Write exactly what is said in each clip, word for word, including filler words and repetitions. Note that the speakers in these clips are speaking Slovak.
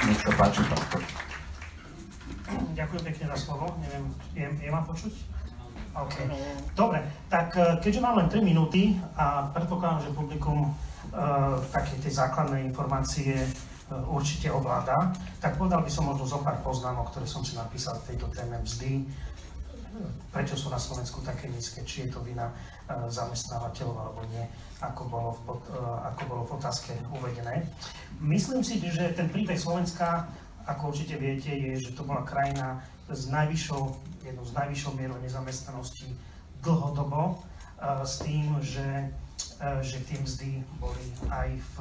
Nech sa páči, Pastor. Ďakujem pekne za slovo. Neviem, je, je ma počuť? Okay. Dobre, tak keďže mám len tri minúty a predpokladám, že publikum uh, také tie základné informácie uh, určite ovláda, tak povedal by som možno zo pár poznámok, ktoré som si napísal v tejto téme mzdy. Prečo sú na Slovensku také nízke, či je to vina uh, zamestnávateľov alebo nie, ako bolo, v, uh, ako bolo v otázke uvedené. Myslím si, že ten príbeh Slovenska, ako určite viete, je, že to bola krajina s najvyššou, jednou z najvyššou mierou nezamestnanosti dlhodobo, uh, s tým, že, uh, že tie mzdy boli aj v,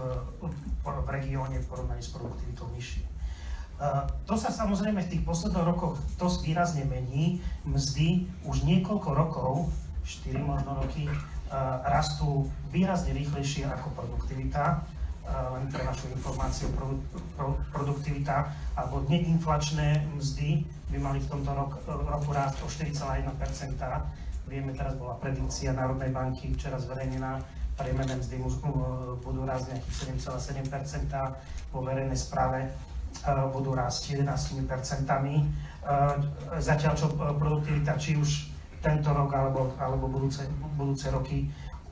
v regióne v porovnaní s produktivitou nižšie. Uh, to sa samozrejme v tých posledných rokoch dosť výrazne mení. Mzdy už niekoľko rokov, štyri možno roky, uh, rastú výrazne rýchlejšie ako produktivita. Uh, len pre našu informáciu, pro, pro, produktivita alebo neinflačné mzdy by mali v tomto rok, roku rásť o štyri celé jedna percenta. Vieme, teraz bola predikcia Národnej banky včera zverejnená, priemerné mzdy budú rásť nejakých sedem celé sedem percenta, vo verejnej správe uh, budú rásť jedenásť percentami. Uh, zatiaľ čo produktivita, či už tento rok alebo, alebo budúce, budúce roky,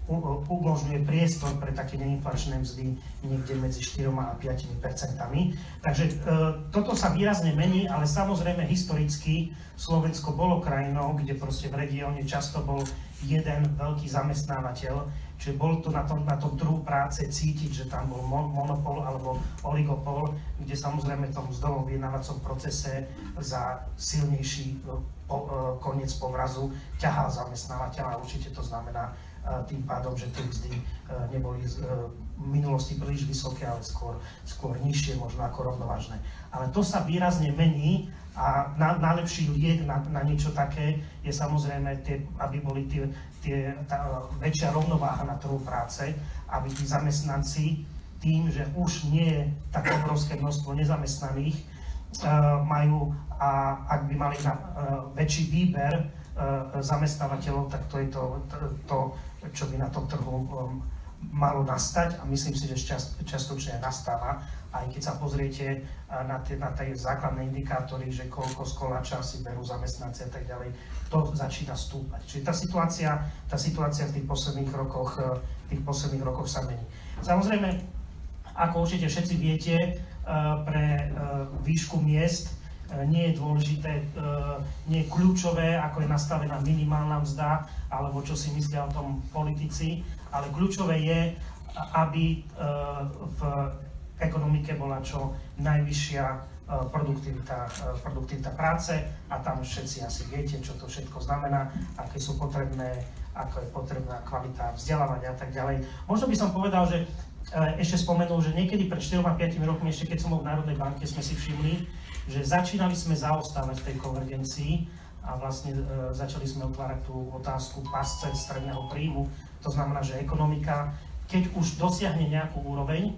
umožňuje priestor pre také neinflačné mzdy niekde medzi štyri a päť percentami. Takže e, toto sa výrazne mení, ale samozrejme historicky Slovensko bolo krajinou, kde proste v regióne často bol jeden veľký zamestnávateľ, čiže bol to na tom, na tom trhu práce cítiť, že tam bol mon, monopol alebo oligopol, kde samozrejme v tom mzdovom vyjednávacom procese za silnejší po, e, koniec povrazu ťahal zamestnávateľ a určite to znamená tým pádom, že tie mzdy neboli v minulosti príliš vysoké, ale skôr, skôr nižšie, možno ako rovnovážne. Ale to sa výrazne mení a na, najlepší liek na, na niečo také je samozrejme, tie, aby boli tie, tie, tá väčšia rovnováha na trhu práce, aby tí zamestnanci tým, že už nie je tak obrovské množstvo nezamestnaných, uh, majú a ak by mali na, uh, väčší výber uh, zamestnávateľov, tak to je to, to, to čo by na tom trhu um, malo nastať a myslím si, že čas, častočne nastáva. Aj keď sa pozriete uh, na tie, na tie základné indikátory, že koľko z koláča si berú zamestnanci a tak ďalej, to začína stúpať. Čiže tá situácia, tá situácia v tých posledných rokoch, uh, tých posledných rokoch sa mení. Samozrejme, ako určite všetci viete, uh, pre uh, výšku miest nie je dôležité, nie je kľúčové, ako je nastavená minimálna mzda, alebo čo si myslia o tom politici, ale kľúčové je, aby v ekonomike bola čo najvyššia produktivita, produktivita práce a tam všetci asi viete, čo to všetko znamená, aké sú potrebné, ako je potrebná kvalita vzdelávania a tak ďalej. Možno by som povedal, že ešte spomenul, že niekedy pred štyrmi až piatimi rokmi, ešte keď som bol v Národnej banke, sme si všimli, že začínali sme zaostávať v tej konvergencii a vlastne e, začali sme otvárať tú otázku pasce stredného príjmu. To znamená, že ekonomika, keď už dosiahne nejakú úroveň, e,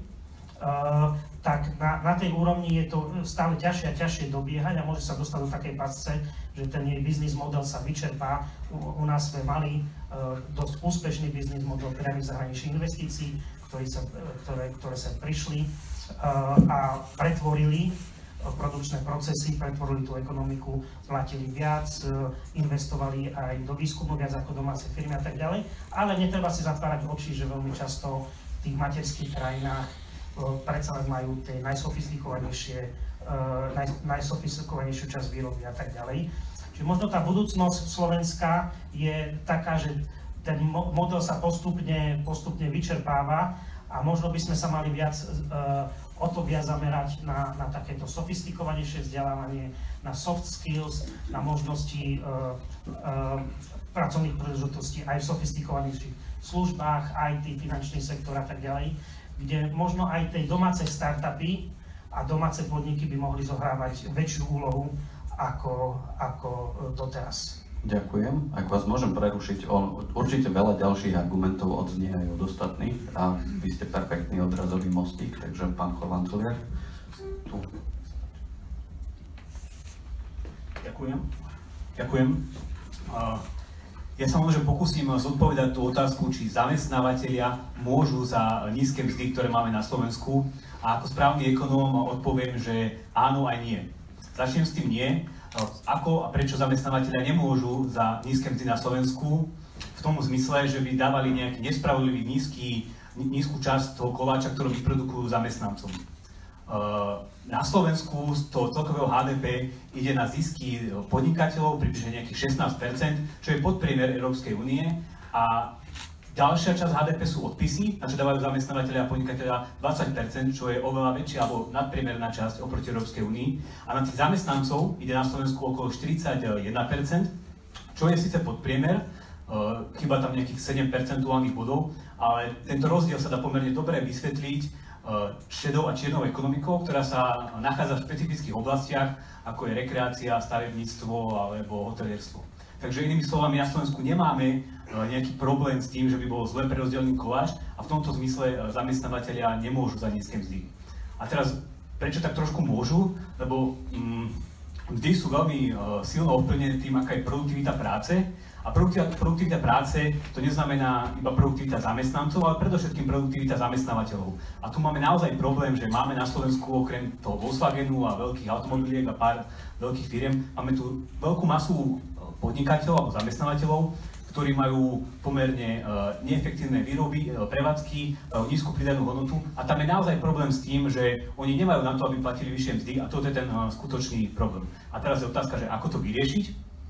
tak na, na tej úrovni je to stále ťažšie a ťažšie dobiehať a môže sa dostať do takej pasce, že ten jej biznis model sa vyčerpá. U, u nás sme mali e, dosť úspešný biznis model priamych zahraničných investícií, ktoré sa, ktoré, ktoré sa prišli e, a pretvorili produkčné procesy, pretvorili tú ekonomiku, platili viac, investovali aj do výskumu viac ako domáce firmy a tak ďalej. Ale netreba si zatvárať oči, že veľmi často v tých materských krajinách predsa len majú tie najsofistikovanejšie, naj, najsofistikovanejšiu časť výroby a tak ďalej. Čiže možno tá budúcnosť Slovenska je taká, že ten model sa postupne, postupne vyčerpáva a možno by sme sa mali viac o to viac zamerať na, na takéto sofistikovanejšie vzdelávanie, na soft skills, na možnosti uh, uh, pracovných príležitostí aj v sofistikovanejších službách, í té, finančný sektor a tak ďalej, kde možno aj tej domáce startupy a domáce podniky by mohli zohrávať väčšiu úlohu ako, ako doteraz. Ďakujem. Ak vás môžem prerušiť, on, určite veľa ďalších argumentov odznie aj od ostatných a vy ste perfektný odrazový mostík, takže pán Chovanculiak. Tu. Ďakujem. Ďakujem. Ja sa možno pokúsim zodpovedať tú otázku, či zamestnávateľia môžu za nízke mzdy, ktoré máme na Slovensku. A ako správny ekonóm odpoviem, že áno aj nie. Začnem s tým nie. Ako a prečo zamestnávateľia nemôžu za nízke mzdy na Slovensku? V tom zmysle, že by dávali nejaký nespravodlivý nízky, nízku časť toho koláča, ktorú vyprodukujú zamestnancom. Na Slovensku z toho celkového há dé pé ide na zisky podnikateľov približne nejakých šestnásť percent, čo je podpriemer Európskej únie, a ďalšia časť há dé pé sú odpisy, na čo dávajú zamestnávateľia a podnikateľia dvadsať percent, čo je oveľa väčšia alebo nadpriemerná časť oproti Európskej únii. A na tých zamestnancov ide na Slovensku okolo štyridsaťjeden percent, čo je síce podpriemer, chýba tam nejakých sedem percentuálnych bodov, ale tento rozdiel sa dá pomerne dobre vysvetliť šedou a čiernou ekonomikou, ktorá sa nachádza v špecifických oblastiach, ako je rekreácia, stavebníctvo alebo hotelierstvo. Takže inými slovami, na Slovensku nemáme nejaký problém s tým, že by bol zle prerozdelený koláč, a v tomto zmysle zamestnávateľia nemôžu za nízke mzdy. A teraz, prečo tak trošku môžu? Lebo mm, mzdy sú veľmi silno ovplyvnené tým, aká je produktivita práce. A produktivita, produktivita práce to neznamená iba produktivita zamestnancov, ale predovšetkým produktivita zamestnávateľov. A tu máme naozaj problém, že máme na Slovensku okrem toho Volkswagenu a veľkých automobiliek a pár veľkých firiem, máme tu veľkú masu podnikateľov alebo zamestnávateľov, ktorí majú pomerne uh, neefektívne výroby, uh, prevádzky, uh, nízku pridanú hodnotu, a tam je naozaj problém s tým, že oni nemajú na to, aby platili vyššie mzdy, a toto je ten uh, skutočný problém. A teraz je otázka, že ako to vyriešiť.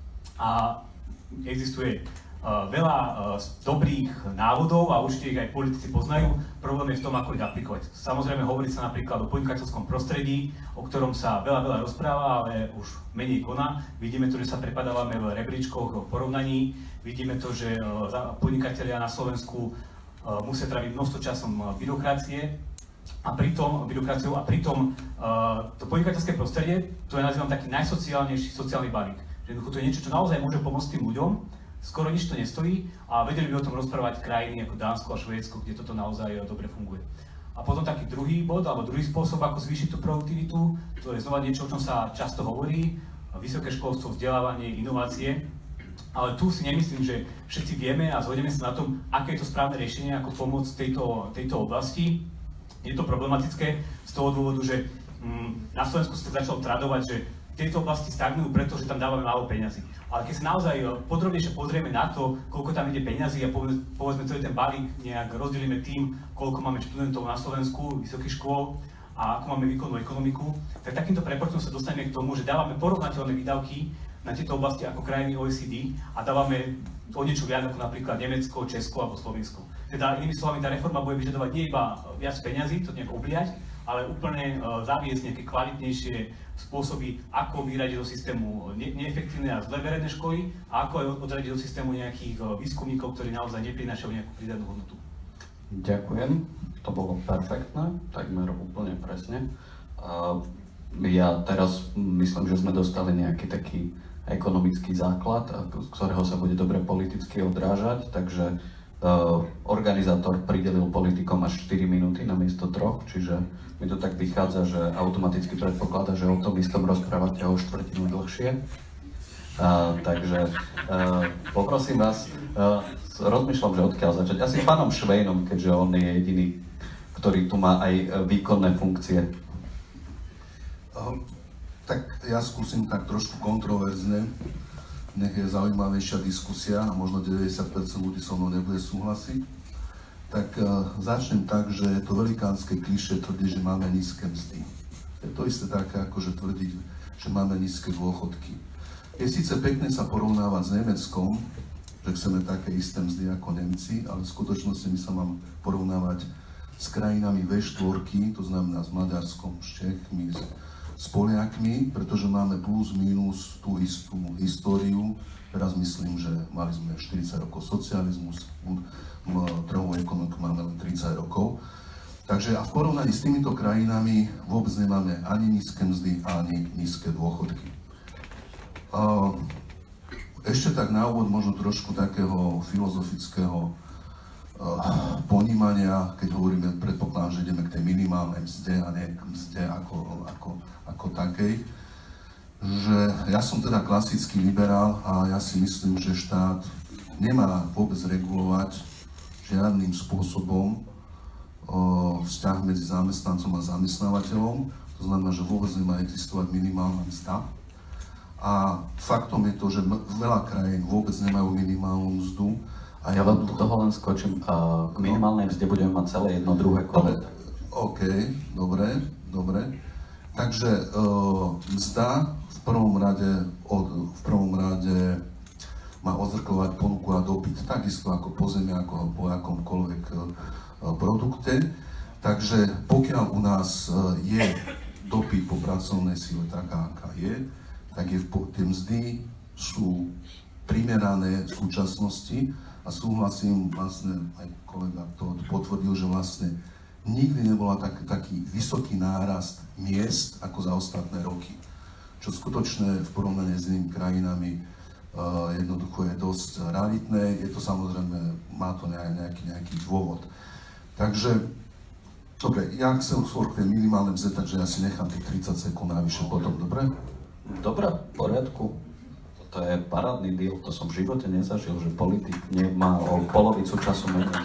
A existuje uh, veľa uh, dobrých návodov a určite ich aj politici poznajú. Problém je v tom, ako ich aplikovať. Samozrejme, hovorí sa napríklad o podnikateľskom prostredí, o ktorom sa veľa, veľa rozpráva, ale už menej koná. Vidíme to, že sa prepadávame v rebríčkoch v porovnaní. Vidíme to, že uh, podnikatelia na Slovensku uh, musia tráviť množstvo časom byrokracie a pritom, byrokraciou, a pritom uh, to podnikateľské prostredie, to je nazývam taký najsociálnejší sociálny balík. Jednoducho to je niečo, čo naozaj môže pomôcť tým ľuďom, skoro nič to nestojí, a vedeli by o tom rozprávať krajiny ako Dánsko a Švédsko, kde toto naozaj dobre funguje. A potom taký druhý bod, alebo druhý spôsob, ako zvýšiť tú produktivitu, to je znova niečo, o čom sa často hovorí, vysoké školstvo, vzdelávanie, inovácie. Ale tu si nemyslím, že všetci vieme a zhodneme sa na tom, aké je to správne riešenie, ako pomôcť tejto, tejto oblasti. Je to problematické z toho dôvodu, že mm, na Slovensku sa začalo tradovať, že v tejto oblasti stagnujú, pretože tam dávame málo peňazí. Ale keď sa naozaj podrobnejšie pozrieme na to, koľko tam ide peňazí, a povedzme, povedzme celý ten balík nejak rozdelíme tým, koľko máme študentov na Slovensku, vysokých škôl a ako máme výkonnú ekonomiku, tak takýmto preportom sa dostaneme k tomu, že dávame porovnateľné výdavky na tieto oblasti ako krajiny ó é cé dé a dávame o niečo viac ako napríklad Nemecko, Česko alebo Slovensko. Teda inými slovami, tá reforma bude vyžadovať nie iba viac peňazí, to nejak obliať, ale úplne uh, zaviesť nejaké kvalitnejšie spôsoby, ako vyradiť do systému ne- neefektívne a zle verejné školy, a ako aj odradiť do systému nejakých uh, výskumníkov, ktorí naozaj neprinášajú nejakú pridanú hodnotu. Ďakujem, to bolo perfektné, takmer úplne presne. Uh, ja teraz myslím, že sme dostali nejaký taký ekonomický základ, z ktorého sa bude dobre politicky odrážať, takže uh, organizátor pridelil politikom až štyri minúty namiesto troch, čiže mi to tak vychádza, že automaticky predpokladá, že o tom istom rozprávate o štvrtinu dlhšie. Uh, takže uh, poprosím vás, uh, rozmýšľam, že odkiaľ začať. Asi pánom Švejnom, keďže on je jediný, ktorý tu má aj výkonné funkcie. Uh, tak ja skúsim tak trošku kontroverzne, nech je zaujímavejšia diskusia a možno deväťdesiat percent ľudí so mnou nebude súhlasiť. Tak uh, začnem tak, že je to velikánske klišé tvrdiť, že máme nízke mzdy. Je to isté také, ako že tvrdiť, že máme nízke dôchodky. Je síce pekné sa porovnávať s Nemeckom, že chceme také isté mzdy ako Nemci, ale v skutočnosti my sa máme porovnávať s krajinami vé štyri, to znamená s Maďarskom, s Čechmi, s, s Poliakmi, pretože máme plus minus tú istú históriu. Teraz myslím, že mali sme štyridsať rokov socializmus, trhovú ekonomiku máme len tridsať rokov. Takže a v porovnaní s týmito krajinami vôbec nemáme ani nízke mzdy, ani nízke dôchodky. Ešte tak na úvod možno trošku takého filozofického ponímania, keď hovoríme, predpokladám, že ideme k tej minimálnej mzde a nie k mzde ako, ako, ako takej. Že ja som teda klasický liberál a ja si myslím, že štát nemá vôbec regulovať žiadnym spôsobom vzťah medzi zamestnancom a zamestnávateľom. To znamená, že vôbec nemá existovať minimálna mzda. A faktom je to, že veľa krajín vôbec nemajú minimálnu mzdu. A ja vám do toho len skočím. K minimálnej mzde budeme mať celé jedno druhé kolo. OK, dobre, dobre. Takže uh, mzda v prvom rade, od, v prvom rade má odzrkľovať ponuku a dopyt, takisto ako po zemi, ako po akomkoľvek uh, produkte. Takže pokiaľ u nás uh, je dopyt po pracovnej sile taká, aká je, tak je, tie mzdy sú primerané v súčasnosti a súhlasím, vlastne aj kolega to potvrdil, že vlastne nikdy nebola tak, taký vysoký nárast miest ako za ostatné roky, čo skutočne v porovnaní s inými krajinami uh, jednoducho je dosť raritné. Je to samozrejme, má to nejaký, nejaký dôvod. Takže, dobre, ja chcem skôr k tej minimálnej mzde, takže ja si nechám tých tridsať sekúnd navyše potom, dobre? Dobre, v poriadku. To je parádny deal, to som v živote nezažil, že politik nemá o polovicu času menej.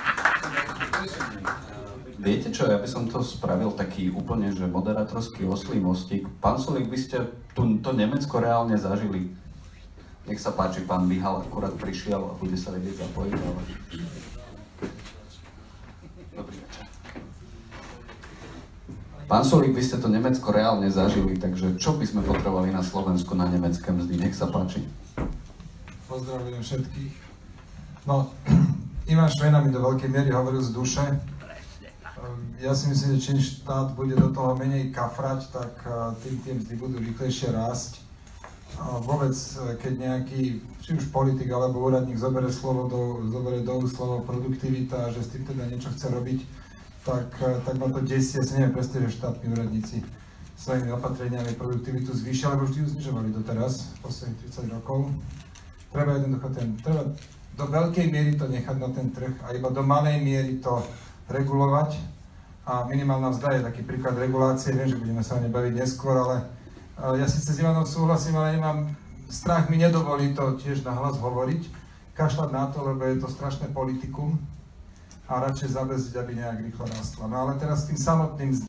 Viete čo, ja by som to spravil taký úplne, že moderátorský oslý mostík. Pán Sulík, vy ste tu, to Nemecko reálne zažili. Nech sa páči, pán Mihal akurát prišiel a bude sa vedieť zapojiť, ale... Dobrý večer. Pán Sulík, vy ste to Nemecko reálne zažili, takže čo by sme potrebovali na Slovensku na nemecké mzdy? Nech sa páči. Pozdravujem všetkých. No, Ivan Švejna mi do veľkej miery hovoril z duše. Ja si myslím, že čím štát bude do toho menej kafrať, tak tým tie mzdy budú rýchlejšie rásť. Vôbec, keď nejaký, či už politik alebo úradník zoberie slovo do, zoberie do slovo produktivita a že s tým teda niečo chce robiť, tak, tak ma to desí. Ja si neviem predstaviť, že štátni úradníci svojimi opatreniami produktivitu zvýšia, lebo vždy ju znižovali doteraz, posledných tridsať rokov. Treba jednoducho ten, treba do veľkej miery to nechať na ten trh a iba do malej miery to regulovať. A minimálna mzda je taký príklad regulácie, viem, že budeme sa o nej baviť neskôr, ale ja síce s Ivanom súhlasím, ale nemám, strach mi nedovolí to tiež nahlas hovoriť, kašľať na to, lebo je to strašné politikum a radšej zabeziť, aby nejak rýchlo rastla. No ale teraz tým samotným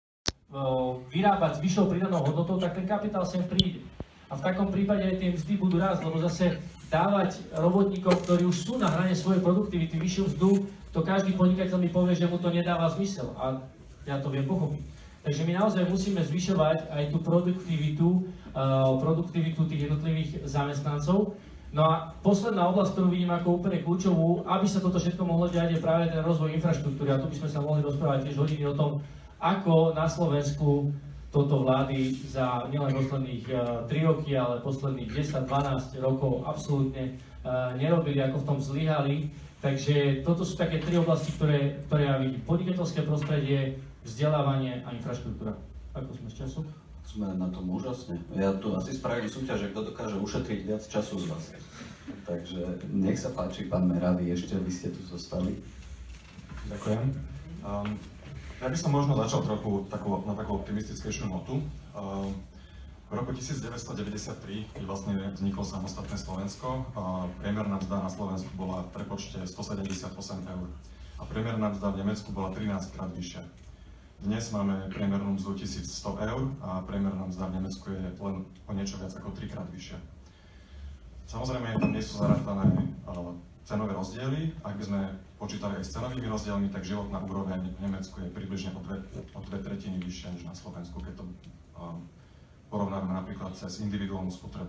vyrábať s vyššou pridanou hodnotou, tak ten kapitál sem príde. A v takom prípade aj tie mzdy budú rásť, lebo zase dávať robotníkom, ktorí už sú na hrane svojej produktivity, vyššiu mzdu, to každý podnikateľ mi povie, že mu to nedáva zmysel a ja to viem pochopiť. Takže my naozaj musíme zvyšovať aj tú produktivitu, uh, produktivitu tých jednotlivých zamestnancov. No a posledná oblasť, ktorú vidím ako úplne kľúčovú, aby sa toto všetko mohlo diať, je práve ten rozvoj infraštruktúry. A tu by sme sa mohli rozprávať tiež hodiny o tom, ako na Slovensku toto vlády za nielen posledných uh, tri roky, ale posledných desať dvanásť rokov absolútne uh, nerobili, ako v tom zlyhali. Takže toto sú také tri oblasti, ktoré, ktoré ja vidím. Podnikateľské prostredie, vzdelávanie a infraštruktúra. Ako sme z času? Sme na tom úžasne. Ja tu asi spravím súťaž, kto dokáže ušetriť viac času z vás. Takže nech sa páči, pán Meravý, ešte vy ste tu zostali. Ďakujem. Um, ja by som možno začal trochu takú, na takú optimistickejšiu notu. Um, v roku devätnásťstodeväťdesiattri, keď vlastne vzniklo samostatné Slovensko, a priemerná mzda na Slovensku bola v prepočte stosedemdesiatosem eur. A priemerná mzda v Nemecku bola trinásťkrát vyššia. Dnes máme priemernú mzdu tisícsto eur a priemerná mzda v Nemecku je len o niečo viac ako trikrát vyššia. Samozrejme, tam nie sú zarátané cenové rozdiely. Ak by sme počítali aj s cenovými rozdielmi, tak životná úroveň v Nemecku je približne o dve, o dve tretiny vyššia než na Slovensku, keď to um, porovnáme napríklad cez individuálnu spotrebu.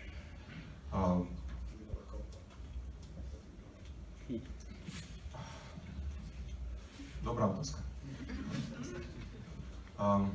Um, Dobrá otázka. Um,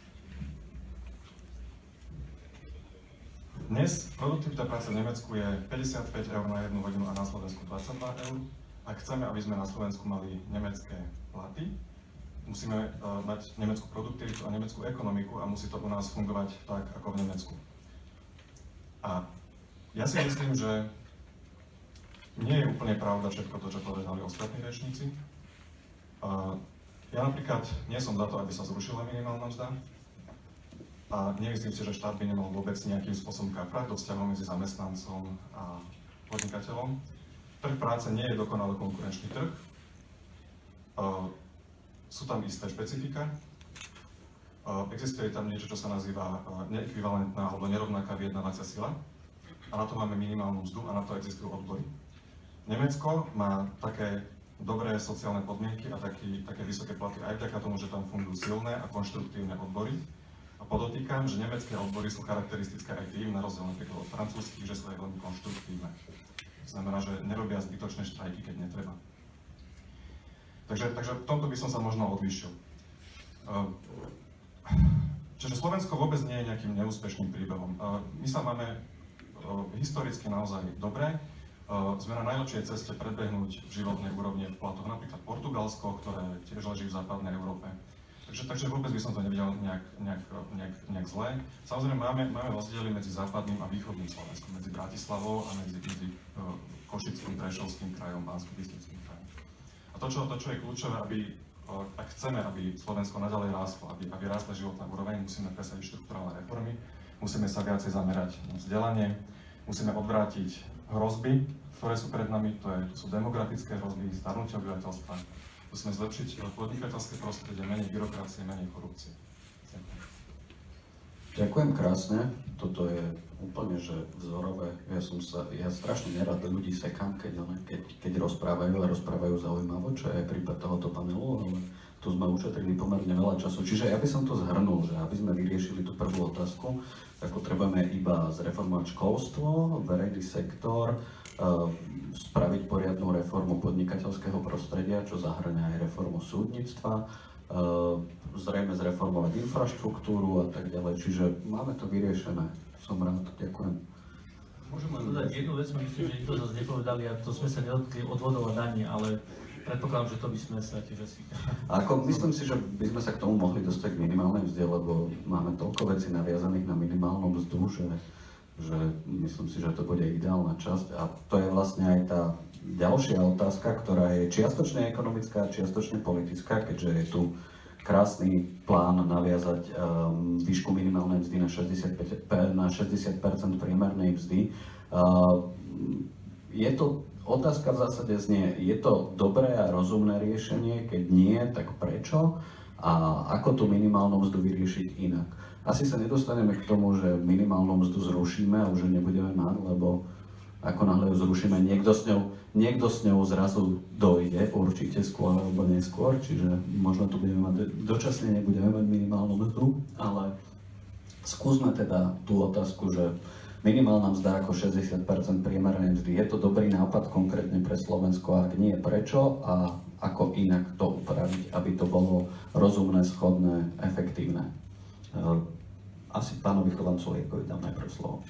dnes produktivita práce v Nemecku je päťdesiatpäť eur na jednu hodinu a na Slovensku dvadsaťdva eur. Ak chceme, aby sme na Slovensku mali nemecké platy, musíme uh, mať nemeckú produktivitu a nemeckú ekonomiku a musí to u nás fungovať tak, ako v Nemecku. A ja si myslím, že nie je úplne pravda všetko to, čo povedali ostatní rečníci. Uh, ja napríklad nie som za to, aby sa zrušila minimálna mzda a nemyslím si, že štát by nemal vôbec nejakým spôsobom kafrať do vzťahov medzi zamestnancom a podnikateľom. trh práce nie je dokonale konkurenčný trh. Sú tam isté špecifika. Existuje tam niečo, čo sa nazýva neekvivalentná alebo nerovnaká vyjednávacia sila. A na to máme minimálnu mzdu a na to existujú odbory. Nemecko má také dobré sociálne podmienky a taký, také vysoké platy aj vďaka tomu, že tam fungujú silné a konštruktívne odbory. A podotýkam, že nemecké odbory sú charakteristické aj tým, na rozdiel napríklad od francúzskych, že sú aj veľmi konštruktívne. To znamená, že nerobia zbytočné štrajky, keď netreba. Takže, takže v tomto by som sa možno odlíšil. Čiže Slovensko vôbec nie je nejakým neúspešným príbehom. My sa máme historicky naozaj dobre. Sme na najlepšej ceste predbehnúť v životnej úrovni v platoch, napríklad Portugalsko, ktoré tiež leží v západnej Európe. Takže, takže vôbec by som to nevidel nejak, nejak, nejak, nejak zle. Samozrejme máme, máme rozdiely medzi západným a východným Slovenskom, medzi Bratislavou a medzi, medzi uh, Košickým, Prešovským krajom, Banskobystrickým krajom. A to, čo, to, čo je kľúčové, aby, uh, ak chceme, aby Slovensko naďalej rástlo, aby, aby rástla životná úroveň, musíme presadiť štrukturálne reformy, musíme sa viacej zamerať na vzdelanie, musíme odvrátiť hrozby, ktoré sú pred nami, to, je, to sú demografické hrozby, starnutie obyvateľstva. Musíme zlepšiť podnikateľské prostredie, menej byrokracie, menej korupcie. Ďakujem krásne. Toto je úplne že vzorové. Ja som sa, ja strašne nerad ľudí sekám, keď, keď, keď rozprávajú a rozprávajú zaujímavo, čo je prípad tohoto panelu, ale tu sme ušetrili pomerne veľa času. Čiže ja by som to zhrnul, že aby sme vyriešili tú prvú otázku, tak potrebujeme iba zreformovať školstvo, verejný sektor, spraviť poriadnu reformu podnikateľského prostredia, čo zahŕňa aj reformu súdnictva, zrejme zreformovať infraštruktúru a tak ďalej. Čiže máme to vyriešené. Som rád, ďakujem. Môžem len dodať jednu vec, myslím, že nikto zase nepovedali, a to sme sa nedotkli odvodov a daní, ale predpokladám, že to by sme sa tiež asi... Ako, myslím si, že by sme sa k tomu mohli dostať k minimálnej mzde, lebo máme toľko vecí naviazaných na minimálnu mzdu, že že myslím si, že to bude ideálna časť a to je vlastne aj tá ďalšia otázka, ktorá je čiastočne ekonomická a čiastočne politická, keďže je tu krásny plán naviazať um, výšku minimálnej mzdy na šesťdesiat percent priemernej mzdy. Uh, je to, otázka v zásade znie, je to dobré a rozumné riešenie, keď nie, tak prečo a ako tú minimálnu mzdu vyriešiť inak. Asi sa nedostaneme k tomu, že minimálnu mzdu zrušíme a už ju nebudeme mať, lebo ako náhle ju zrušíme, niekto s ňou, niekto s ňou zrazu dojde, určite skôr alebo neskôr, čiže možno tu budeme mať, dočasne nebudeme mať minimálnu mzdu, ale skúsme teda tú otázku, že minimálna mzda ako šesťdesiat percent priemernej mzdy, je to dobrý nápad konkrétne pre Slovensko, ak nie, prečo a ako inak to upraviť, aby to bolo rozumné, schodné, efektívne. Asi pánovi Chovancu Liekovi dám najprv slovo.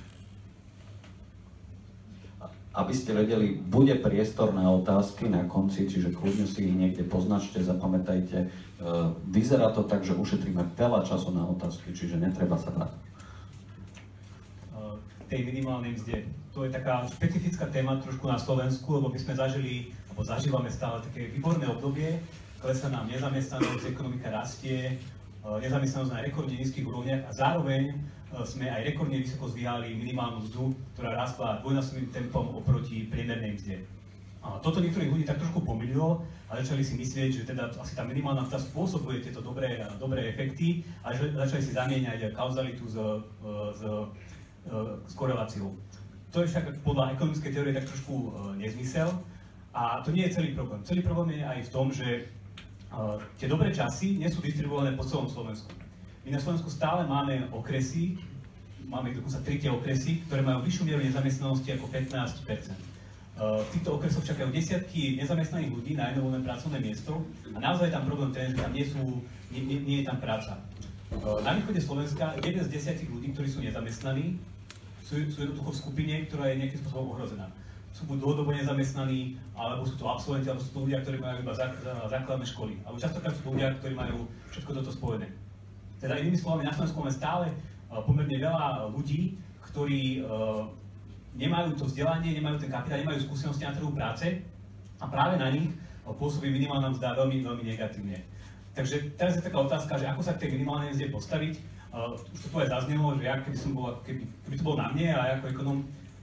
Aby ste vedeli, bude priestor na otázky na konci, čiže kľudne si ich niekde poznačte, zapamätajte. Vyzerá to tak, že ušetríme veľa času na otázky, čiže netreba sa báť. Tej minimálnej mzde. To je taká špecifická téma trošku na Slovensku, lebo my sme zažili, alebo zažívame stále také výborné obdobie, klesá nám nezamestnanosť, ekonomika rastie, nezamestnanosť na rekordne nízkych úrovniach a zároveň sme aj rekordne vysoko zdvíhali minimálnu mzdu, ktorá rastla dvojnásobným tempom oproti priemernej mzde. A toto niektorých ľudí tak trošku pomýlilo a začali si myslieť, že teda asi tá minimálna mzda spôsobuje tieto dobré, dobré efekty a že začali si zamieňať kauzalitu s, s, s koreláciou. To je však podľa ekonomickej teórie tak trošku nezmysel a to nie je celý problém. Celý problém je aj v tom, že Uh, tie dobré časy nie sú distribuované po celom Slovensku. My na Slovensku stále máme okresy, máme dokonca tri tie okresy, ktoré majú vyššiu mieru nezamestnanosti ako pätnásť percent. Uh, v týchto okresoch čakajú desiatky nezamestnaných ľudí na jedno voľné pracovné miesto a naozaj je tam problém ten, že tam nie, sú, nie, nie, nie je tam práca. Uh, na východe Slovenska jeden z desiatich ľudí, ktorí sú nezamestnaní, sú, sú jednoducho v skupine, ktorá je nejakým spôsobom ohrozená. Sú buď dlhodobo nezamestnaní, alebo sú to absolventi, alebo sú to ľudia, ktorí majú iba základné školy. Alebo častokrát sú to ľudia, ktorí majú všetko toto spojené. Teda inými slovami, na Slovensku máme stále pomerne veľa ľudí, ktorí uh, nemajú to vzdelanie, nemajú ten kapitál, nemajú skúsenosti na trhu práce a práve na nich pôsobí minimálna mzda veľmi, veľmi negatívne. Takže teraz je taká otázka, že ako sa k tej minimálnej mzde postaviť. Uh, už to tu aj zaznelo, že ja keby, som bol, keby, keby to bolo na mne a ja ako ekonom,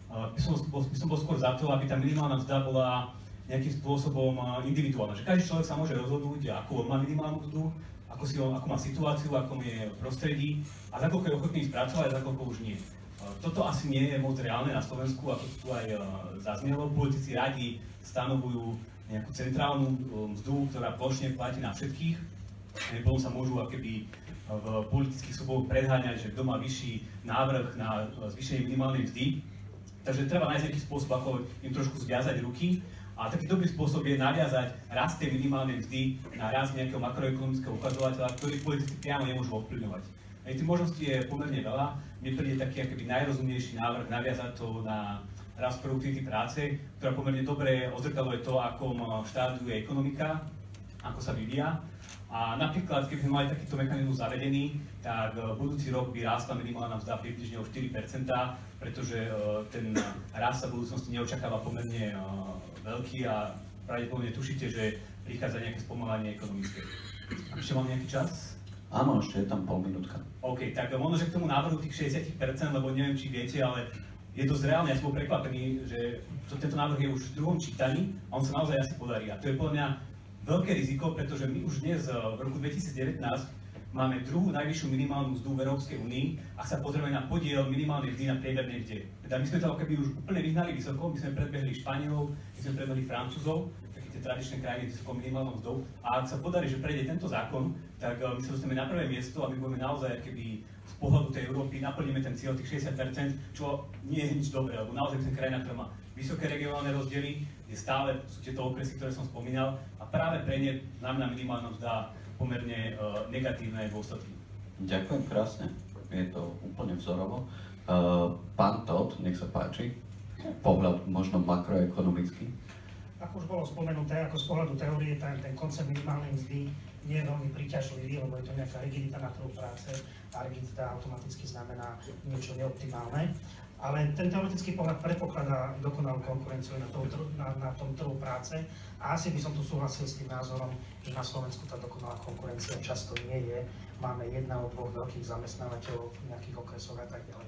by som, bol, by som bol skôr za to, aby tá minimálna mzda bola nejakým spôsobom individuálna. Že každý človek sa môže rozhodnúť, ako on má minimálnu mzdu, ako, si on, ako má situáciu, ako je v prostredí a za koľko je ochotný spracovať a za koľko už nie. Toto asi nie je moc reálne na Slovensku, ako tu aj zaznelo. Politici radi stanovujú nejakú centrálnu mzdu, ktorá plošne platí na všetkých. Potom sa môžu akoby v politických súbojoch predháňať, že kto má vyšší návrh na zvýšenie minimálnej mzdy. Takže treba nájsť nejaký spôsob, ako im trošku zviazať ruky. A taký dobrý spôsob je naviazať rast tej minimálnej mzdy na rast nejakého makroekonomického ukazovateľa, ktorý politici priamo nemôžu ovplyvňovať. Aj tých možností je pomerne veľa. Mne príde taký akoby najrozumnejší návrh naviazať to na rast produktivity práce, ktorá pomerne dobre odzrkadľuje to, akom štádiu je ekonomika, ako sa vyvíja. A napríklad, keby sme mali takýto mechanizmus zavedený, tak budúci rok by rástla minimálna mzda približne o štyri percentá, pretože ten rast sa v budúcnosti neočakáva pomerne veľký a pravdepodobne tušíte, že prichádza nejaké spomalenie ekonomické. Ešte mám nejaký čas? Áno, ešte je tam pol minútka. OK, tak možno, že k tomu návrhu tých šesťdesiat percent, lebo neviem, či viete, ale je dosť reálne, ja som bol prekvapený, že to, tento návrh je už v druhom čítaní a on sa naozaj asi podarí. A to je podľa mňa veľké riziko, pretože my už dnes v roku dvetisícdevätnásť máme druhú najvyššiu minimálnu mzdu v Európskej únii a sa pozrieme na podiel minimálnej mzdy na priemernej mzde. Teda my sme to keby už úplne vyhnali vysoko, my sme predbehli Španielov, my sme predbehli Francúzov, také tie tradičné krajiny vysokou minimálnou mzdou. A ak sa podarí, že prejde tento zákon, tak my sa dostaneme na prvé miesto a my budeme naozaj keby z pohľadu tej Európy naplníme ten cieľ tých šesťdesiat percent, čo nie je nič dobré, lebo naozaj sme krajina, ktorá má vysoké regionálne rozdiely, je stále, sú tieto okresy, ktoré som spomínal, a práve pre ne nám na minimálna mzda pomerne uh, negatívne dôsledky. Ďakujem krásne, je to úplne vzorovo. Uh, pán Todt, nech sa páči, pohľad možno makroekonomický. Ako už bolo spomenuté, ako z pohľadu teórie, ten, ten koncept minimálnej mzdy nie je veľmi príťažlivý, lebo je to nejaká rigidita na trhu práce a rigidita automaticky znamená niečo neoptimálne. Ale ten teoretický pohľad predpokladá dokonalú konkurenciu na, to, na, na tom trhu práce a asi by som tu súhlasil s tým názorom, že na Slovensku tá dokonalá konkurencia často nie je. Máme jedna od dvoch veľkých zamestnávateľov v nejakých okresoch a tak ďalej.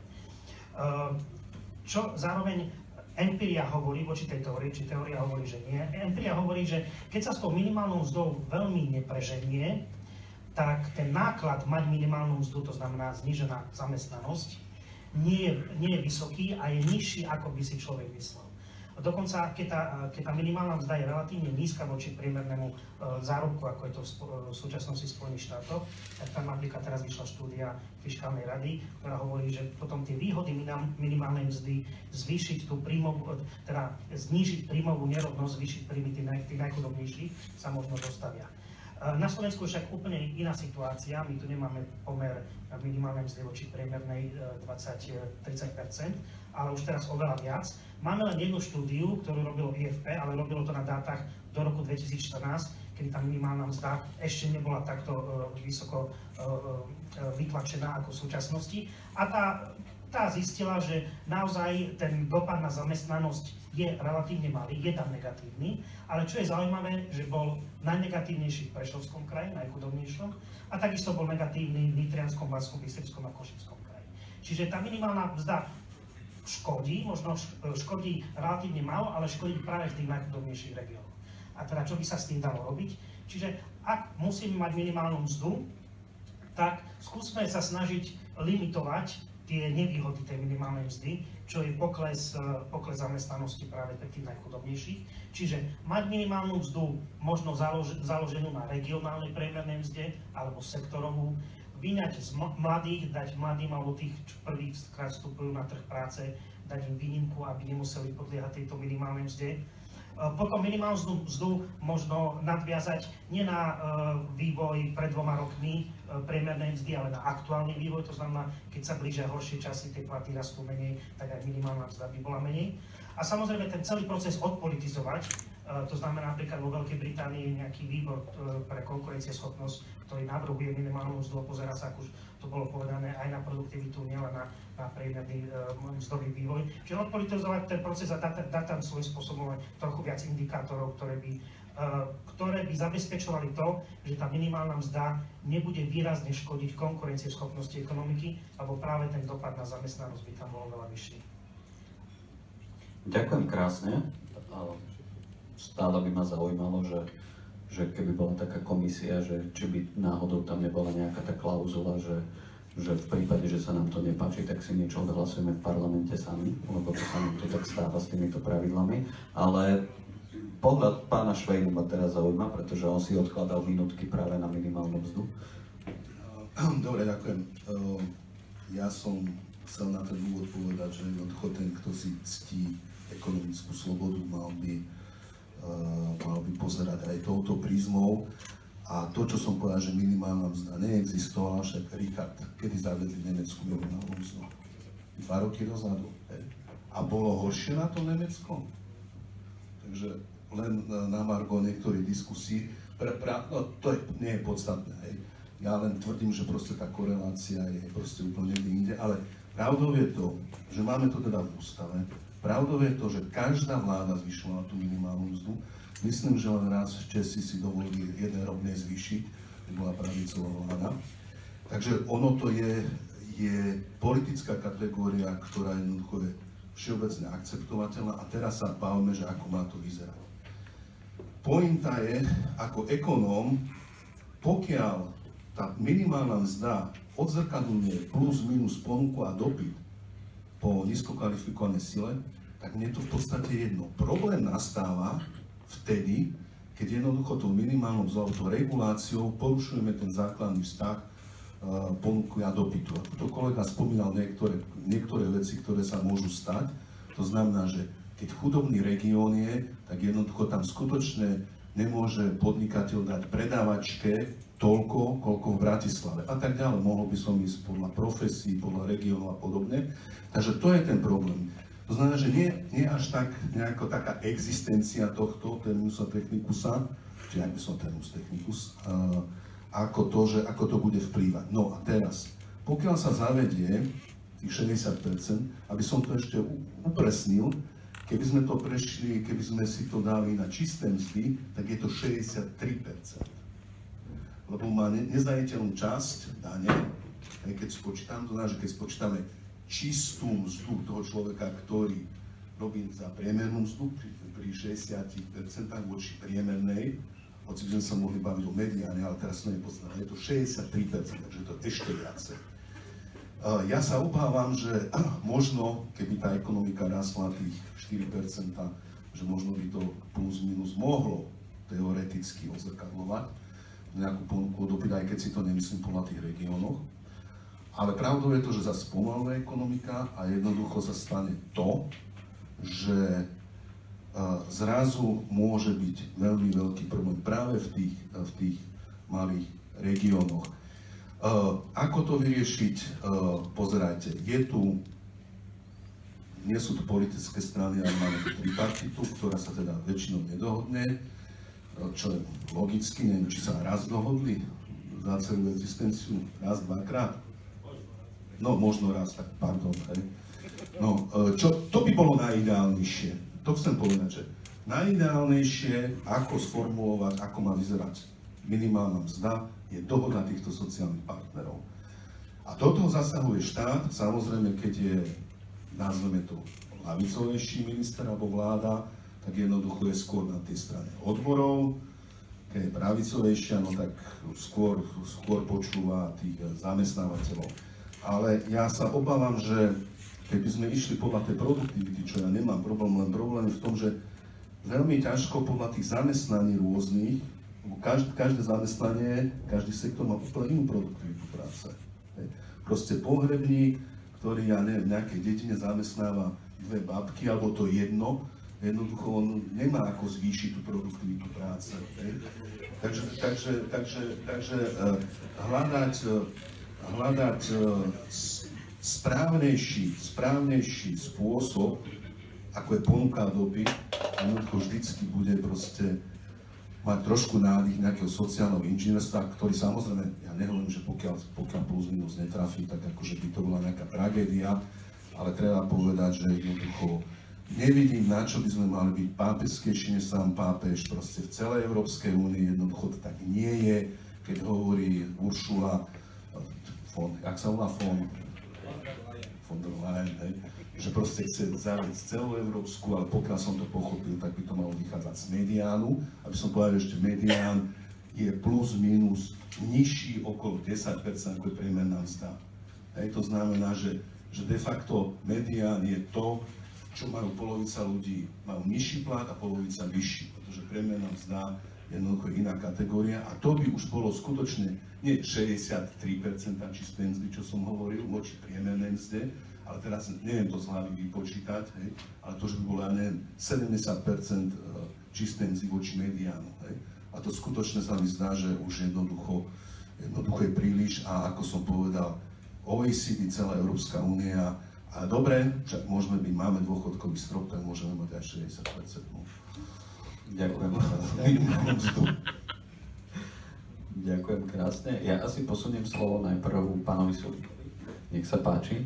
Čo zároveň empíria hovorí voči tej teórii, či teória hovorí, že nie. Empíria hovorí, že keď sa s tou minimálnou mzdou veľmi nepreženie, tak ten náklad mať minimálnu mzdu, to znamená znížená zamestnanosť, nie je, nie je vysoký a je nižší, ako by si človek myslel. Dokonca, keď tá, keď tá minimálna mzda je relatívne nízka voči priemernému e, zárobku, ako je to v, v súčasnosti Spojených štátov, tak tam napríklad teraz vyšla štúdia Fiškálnej rady, ktorá hovorí, že potom tie výhody minimálnej mzdy zvýšiť tú príjmovú, teda znížiť príjmovú nerovnosť, zvýšiť príjmy tých, naj, tých najchudobnejších, sa možno dostavia. Na Slovensku je však úplne iná situácia, my tu nemáme pomer minimálnej mzdy voči priemernej dvadsať až tridsať percent, ale už teraz oveľa viac. Máme len jednu štúdiu, ktorú robilo í ef pé, ale robilo to na dátach do roku dvetisícštrnásť, kedy tá minimálna mzda ešte nebola takto vysoko vytlačená ako v súčasnosti. A tá, tá zistila, že naozaj ten dopad na zamestnanosť je relatívne malý, je tam negatívny, ale čo je zaujímavé, že bol najnegatívnejší v Prešovskom kraji, najchudobnejšom, a takisto bol negatívny v Nitrianskom, Banskom Bystrickom a Košickom kraji. Čiže tá minimálna mzda škodí, možno škodí relatívne málo, ale škodí práve v tých najchudobnejších regiónoch. A teda čo by sa s tým dalo robiť? Čiže ak musíme mať minimálnu mzdu, tak skúsme sa snažiť limitovať tie nevýhody tej minimálnej mzdy, čo je pokles, pokles zamestnanosti práve pre tých najchudobnejších. Čiže mať minimálnu mzdu možno založ, založenú na regionálnej priemernej mzde alebo sektorovú, vyňať z mladých, dať mladým alebo tých, čo prvých krát vstupujú na trh práce, dať im výnimku, aby nemuseli podliehať tejto minimálnej mzde. Potom minimálnu mzdu možno nadviazať nie na vývoj pred dvoma rokmi priemernej mzdy, ale na aktuálny vývoj, to znamená, keď sa blížia horšie časy, tie platy rastú menej, tak aj minimálna mzda by bola menej. A samozrejme ten celý proces odpolitizovať, to znamená napríklad vo Veľkej Británii je nejaký výbor pre konkurencieschopnosť, ktorý navrhuje minimálnu mzdu, pozerá sa, ako už to bolo povedané, aj na produktivitu, nielen na, na priemerný mzdový vývoj. Čiže odpolitizovať ten proces a dať, dať tam svojím spôsobom trochu viac indikátorov, ktoré by, ktoré by zabezpečovali to, že tá minimálna mzda nebude výrazne škodiť konkurencieschopnosti ekonomiky, alebo práve ten dopad na zamestnanosť by tam bol veľa vyšší. Ďakujem krásne. Stále by ma zaujímalo, že, že keby bola taká komisia, že či by náhodou tam nebola nejaká tá klauzula, že, že v prípade, že sa nám to nepáči, tak si niečo odhlasujeme v parlamente sami, lebo to sa nám to tak stáva s týmito pravidlami. Ale pohľad pána Švejnu ma teraz zaujíma, pretože on si odkladal minútky práve na minimálnu mzdu. Dobre, ďakujem. Ja som chcel na ten úvod povedať, že jednoducho ten, kto si ctí ekonomickú slobodu, mal by, uh, mal by pozerať aj touto prízmou. A to, čo som povedal, že minimálna mzda neexistovala, však Richard, kedy zavedli v Nemecku minimálnu mzdu? Dva roky dozadu. Hej. A bolo horšie na to Nemecko? Takže len na margo niektorých diskusí, pre, pre, no to je, nie je podstatné. Hej. Ja len tvrdím, že proste tá korelácia je proste úplne inde, ale pravdou je to, že máme to teda v ústave, pravdou je to, že každá vláda zvyšovala tú minimálnu mzdu. Myslím, že len raz Česi si dovolili jeden rok nezvýšiť, to bola pravicová vláda. Takže ono to je, je politická kategória, ktorá jednoducho je všeobecne akceptovateľná a teraz sa bavíme, že ako má to vyzerať. Pointa je, ako ekonóm, pokiaľ tá minimálna mzda odzrkadluje plus minus ponuku a dopyt po nízko kvalifikovanej sile, tak mne to v podstate jedno. Problém nastáva vtedy, keď jednoducho tou minimálnou mzdou, tou reguláciou porušujeme ten základný vzťah uh, ponuky a dopytu. A tuto kolega spomínal niektoré, niektoré veci, ktoré sa môžu stať. To znamená, že keď chudobný región je, tak jednoducho tam skutočne nemôže podnikateľ dať predávačke toľko, koľko v Bratislave a tak ďalej. Mohol by som ísť podľa profesí, podľa regiónu a podobne. Takže to je ten problém. To znamená, že nie, nie až tak nejako taká existencia tohto terminusa technicusa, či ak by som terminus technicus, uh, ako to, že ako to bude vplývať. No a teraz, pokiaľ sa zavedie tých šesťdesiat percent, aby som to ešte upresnil, keby sme to prešli, keby sme si to dali na čisté mzdy, tak je to šesťdesiattri percent. Lebo má nezdaniteľnú časť dane, keď spočítam, to znamená, že keď spočítame čistú mzdu toho človeka, ktorý robí za priemernú mzdu pri, pri šesťdesiat percent voči priemernej, hoci by sme sa mohli baviť o mediáne, ale teraz to nie je podstatné, je to šesťdesiattri percent, takže to je ešte viacej. Uh, ja sa obávam, že uh, možno, keby tá ekonomika rastla tých štyri percentá, že možno by to plus minus mohlo teoreticky odzrkadľovať nejakú ponuku dopyt, aj keď si to nemyslím podľa tých regiónoch. Ale pravdou je to, že zase spomaluje ekonomika a jednoducho sa stane to, že uh, zrazu môže byť veľmi veľký problém práve v tých, uh, v tých malých regiónoch. Uh, ako to vyriešiť? Uh, pozerajte, je tu, nie sú tu politické strany, ale máme tu tripartitu, ktorá sa teda väčšinou nedohodne, čo je logicky, neviem, či sa raz dohodli za celú existenciu, raz, dvakrát. No, možno raz, tak pardon, hej. No, čo, to by bolo najideálnejšie. To chcem povedať, že najideálnejšie, ako sformulovať, ako má vyzerať minimálna mzda, je dohoda týchto sociálnych partnerov. A do toho zasahuje štát, samozrejme, keď je, nazveme to, ľavicovejší minister alebo vláda, tak jednoducho je skôr na tej strane odborov, keď je pravicovejšia, no tak skôr, skôr počúva tých zamestnávateľov. Ale ja sa obávam, že keby sme išli podľa tej produktivity, čo ja nemám problém, len problém je v tom, že veľmi ťažko podľa tých zamestnaní rôznych, lebo každé, každé zamestnanie, každý sektor má úplne inú produktivitu práce. Proste pohrebník, ktorý, ja neviem, v nejakej dedine zamestnáva dve babky, alebo to jedno, jednoducho on nemá ako zvýšiť tú produktivitu práce. Takže, takže, takže, takže uh, hľadať, uh, hľadať uh, správnejší, správnejší spôsob, ako je ponuka doby, jednoducho vždycky bude proste mať trošku nádych nejakého sociálneho inžinierstva, ktorý samozrejme, ja nehovorím, že pokiaľ, pokiaľ plus minus netrafí, tak akože by to bola nejaká tragédia, ale treba povedať, že jednoducho nevidím, na čo by sme mali byť pápežskejší než sám pápež, proste v celej Európskej únii jednoducho to tak nie je, keď hovorí Ursula von, jak sa volá von, von der Leyen, hej, že proste chce zaviesť celú európsku, ale pokiaľ som to pochopil, tak by to malo vychádzať z mediánu. Aby som povedal, že medián je plus minus nižší okolo desať percent ako je priemerná mzda. Hej, to znamená, že, že de facto medián je to, čo majú polovica ľudí, majú nižší plat a polovica vyšší, pretože priemerná mzda je jednoducho iná kategória a to by už bolo skutočne nie šesťdesiattri percent čistej mzdy, čo som hovoril, voči priemernej mzde, ale teraz neviem to z hlavy vypočítať, hej, ale to, že by bolo, ja neviem, sedemdesiat percent čistej mzdy voči mediánu, hej. A to skutočne sa mi zdá, že už jednoducho, jednoducho je príliš a ako som povedal, ó e cé dé, celá Európska únia, a dobre, však môžeme byť, máme dôchodkový strop, tak môžeme mať aj šesťdesiat percent. No. Ďakujem krásne. Ďakujem krásne. Ja asi posuniem slovo najprv pánovi Sulíkovi. Nech sa páči.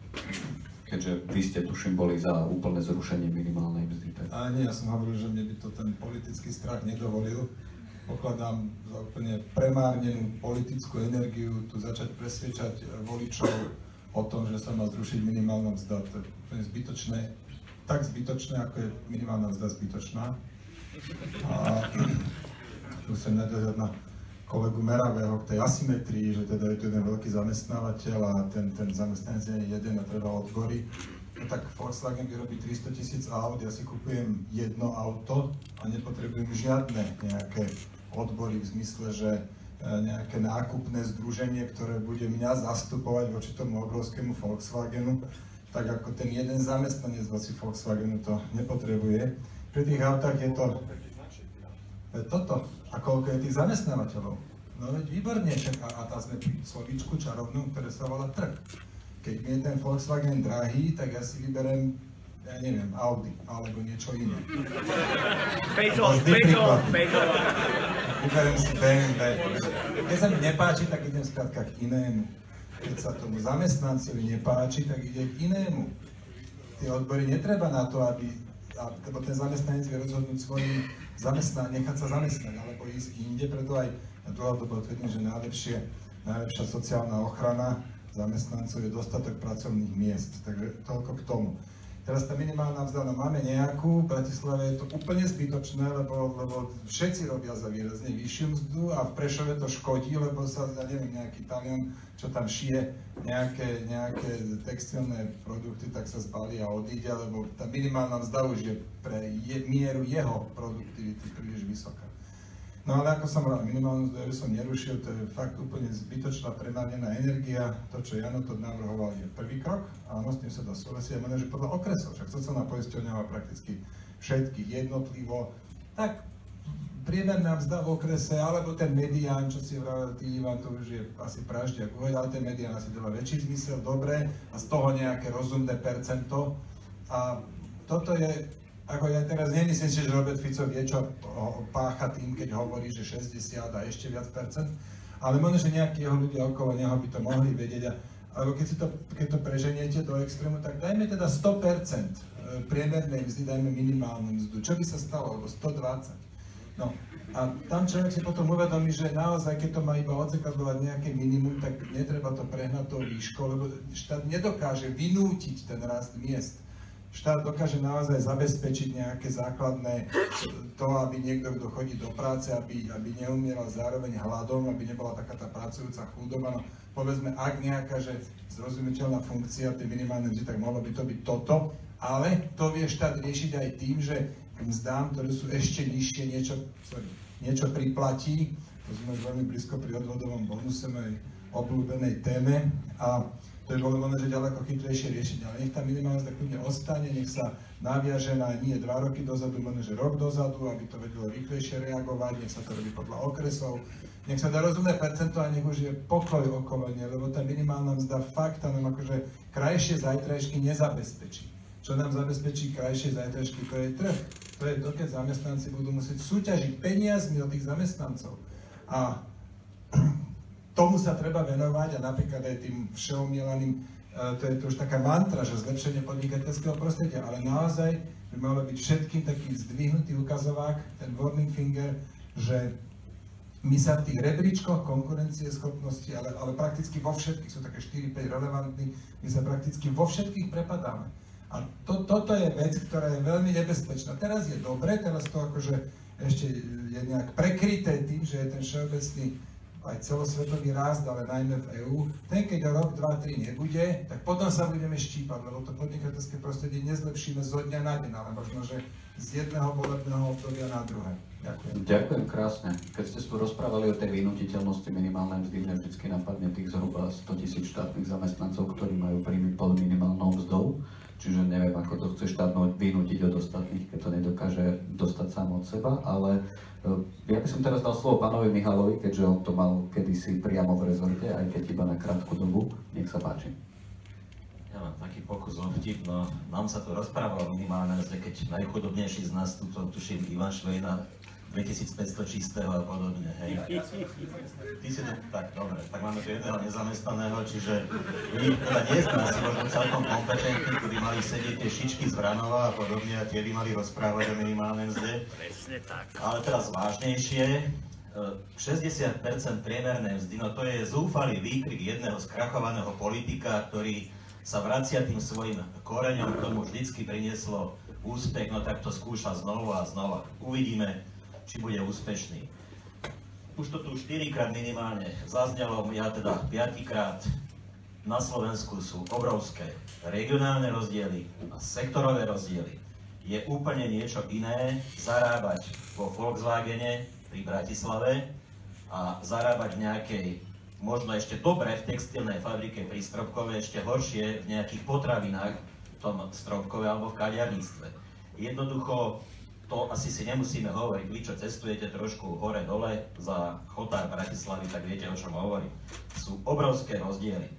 Keďže vy ste, tuším, boli za úplné zrušenie minimálnej mzdy. Tak... A nie, ja som hovoril, že mne by to ten politický strach nedovolil. Pokladám za úplne premárnenú politickú energiu tu začať presvedčať voličov o tom, že sa má zrušiť minimálna mzda. To je úplne zbytočné. Tak zbytočné, ako je minimálna mzda zbytočná. A tu chcem nadviazať na kolegu Meravého k tej asymetrii, že teda je tu jeden veľký zamestnávateľ a ten, ten zamestnanec je jeden a treba odbory. No tak Volkswagen vyrobí tristotisíc aut, ja si kupujem jedno auto a nepotrebujem žiadne nejaké odbory v zmysle, že nejaké nákupné združenie, ktoré bude mňa zastupovať voči tomu obrovskému Volkswagenu, tak ako ten jeden zamestnanec voči Volkswagenu to nepotrebuje. Pri tých autách je to toto. A koľko je tých zamestnávateľov? No veď výborne, a, a tá sme pri slovíčku čarovnú, ktoré sa volá trh. Keď mi je ten Volkswagen drahý, tak ja si vyberem, ja neviem, Audi, alebo niečo iné. Peugeot, Peugeot, Peugeot. Vyberem si bé em vé. Keď sa mi nepáči, tak idem skrátka k inému. Keď sa tomu zamestnancovi nepáči, tak ide k inému. Tie odbory netreba na to, aby, lebo ten zamestnanec vie rozhodnúť svojim zamestnať, nechať sa zamestnať, alebo ísť inde, preto aj dlhodobo tvrdím, že najlepšie, najlepšia sociálna ochrana zamestnancov je dostatok pracovných miest, takže toľko k tomu. Teraz tá minimálna mzda, no máme nejakú, v Bratislave je to úplne zbytočné, lebo, lebo všetci robia za výrazne vyššiu mzdu a v Prešove to škodí, lebo sa, ja neviem, nejaký Talian, čo tam šije nejaké, nejaké textilné produkty, tak sa zbalí a odíde, lebo tá minimálna mzda už je pre je, mieru jeho produktivity príliš vysoká. No ale ako som hovoril, minimálnu mzdu som nerušil, to je fakt úplne zbytočná premárnená energia. To, čo Jano to navrhoval, je prvý krok. Áno, s tým sa dá súhlasiť, a že podľa okresov, však sociálna poisťovňa má prakticky všetkých jednotlivo. Tak priemerná mzda v okrese, alebo ten medián, čo si vravel ty, Ivan, to už je asi praždiak uveď, ale ten medián asi dáva väčší zmysel, dobre, a z toho nejaké rozumné percento. A toto je, ako ja teraz nemyslím si, že Robert Fico vie, čo pácha tým, keď hovorí, že šesťdesiat a ešte viac percent, ale možno, že nejakí jeho ľudia okolo neho by to mohli vedieť. Alebo keď, si to, keď to preženiete do extrému, tak dajme teda sto percent priemernej mzdy, dajme minimálnu mzdu. Čo by sa stalo? Alebo sto dvadsať. No a tam človek si potom uvedomí, že naozaj, keď to má iba odzrkadľovať nejaké minimum, tak netreba to prehnať tou výškou, lebo štát nedokáže vynútiť ten rast miest. Štát dokáže naozaj zabezpečiť nejaké základné to, aby niekto, kto chodí do práce, aby, aby neumieral zároveň hladom, aby nebola taká tá pracujúca chudoba. No, povedzme, ak nejaká že zrozumiteľná funkcia tej minimálnej mzdy, tak mohlo by to byť toto, ale to vie štát riešiť aj tým, že mzdám, ktoré sú ešte nižšie, niečo, sorry, niečo priplatí. To sme už veľmi blízko pri odvodovom bonuse, mojej obľúbenej téme. A to by bolo možno, že ďaleko chytrejšie riešiť, ale nech tá minimálna mzda kľudne ostane, nech sa naviaže na nie dva roky dozadu, možno, že rok dozadu, aby to vedelo rýchlejšie reagovať, nech sa to robí podľa okresov, nech sa dá rozumné percento a nech už je pokoj okolo nej, lebo tá minimálna mzda fakt nám akože krajšie zajtrajšky nezabezpečí. Čo nám zabezpečí krajšie zajtrajšky, to je trh. To je to, keď zamestnanci budú musieť súťažiť peniazmi od tých zamestnancov. A tomu sa treba venovať a napríklad aj tým všeomielaným, to je to už taká mantra, že zlepšenie podnikateľského prostredia, ale naozaj by malo byť všetkým taký zdvihnutý ukazovák, ten warning finger, že my sa v tých rebríčkoch konkurencieschopnosti, ale, ale prakticky vo všetkých, sú také štyri päť relevantní, my sa prakticky vo všetkých prepadáme. A to, toto je vec, ktorá je veľmi nebezpečná. Teraz je dobre, teraz to akože ešte je nejak prekryté tým, že je ten všeobecný aj celosvetový rast, ale najmä v é ú. Ten, keď rok, dva, tri nebude, tak potom sa budeme štípať, lebo to podnikateľské prostredie nezlepšíme zo dňa na deň, ale možno, že z jedného volebného obdobia na druhé. Ďakujem. Ďakujem krásne. Keď ste tu rozprávali o tej vynutiteľnosti minimálnej mzdy, mňa vždycky napadne tých zhruba sto tisíc štátnych zamestnancov, ktorí majú príjmy pod minimálnou mzdou. Čiže neviem, ako to chce štát vynútiť od ostatných, keď to nedokáže dostať sám od seba, ale ja by som teraz dal slovo pánovi Mihalovi, keďže on to mal kedysi priamo v rezorte, aj keď iba na krátku dobu. Nech sa páči. Ja mám taký pokus o vtip, no nám sa tu rozprávalo minimálne, že keď najchudobnejší z nás, tu tuším Ivan Švejna, dvetisícpäťsto čistého a podobne, hej. Ty si to, tak dobre, tak máme tu jedného nezamestnaného, čiže my teda nie sme asi možno celkom kompetentní, ktorí mali sedieť tie šičky z Vranova a podobne a tie by mali rozprávať o minimálnej mzde. Presne tak. Ale teraz vážnejšie, šesťdesiat percent priemernej mzdy, no to je zúfalý výkrik jedného skrachovaného politika, ktorý sa vracia tým svojim koreňom, k tomu vždycky prinieslo úspech, no tak to skúša znovu a znova. Uvidíme, či bude úspešný. Už to tu štyrikrát minimálne zaznelo, ja teda piatykrát. Na Slovensku sú obrovské regionálne rozdiely a sektorové rozdiely. Je úplne niečo iné zarábať vo Volkswagene pri Bratislave a zarábať v nejakej, možno ešte dobre v textilnej fabrike pri Stropkove, ešte horšie v nejakých potravinách v tom Stropkove alebo v kaďarníctve. Jednoducho, to asi si nemusíme hovoriť, vy čo cestujete trošku hore-dole za chotár Bratislavy, tak viete, o čom hovorím. Sú obrovské rozdiely.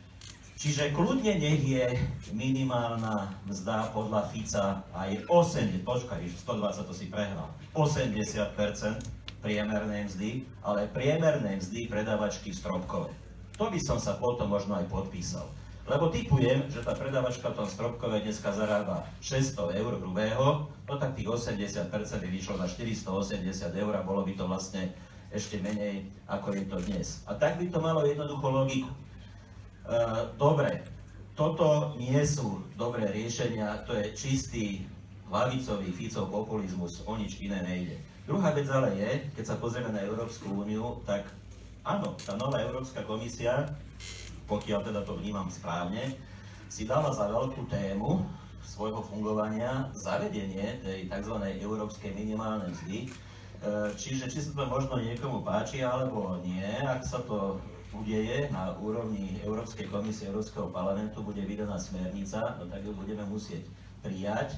Čiže kľudne nech je minimálna mzda podľa Fica aj osemdesiat, počkaj, stodvadsať to si prehral, osemdesiat percent priemernej mzdy, ale priemernej mzdy predávačky v Stropkove. To by som sa potom možno aj podpísal. Lebo tipujem, že tá predavačka v tom Stropkove dneska zarába šesťsto eur hrubého, no tak tých osemdesiat percent by vyšlo na štyristoosemdesiat eur a bolo by to vlastne ešte menej, ako je to dnes. A tak by to malo jednoducho logiku. E, dobre, toto nie sú dobré riešenia, to je čistý lavicový Ficov populizmus, o nič iné nejde. Druhá vec ale je, keď sa pozrieme na Európsku úniu, tak áno, tá nová Európska komisia, pokiaľ teda to vnímam správne, si dala za veľkú tému svojho fungovania zavedenie tej tzv. Európskej minimálnej mzdy. Čiže či sa to možno niekomu páči alebo nie, ak sa to udeje na úrovni Európskej komisie Európskeho parlamentu, bude vydaná smernica, no tak ju budeme musieť prijať.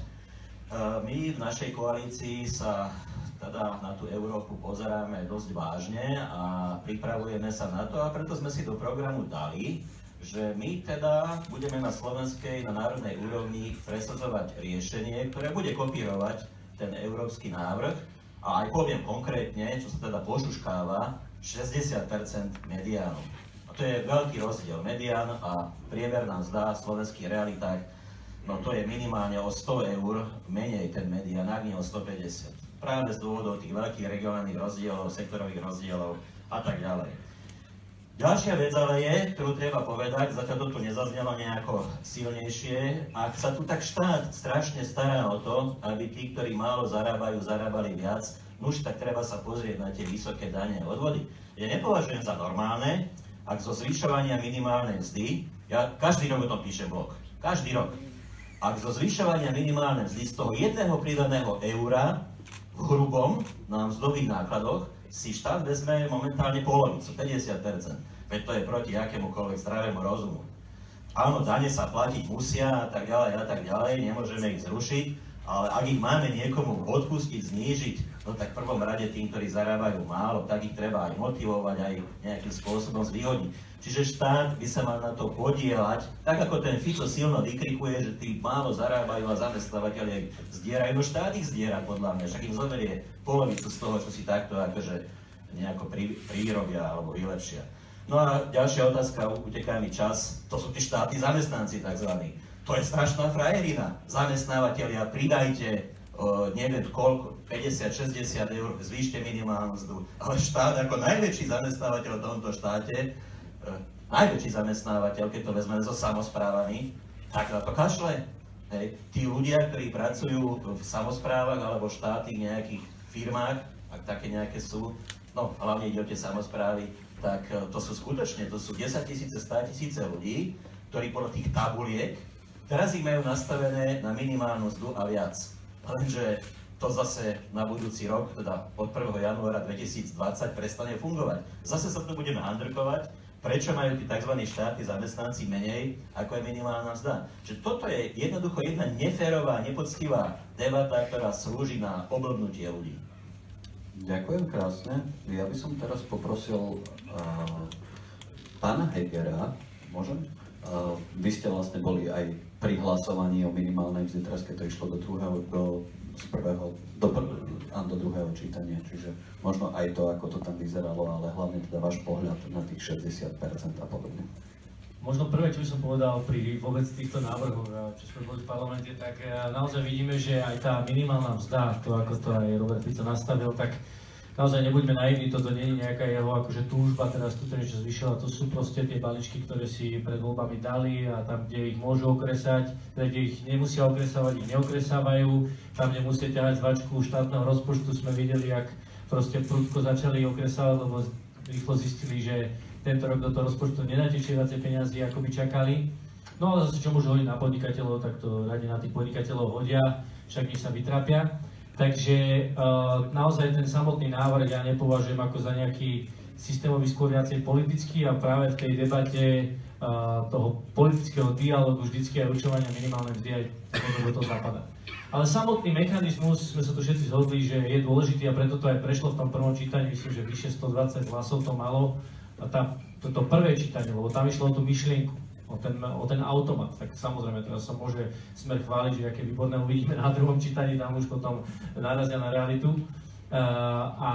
My v našej koalícii sa teda na tú Európu pozeráme dosť vážne a pripravujeme sa na to a preto sme si do programu dali, že my teda budeme na slovenskej, na národnej úrovni presadzovať riešenie, ktoré bude kopírovať ten európsky návrh a aj poviem konkrétne, čo sa teda pošuškáva, šesťdesiat percent mediánov. A to je veľký rozdiel. Medián a priemerná mzda v slovenských realitách, no to je minimálne o sto eur menej ten medián, ak nie o stopäťdesiat. Práve z dôvodov tých veľkých regionálnych rozdielov, sektorových rozdielov a tak ďalej. Ďalšia vec ale je, ktorú treba povedať, zatiaľ to tu nezaznelo nejako silnejšie, ak sa tu tak štát strašne stará o to, aby tí, ktorí málo zarábajú, zarábali viac, nuž tak treba sa pozrieť na tie vysoké dane a odvody. Ja nepovažujem za normálne, ak zo zvyšovania minimálnej mzdy, ja každý rok o tom píšem blog, každý rok, ak zo zvyšovania minimálnej mzdy z toho jedného pridaného eura v hrubom na mzdových nákladoch si štát vezme momentálne polovicu, päťdesiat percent. Veď to je proti akémukoľvek zdravému rozumu. Áno, dane sa platiť musia a tak ďalej a tak ďalej, nemôžeme ich zrušiť, ale ak ich máme niekomu odpustiť, znížiť, no tak v prvom rade tým, ktorí zarábajú málo, tak ich treba aj motivovať, aj nejakým spôsobom zvýhodniť. Čiže štát by sa mal na to podieľať, tak ako ten Fico silno vykrikuje, že tí málo zarábajú a zamestnávateľe zdierajú, no štát ich zdiera podľa mňa, však im zoberie polovicu z toho, čo si takto akože nejako prirobia alebo vylepšia. No a ďalšia otázka, uteká mi čas, to sú tí štátni zamestnanci takzvaní. To je strašná frajerina. Zamestnávateľia, pridajte, o, neviem koľko, päťdesiat šesťdesiat eur, zvýšte minimálnu mzdu. Ale štát ako najväčší zamestnávateľ v tomto štáte, e, najväčší zamestnávateľ, keď to vezmeme so samosprávami, tak na to kašle. Hej. Tí ľudia, ktorí pracujú v samosprávach alebo štátnych nejakých firmách, ak také nejaké sú, no hlavne ide o tie samosprávy, tak to sú skutočne, to sú desaťtisíce, státisíce ľudí, ktorí podľa tých tabuliek teraz ich majú nastavené na minimálnu mzdu a viac. Lenže to zase na budúci rok, teda od prvého januára dvetisícdvadsať, prestane fungovať. Zase sa tu budeme handrkovať, prečo majú tí tzv. Štátni zamestnanci menej, ako je minimálna mzda. Čiže toto je jednoducho jedna neférová, nepoctivá debata, ktorá slúži na oblbnutie ľudí. Ďakujem krásne. Ja by som teraz poprosil uh, pána Hegera, môžem? Uh, vy ste vlastne boli aj pri hlasovaní o minimálnej mzde, teraz keď to išlo do druhého, do, z prvého, do, prv, do druhého čítania, čiže možno aj to, ako to tam vyzeralo, ale hlavne teda váš pohľad na tých šesťdesiat percent a podobne. Možno prvé, čo by som povedal pri vôbec týchto návrhoch, čo sme boli v parlamente, tak naozaj vidíme, že aj tá minimálna mzda, to ako to aj Robert Fico nastavil, tak naozaj nebuďme naivní, toto nie je nejaká jeho akože túžba, teraz tu to niečo zvyšila, to sú proste tie balíčky, ktoré si pred voľbami dali a tam, kde ich môžu okresať, teda kde ich nemusia okresávať, ich neokresávajú, tam, kde musia ťahať zvačku štátneho rozpočtu, sme videli, jak proste prudko začali okresávať, lebo rýchlo zistili, že tento rok do toho rozpočtu nenatečie viacej peniazy, ako by čakali. No ale zase, čo môžu hodiť na podnikateľov, tak to radi na tých podnikateľov hodia, však nech sa vytrápia. Takže uh, naozaj ten samotný návrh ja nepovažujem ako za nejaký systémový, skôr viacej politický a práve v tej debate uh, toho politického dialógu vždycky aj určovania minimálnej mzdy aj do toho zapadá. Ale samotný mechanizmus, sme sa tu všetci zhodli, že je dôležitý a preto to aj prešlo v tom prvom čítaní, myslím, že vyše stodvadsať hlasov to malo. A tá, toto prvé čítanie, lebo tam išlo o tú myšlienku, o ten, o ten automat, tak samozrejme teraz sa môže Smer chváliť, že aké výborné uvidíme na druhom čítaní, tam už potom narazia na realitu. Uh, a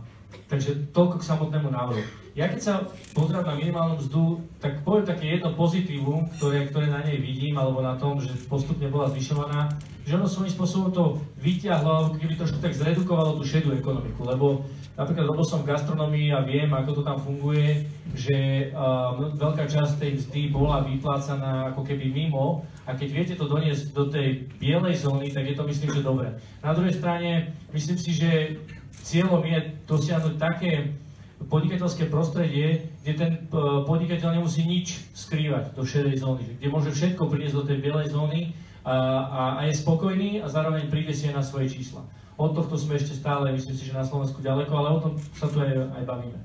takže toľko k samotnému návrhu. Ja keď sa pozerám na minimálnu mzdu, tak poviem také jedno pozitívum, ktoré, ktoré na nej vidím, alebo na tom, že postupne bola zvyšovaná, že ono svojím spôsobom to vyťahlo, keby trošku tak zredukovalo tú šedú ekonomiku, lebo napríklad robil som v gastronomii a viem, ako to tam funguje, že uh, veľká časť tej mzdy bola vyplácaná ako keby mimo a keď viete to doniesť do tej bielej zóny, tak je to myslím, že dobre. Na druhej strane, myslím si, že cieľom je dosiahnuť také podnikateľské prostredie, kde ten uh, podnikateľ nemusí nič skrývať do šedej zóny, kde môže všetko priniesť do tej bielej zóny a, a, a je spokojný a zároveň príde si aj na svoje čísla. Od tohto sme ešte stále, myslím si, že na Slovensku ďaleko, ale o tom sa tu aj, aj bavíme.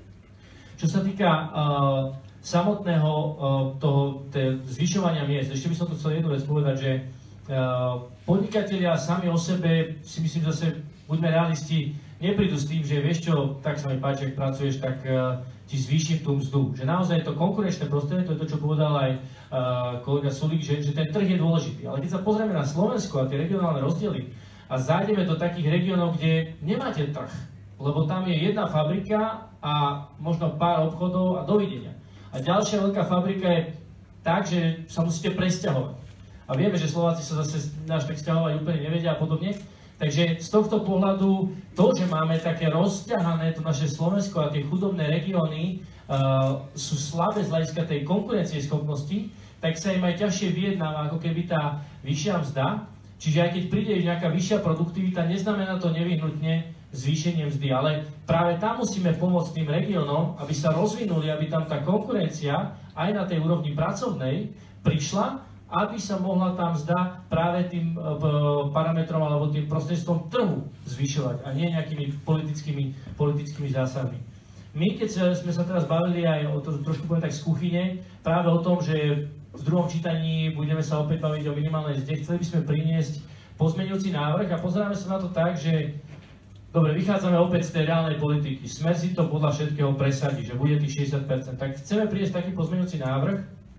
Čo sa týka uh, samotného uh, toho zvyšovania miest, ešte by som tu chcel jednu vec povedať, že uh, podnikatelia sami o sebe, si myslím zase, buďme realisti, neprídu s tým, že vieš čo, tak sa mi páči, ak pracuješ, tak uh, ti zvýšim tú mzdu. Že naozaj je to konkurenčné prostredie, to je to, čo povedal aj uh, kolega Sulík, že, že ten trh je dôležitý. Ale keď sa pozrieme na Slovensko a tie regionálne rozdiely, a zájdeme do takých regiónov, kde nemáte trh, lebo tam je jedna fabrika a možno pár obchodov a dovidenia. A ďalšia veľká fabrika je tak, že sa musíte presťahovať. A vieme, že Slováci sa zase náš tak sťahovať úplne nevedia a podobne. Takže z tohto pohľadu to, že máme také rozťahané to naše Slovensko a tie chudobné regióny uh, sú slabé z hľadiska tej konkurencieschopnosti, tak sa im aj ťažšie vyjednáva ako keby tá vyššia mzda. Čiže aj keď príde nejaká vyššia produktivita, neznamená to nevyhnutne zvýšenie mzdy, ale práve tam musíme pomôcť tým regiónom, aby sa rozvinuli, aby tam tá konkurencia aj na tej úrovni pracovnej prišla, aby sa mohla tá mzda práve tým parametrom alebo tým prostredstvom trhu zvyšovať a nie nejakými politickými, politickými zásahmi. My, keď sme sa teraz bavili aj o to, trošku poviem tak z kuchyne, práve o tom, že v druhom čítaní budeme sa opäť baviť o minimálnej mzde, chceli by sme priniesť pozmeňujúci návrh a pozeráme sa na to tak, že dobre, vychádzame opäť z tej reálnej politiky. Smer si to podľa všetkého presadí, že bude tých šesťdesiat percent. Tak chceme priniesť taký pozmeňujúci návrh,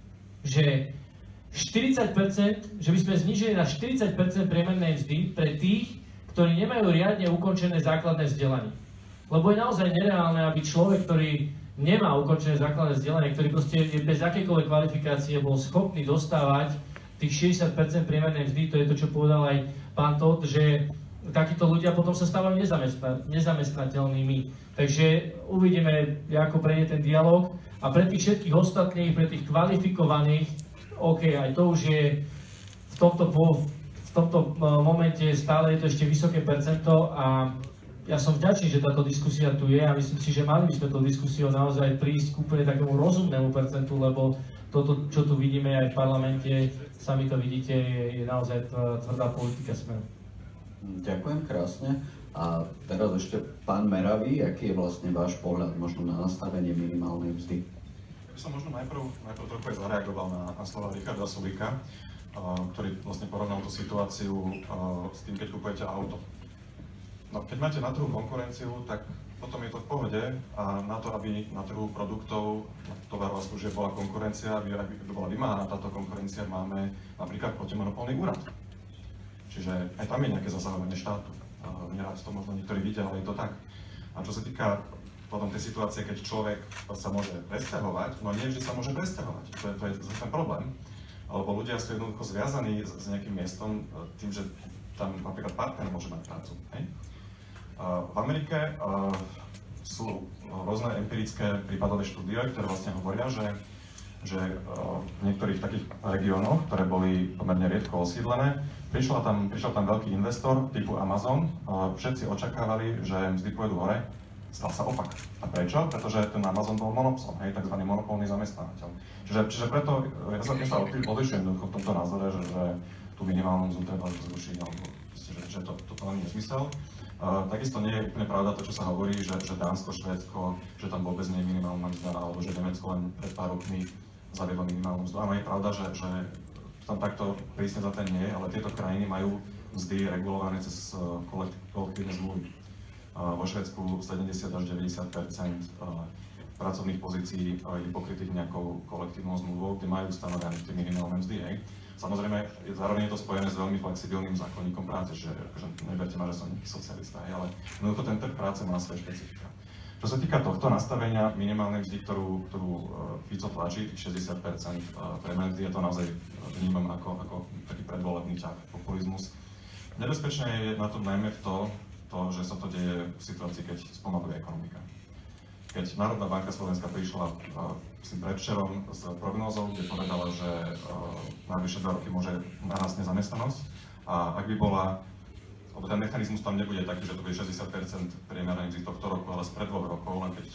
že štyridsať percent, že by sme znížili na štyridsať percent priemernej mzdy pre tých, ktorí nemajú riadne ukončené základné vzdelanie. Lebo je naozaj nereálne, aby človek, ktorý nemá ukončené základné vzdelanie, ktorý proste je bez akejkoľvek kvalifikácie bol schopný dostávať tých šesťdesiat percent priemernej mzdy, to je to, čo povedal aj pán Todt, že takíto ľudia potom sa stávajú nezamestna- nezamestnateľnými. Takže uvidíme, ako prejde ten dialog a pre tých všetkých ostatných, pre tých kvalifikovaných, OK, aj to už je v tomto, v tomto momente stále je to ešte vysoké percento a ja som vďačný, že táto diskusia tu je a myslím si, že mali by sme tú diskusiu naozaj prísť k úplne takému rozumnému percentu, lebo toto, čo tu vidíme aj v parlamente, sami to vidíte, je, je naozaj tvrdá politika smeru. Ďakujem krásne. A teraz ešte pán Meravý, aký je vlastne váš pohľad možno na nastavenie minimálnej mzdy? Ja som možno najprv, najprv trochu aj zareagoval na, na slova Richarda Sulíka, uh, ktorý vlastne porovnal tú situáciu uh, s tým, keď kupujete auto. No, keď máte na trhu konkurenciu, tak potom je to v pohode a na to, aby na trhu produktov, tovarov a služieb bola konkurencia, aby, aby bola vymáhaná táto konkurencia, máme napríklad protimonopolný úrad. Čiže aj tam je nejaké zasahovanie štátu. Nerád to možno niektorí vidia, ale je to tak. A čo sa týka potom tej situácie, keď človek sa môže presťahovať, no nie vždy sa môže presťahovať. To je, to je zase ten problém. Alebo ľudia sú jednoducho zviazaní s, s nejakým miestom tým, že tam napríklad partner môže mať prácu. Hej? V Amerike sú rôzne empirické prípadové štúdie, ktoré vlastne hovoria, že, že v niektorých takých regiónoch, ktoré boli pomerne riedko osídlené, prišiel tam, prišiel tam veľký investor typu Amazon, všetci očakávali, že mzdy pôjdu hore, stal sa opak. A prečo? Pretože ten Amazon bol monopson, hej, takzvaný monopolný zamestnávateľ. Čiže, čiže preto ja sa, ja sa odlišujem v tomto názore, že, že tú minimálnu mzdu treba zrušiť, alebo že, že to, toto nie je zmysel. Uh, takisto nie je úplne pravda to, čo sa hovorí, že, že Dánsko, Švédsko, že tam vôbec nie je minimálna mzda, alebo že Nemecko len pred pár rokmi zaviedlo minimálnu mzdu. Áno, je pravda, že, že tam takto prísne za ten nie, ale tieto krajiny majú mzdy regulované cez uh, kolektívne zmluvy. Uh, vo Švédsku sedemdesiat až deväťdesiat percent uh, pracovných pozícií uh, je pokrytých nejakou kolektívnou zmluvou, kde majú stanovené tie minimálne mzdy. Hej. Samozrejme, zároveň je to spojené s veľmi flexibilným zákonníkom práce, že, že neberte ma, že som nejaký socialista, ale jednoducho ten trh práce má svoje špecifika. Čo sa týka tohto nastavenia minimálnej mzdy, ktorú, ktorú Fico tlačí, tých šesťdesiat percent pre mňa ja to naozaj vnímam ako, ako taký predvolebný ťah, populizmus. Nebezpečné je na tom najmä to, to, že sa to deje v situácii, keď spomaluje ekonomika. Keď Národná banka Slovenska prišla si predvčerom s prognózou, kde povedala, že najbližšie dva roky môže narásť nezamestnanosť a ak by bola, lebo ten mechanizmus tam nebude taký, že to bude šesťdesiat percent priemernej mzdy tohto roku, ale spred dvoch rokov, len keď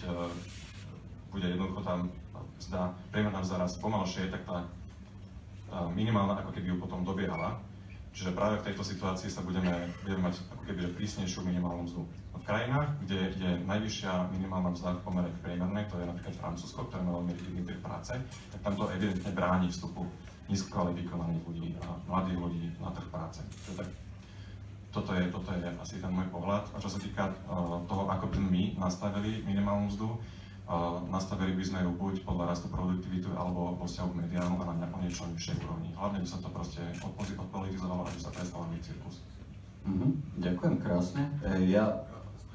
bude jednoducho tam mzda, priemerná mzda rast pomalšie, tak tá minimálna ako keby ju potom dobiehala. Čiže práve v tejto situácii sa budeme, budeme mať ako keby prísnejšiu minimálnu mzdu. V krajinách, kde je najvyššia minimálna mzda v pomere k priemernej, to je napríklad Francúzsko, ktoré má veľmi rigidný trh práce, tak tam to evidentne bráni vstupu nízko kvalifikovaných ľudí a mladých ľudí na trh práce. Tak, toto, je, toto je asi ten môj pohľad. A čo sa týka uh, toho, ako by my nastavili minimálnu mzdu, uh, nastavili by sme ju buď podľa rastu produktivity alebo vo vzťahu k mediánu a na o niečo nižšej úrovni. Hlavne by sa to proste odpolitizovalo, aby sa prestal byť cirkus. Mm-hmm. Ďakujem krásne. E, ja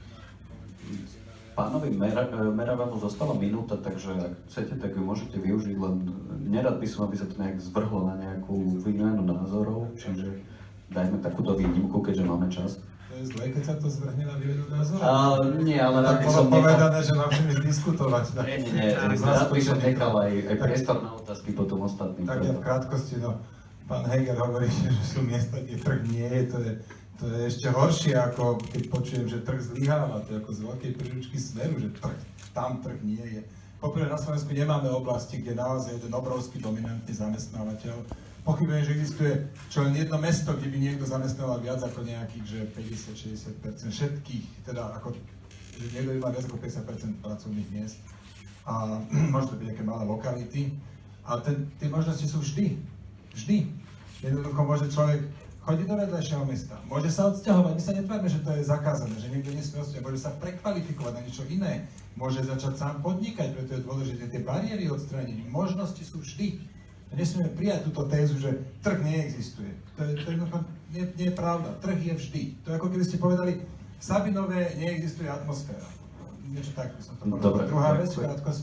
Pánovi Meravému zostala minúta, takže ak chcete, tak ju môžete využiť, len nerad by som, aby sa to nejak zvrhlo na nejakú výmenu názorov, čiže dajme takúto výnimku, keďže máme čas. To je zle, keď sa to zvrhne na výmenu názorov? Uh, nie, ale tak bolo som povedané, nechal... že mám ísť diskutovať. Tak... Nie, nie, rád by som nechal aj, aj priestor na otázky potom ostatným. Tak ja v krátkosti, no, pán Heger hovorí, že sú miesta, kde trh nie je, to je To je ešte horšie, ako keď počujem, že trh zlyháva, to je ako z veľkej príručky Smeru, že trh, tam trh nie je. Poprvé na Slovensku nemáme oblasti, kde naozaj je ten obrovský dominantný zamestnávateľ. Pochybujem, že existuje čo len jedno mesto, kde by niekto zamestnával viac ako nejakých, že päťdesiat až šesťdesiat percent všetkých, teda ako, že niekto má viac ako päťdesiat percent pracovných miest. A môže to byť nejaké malé lokality, ale ten, tie možnosti sú vždy, vždy. Jednoducho môže človek chodí do vedľajšieho mesta, môže sa odsťahovať, my sa netvárme, že to je zakázané, že niekto nesmie odsťahovať, môže sa prekvalifikovať na niečo iné, môže začať sám podnikať, preto je dôležité tie bariéry odstrániť, možnosti sú vždy. Nesmieme prijať túto tézu, že trh neexistuje. To je, to je, nie, nie je pravda, trh je vždy. To je ako keby ste povedali, v Sabinove neexistuje atmosféra. Niečo tak by som to povedal. Druhá vec v krátkosti,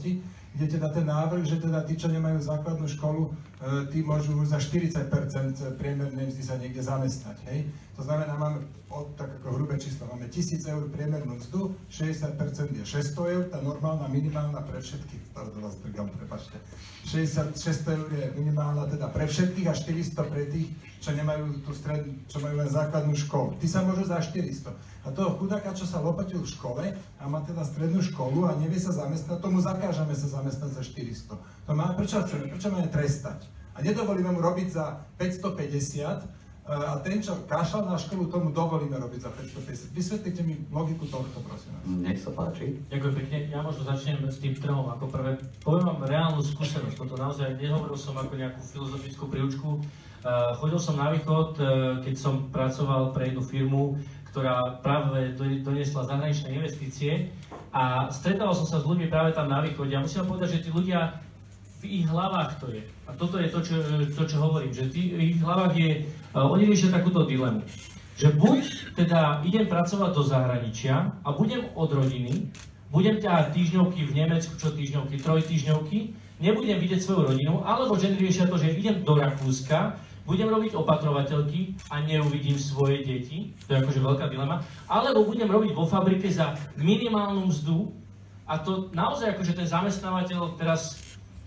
kde teda ten návrh, že teda tí, čo nemajú základnú školu, tí môžu už za štyridsať percent priemernej mzdy sa niekde zamestnať, hej. To znamená, máme, tak ako hrubé číslo, máme tisíc eur priemernú mzdu, šesťdesiat percent je šesťsto eur, tá normálna, minimálna pre všetkých, to vás trgám, prepáčte. šesťdesiat, šesťsto eur je minimálna teda pre všetkých a štyristo pre tých, čo nemajú tú stred, čo majú len základnú školu. Tí sa môžu za štyristo. A toho chudáka, čo sa lopatil v škole a má teda strednú školu a nevie sa zamestnať, tomu zakážeme sa zamestnať za štyristo. To má, prečo chceme, prečo máme trestať? A nedovolíme mu robiť za päťstopäťdesiat a ten, čo kašľal na školu, tomu dovolíme robiť za päťstopäťdesiat. Vysvetlite mi logiku tohto, prosím vás. Nech sa páči. Ďakujem pekne. Ja možno začnem s tým trhom ako prvé. Poviem vám reálnu skúsenosť. Toto naozaj nehovoril som ako nejakú filozofickú príučku. Uh, chodil som na východ, uh, keď som pracoval pre jednu firmu, ktorá práve doniesla zahraničné investície a stretával som sa s ľuďmi práve tam na východe. A musím vám povedať, že tí ľudia v ich hlavách to je. A toto je to, čo, to, čo hovorím, že tí, v ich hlavách je, uh, oni riešia takúto dilemu. Že buď teda idem pracovať do zahraničia a budem od rodiny, budem ťahať týždňovky v Nemecku, čo týždňovky, trojtýždňovky, nebudem vidieť svoju rodinu, alebo ženy riešia to, že idem do Rakúska, budem robiť opatrovateľky a neuvidím svoje deti, to je akože veľká dilema, alebo budem robiť vo fabrike za minimálnu mzdu a to naozaj akože ten zamestnávateľ teraz,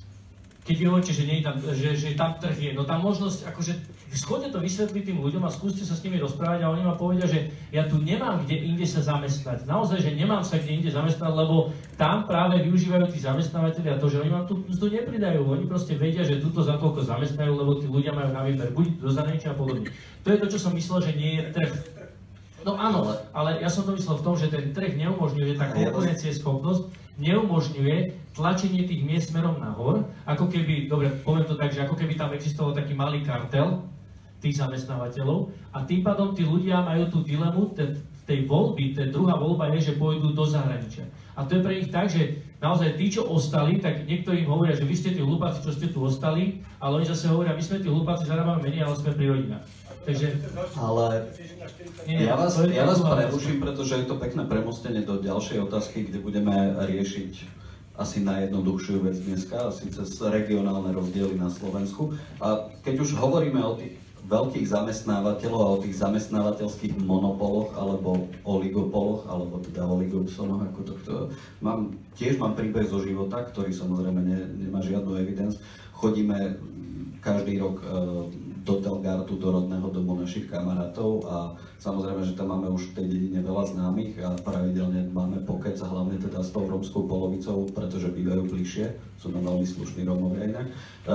keď vy hovoríte, že, nie je tam, že, že tam trh je, no tá možnosť, akože schodne to vysvetliť tým ľuďom a skúste sa s nimi rozprávať a oni ma povedia, že ja tu nemám kde inde sa zamestnať. Naozaj, že nemám sa kde inde zamestnať, lebo tam práve využívajú tí zamestnávateľia to, že oni vám tú mzdu nepridajú. Oni proste vedia, že túto za toľko zamestnajú, lebo tí ľudia majú na výber buď do zahraničia a podobne. To je to, čo som myslel, že nie je trh. No áno, ale ja som to myslel v tom, že ten trh neumožňuje, že tá konkurencieschopnosť neumožňuje tlačenie tých miest smerom nahor, ako keby, dobre, poviem to tak, že ako keby tam existoval taký malý kartel tých zamestnávateľov a tým pádom tí ľudia majú tú dilemu te, tej voľby, tá druhá voľba je, že pôjdu do zahraničia. A to je pre nich tak, že naozaj tí, čo ostali, tak niektorí im hovoria, že vy ste tí hlupáci, čo ste tu ostali, ale oni zase hovoria, my sme tí hlupáci, zarábame menej, ale sme pri rodinách. Takže... Ale nie, ja vás, ja vás preruším, pretože je to pekné premostenie do ďalšej otázky, kde budeme riešiť asi najjednoduchšiu vec dneska, asi cez regionálne rozdiely na Slovensku. A keď už hovoríme o tých veľkých zamestnávateľov a o tých zamestnávateľských monopoloch alebo oligopoloch, alebo teda oligopsonoch, ako to, to mám, tiež mám príbeh zo života, ktorý samozrejme ne, nemá žiadnu evidence. Chodíme každý rok e, do Telgartu, do rodného domu našich kamarátov a samozrejme, že tam máme už v tej dedine veľa známych a pravidelne máme pokec a hlavne teda s tou rómskou polovicou, pretože bývajú bližšie, sú nám veľmi slušní Rómovia inak.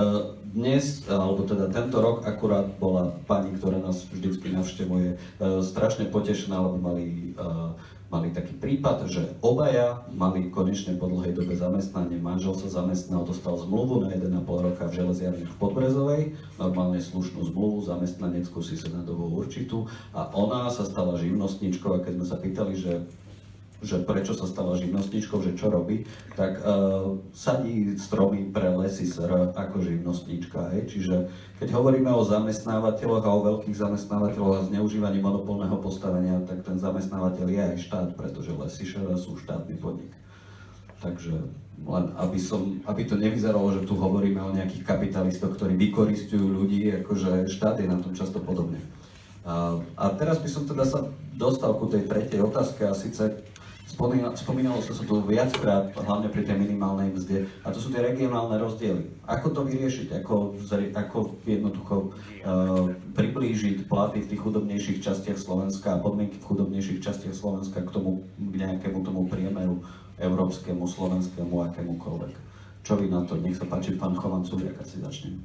Dnes, alebo teda tento rok akurát bola pani, ktorá nás vždycky navštevuje, strašne potešená, lebo mali Mali taký prípad, že obaja mali konečne po dlhej dobe zamestnanie. Manžel sa zamestnal, dostal zmluvu na jeden a pol roka v železiarniach v Podbrezovej, normálne slušnú zmluvu, zamestnaneckú si sa na dobu určitú a ona sa stala živnostníčkou a keď sme sa pýtali, že že prečo sa stala živnostníčkou, že čo robí, tak uh, sadí stromy pre lesy es er ako živnostníčka. Hej. Čiže keď hovoríme o zamestnávateľoch a o veľkých zamestnávateľoch a zneužívaní monopolného postavenia, tak ten zamestnávateľ je aj štát, pretože lesy es er sú štátny podnik. Takže len aby, som, aby to nevyzeralo, že tu hovoríme o nejakých kapitalistoch, ktorí vykoristujú ľudí, akože štát je na tom často podobne. A, a teraz by som teda sa dostal ku tej tretej otázke a síce Spomínalo, spomínalo sa tu viackrát, hlavne pri tej minimálnej mzde, a to sú tie regionálne rozdiely. Ako to vyriešiť? Ako, ako jednoducho uh, priblížiť platy v tých chudobnejších častiach Slovenska a podmienky v chudobnejších častiach Slovenska k tomu k nejakému tomu priemeru európskemu, slovenskému, akémukoľvek. Čo vy na to? Nech sa páči, pán Chovan Curiak, asi začnem.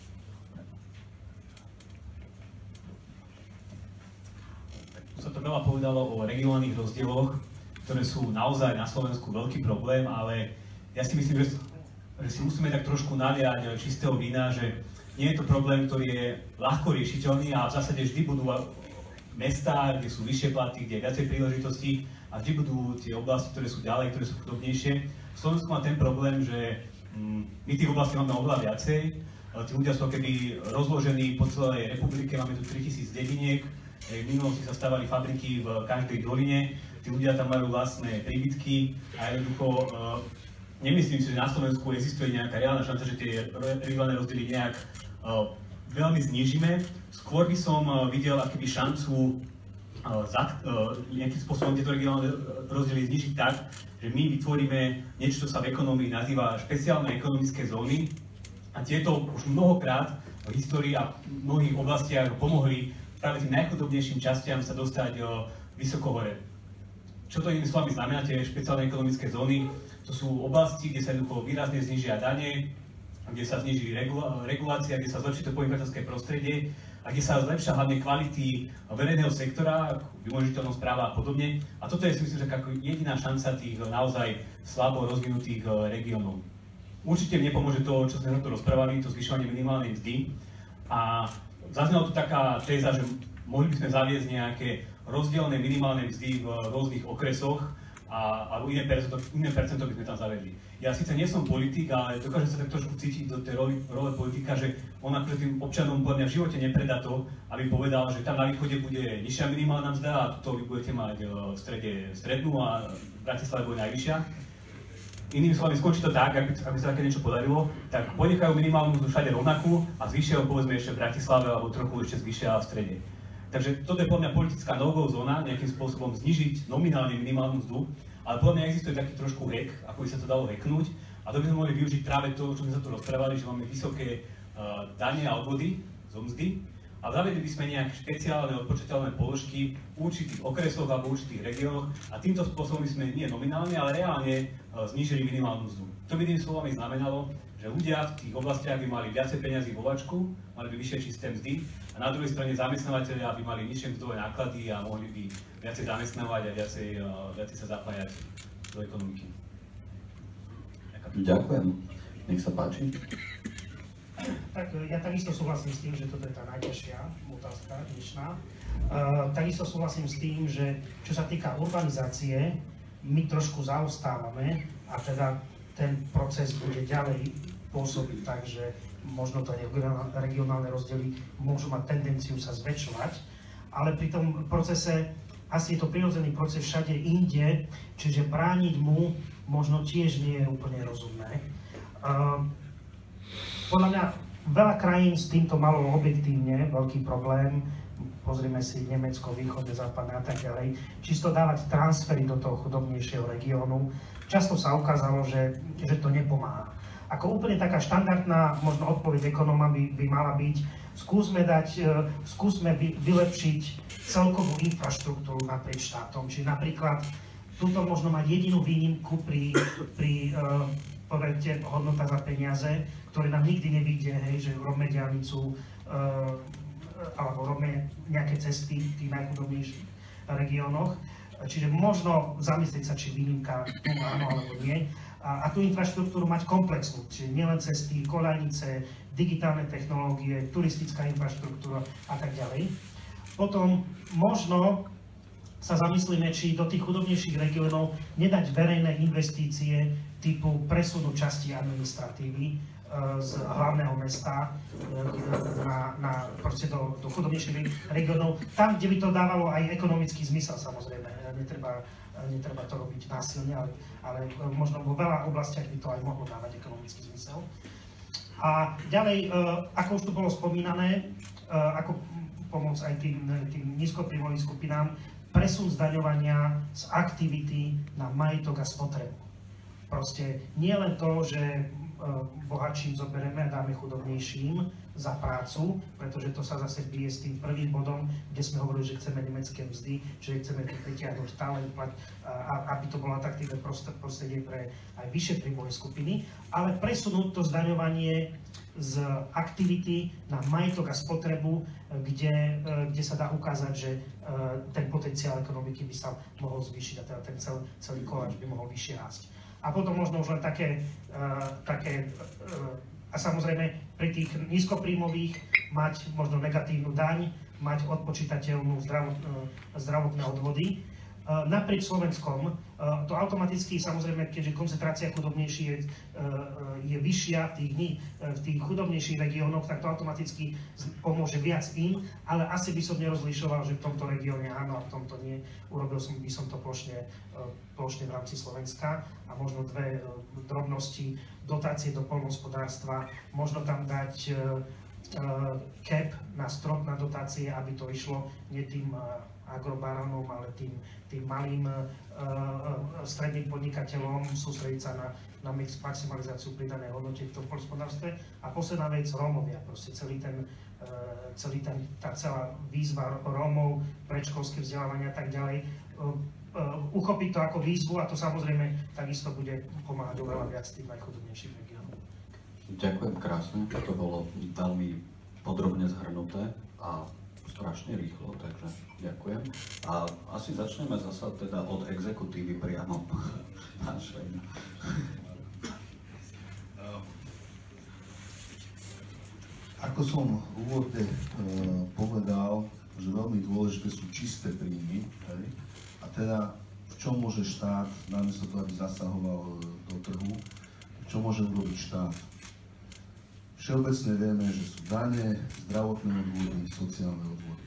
Už sa to veľa povedalo o regionálnych rozdieloch, ktoré sú naozaj na Slovensku veľký problém, ale ja si myslím, že, že si musíme tak trošku naliať čistého vína, že nie je to problém, ktorý je ľahko riešiteľný a v zásade vždy budú mestá, kde sú vyššie platy, kde je viacej príležitostí a vždy budú tie oblasti, ktoré sú ďalej, ktoré sú chudobnejšie. Slovensku má ten problém, že my tých oblastí máme oveľa viacej, tí ľudia sú keby rozložení po celej republike, máme tu tritisíc dediniek, v minulosti sa stavali fabriky v každej doline, tí ľudia tam majú vlastné príbytky a jednoducho nemyslím si, že na Slovensku existuje nejaká reálna šanca, že tie regionálne rozdiely nejak uh, veľmi znížime. Skôr by som uh, videl akoby šancu uh, za, uh, nejakým spôsobom tieto regionálne rozdiely znížiť tak, že my vytvoríme niečo, čo sa v ekonomii nazýva špeciálne ekonomické zóny a tieto už mnohokrát v histórii a v mnohých oblastiach pomohli práve tým najchudobnejším častiam sa dostať uh, vysoko hore. Čo to inými slovami znamená, tie špeciálne ekonomické zóny? To sú oblasti, kde sa jednoducho výrazne znižia dane, kde sa zniží regula- regulácia, kde sa zlepší to podnikateľské prostredie a kde sa zlepšia hlavne kvality verejného sektora, vymožiteľnosť práva a podobne. A toto je si myslím, že ako jediná šanca tých naozaj slabo rozvinutých regiónov. Určite mi nepomôže to, čo sme tu rozprávali, to zvyšovanie minimálnej mzdy. A zaznela tu taká téza, že mohli by sme zaviesť nejaké rozdielne minimálne mzdy v rôznych okresoch a, a iné, percento, iné percento by sme tam zavedli. Ja síce nie som politik, ale dokážem sa tak trošku cítiť do tej roli, role politika, že on akože tým občanom podľa mňa v živote nepredá to, aby povedal, že tam na východe bude nižšia minimálna mzda a tuto vy budete mať v strede strednú a v Bratislave bude najvyššia. Inými slovami, skončí to tak, aby, aby sa také niečo podarilo, tak ponechajú minimálnu mzdu všade rovnakú a zvýšia ho povedzme ešte v Bratislave alebo trochu ešte zvýšia v strede. Takže toto je podľa mňa politická no-go zóna, nejakým spôsobom znižiť nominálne minimálnu mzdu, ale podľa mňa existuje taký trošku hack, ako by sa to dalo hacknúť a to by sme mohli využiť práve to, čo sme sa tu rozprávali, že máme vysoké uh, dane a odvody zo mzdy a zavedli by sme nejaké špeciálne odpočítateľné položky v určitých okresoch alebo v určitých regiónoch a týmto spôsobom by sme nie nominálne, ale reálne uh, znížili minimálnu mzdu. To by tým slovami znamenalo, že ľudia v tých oblastiach by mali viacej peňazí vo vačku, mali by vyššie čisté mzdy a na druhej strane zamestnávateľia by mali nižšie mzdové náklady a mohli by viacej zamestnávať a viacej, uh, viacej sa zapájať do ekonomiky. Ďakujem. Nech sa páči. Tak ja takisto súhlasím s tým, že toto je tá najťažšia otázka dnešná. Uh, takisto súhlasím s tým, že čo sa týka urbanizácie, my trošku zaostávame a teda ten proces bude ďalej pôsobiť tak, že možno to regionálne rozdiely môžu mať tendenciu sa zväčšovať, ale pri tom procese, asi je to prirodzený proces všade inde, čiže brániť mu možno tiež nie je úplne rozumné. Uh, podľa mňa veľa krajín s týmto malo objektívne veľký problém, pozrime si Nemecko, východné, západné a tak ďalej, čisto dávať transfery do toho chudobnejšieho regiónu. Často sa ukázalo, že, že to nepomáha. Ako úplne taká štandardná možno odpoveď ekonóma by, by mala byť, skúsme dať, skúsme vy, vylepšiť celkovú infraštruktúru naprieč štátom. Čiže napríklad tuto možno mať jedinú výnimku pri, pri uh, povedete, hodnota za peniaze, ktoré nám nikdy nevyjde, hej, že robíme diaľnicu uh, alebo robíme nejaké cesty v tých najchudobnejších regiónoch. Čiže možno zamyslieť sa, či výnimka tu áno alebo nie. A, a tú infraštruktúru mať komplexnú, čiže nielen cesty, koľajnice, digitálne technológie, turistická infraštruktúra a tak ďalej. Potom možno sa zamyslíme, či do tých chudobnejších regiónov nedať verejné investície typu presunu časti administratívy z hlavného mesta na, na proste do, do chudobnejších regiónov, tam, kde by to dávalo aj ekonomický zmysel, samozrejme. Netreba, netreba to robiť násilne, ale, ale možno vo veľa oblastiach by to aj mohlo dávať ekonomický zmysel. A ďalej, ako už tu bolo spomínané, ako pomôcť aj tým, tým nízkopríjmovým skupinám, presun zdaňovania z aktivity na majetok a spotrebu. Proste nie len to, že bohatším zoberieme a dáme chudobnejším za prácu, pretože to sa zase bije s tým prvým bodom, kde sme hovorili, že chceme nemecké mzdy, že chceme pritiahnuť stále, aby to bolo atraktívne prostredie pre aj vyššie príjmové skupiny, ale presunúť to zdaňovanie z aktivity na majetok a spotrebu, kde, kde sa dá ukázať, že ten potenciál ekonomiky by sa mohol zvýšiť a teda ten cel, celý koláč by mohol vyššie rásť. A potom možno už len také, uh, také uh, a samozrejme pri tých nízkopríjmových mať možno negatívnu daň, mať odpočítateľnú zdravot, uh, zdravotné odvody, naprieč Slovenskom. To automaticky, samozrejme, keďže koncentrácia chudobnejších je, je vyššia v tých, v tých chudobnejších regiónoch, tak to automaticky pomôže viac im, ale asi by som nerozlišoval, že v tomto regióne áno a v tomto nie. Urobil som, by som to plošne, plošne v rámci Slovenska a možno dve drobnosti, dotácie do poľnohospodárstva, možno tam dať cap na strop na dotácie, aby to išlo nie tým agrobarónom, ale tým, tým malým uh, stredným podnikateľom, sústrediť sa na, na maximalizáciu pridanej hodnoty v tom poľnohospodárstve. A posledná vec, Rómovia, proste celý ten, uh, celý ten, tá celá výzva Rómov, predškolské vzdelávania a tak ďalej, uh, uh, uchopiť to ako výzvu a to samozrejme takisto bude pomáhať oveľa viac tým najchudobnejším regiónom. Ďakujem krásne, to bolo veľmi podrobne zhrnuté a strašne rýchlo, takže ďakujem. A asi začneme zasa teda od exekutívy priamo. Ako som úvodne uh, povedal, že veľmi dôležité sú čisté príjmy, hej? A teda v čom môže štát, namiesto toho, aby zasahoval do trhu, čo môže urobiť štát? Všeobecne vieme, že sú dane, zdravotné odvody, sociálne odvody.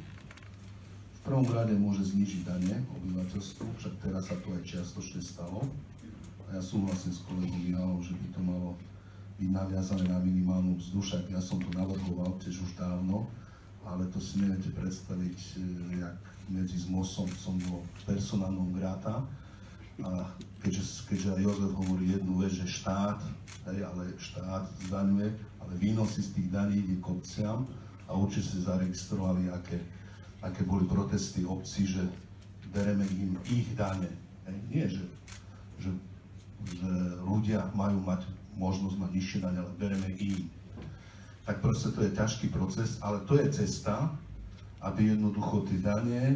V prvom rade môže znížiť dane obyvateľstvu, však teraz sa to aj čiastočne stalo. A ja súhlasím s kolegom Mihalom, že by to malo byť naviazané na minimálnu mzdu, však ja som to navrhoval tiež už dávno, ale to si neviete predstaviť, jak medzi s MOSom som bol personálnom gráta. A keďže, keďže aj Jozef hovorí jednu vec, že štát, hej, ale štát zdaňuje, ale výnosy z tých daní ide k obciam a určite si zaregistrovali, aké, aké boli protesty obcí, že bereme im ich dane. Hej. Nie, že, že, že ľudia majú mať možnosť mať nižšie dane, ale bereme im. Tak proste to je ťažký proces, ale to je cesta, aby jednoducho tie dane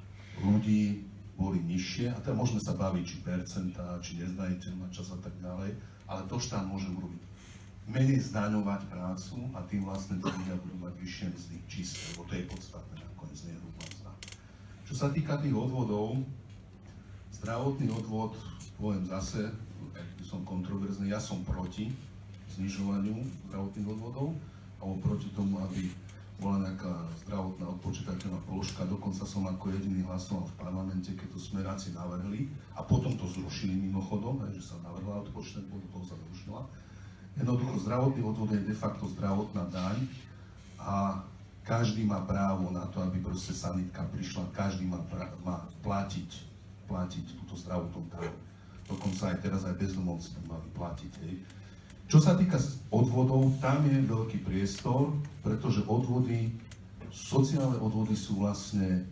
ľudí boli nižšie, a teda môžeme sa baviť, či percentá, či nezdaniteľná čas a tak ďalej, ale to štát môže urobiť. Menej zdaňovať prácu a tým vlastne tí ľudia budú mať vyššie mzdy čisté, lebo to je podstatné, nakoniec nie je hrubá mzda. Čo sa týka tých odvodov, zdravotný odvod, poviem zase, ak som kontroverzný, ja som proti znižovaniu zdravotných odvodov, alebo proti tomu, aby bola nejaká zdravotná odpočítateľná položka, dokonca som ako jediný hlasoval v parlamente, keď to smeráci navrhli a potom to zrušili mimochodom, že sa navrhla odpočítateľná položka, to sa zrušila. Jednoducho zdravotný odvod je de facto zdravotná daň a každý má právo na to, aby proste sanitka prišla, každý má, pra- má platiť, platiť túto zdravotnú daň. Dokonca aj teraz aj bezdomovci by mali platiť. Hej. Čo sa týka odvodov, tam je veľký priestor, pretože odvody, sociálne odvody sú vlastne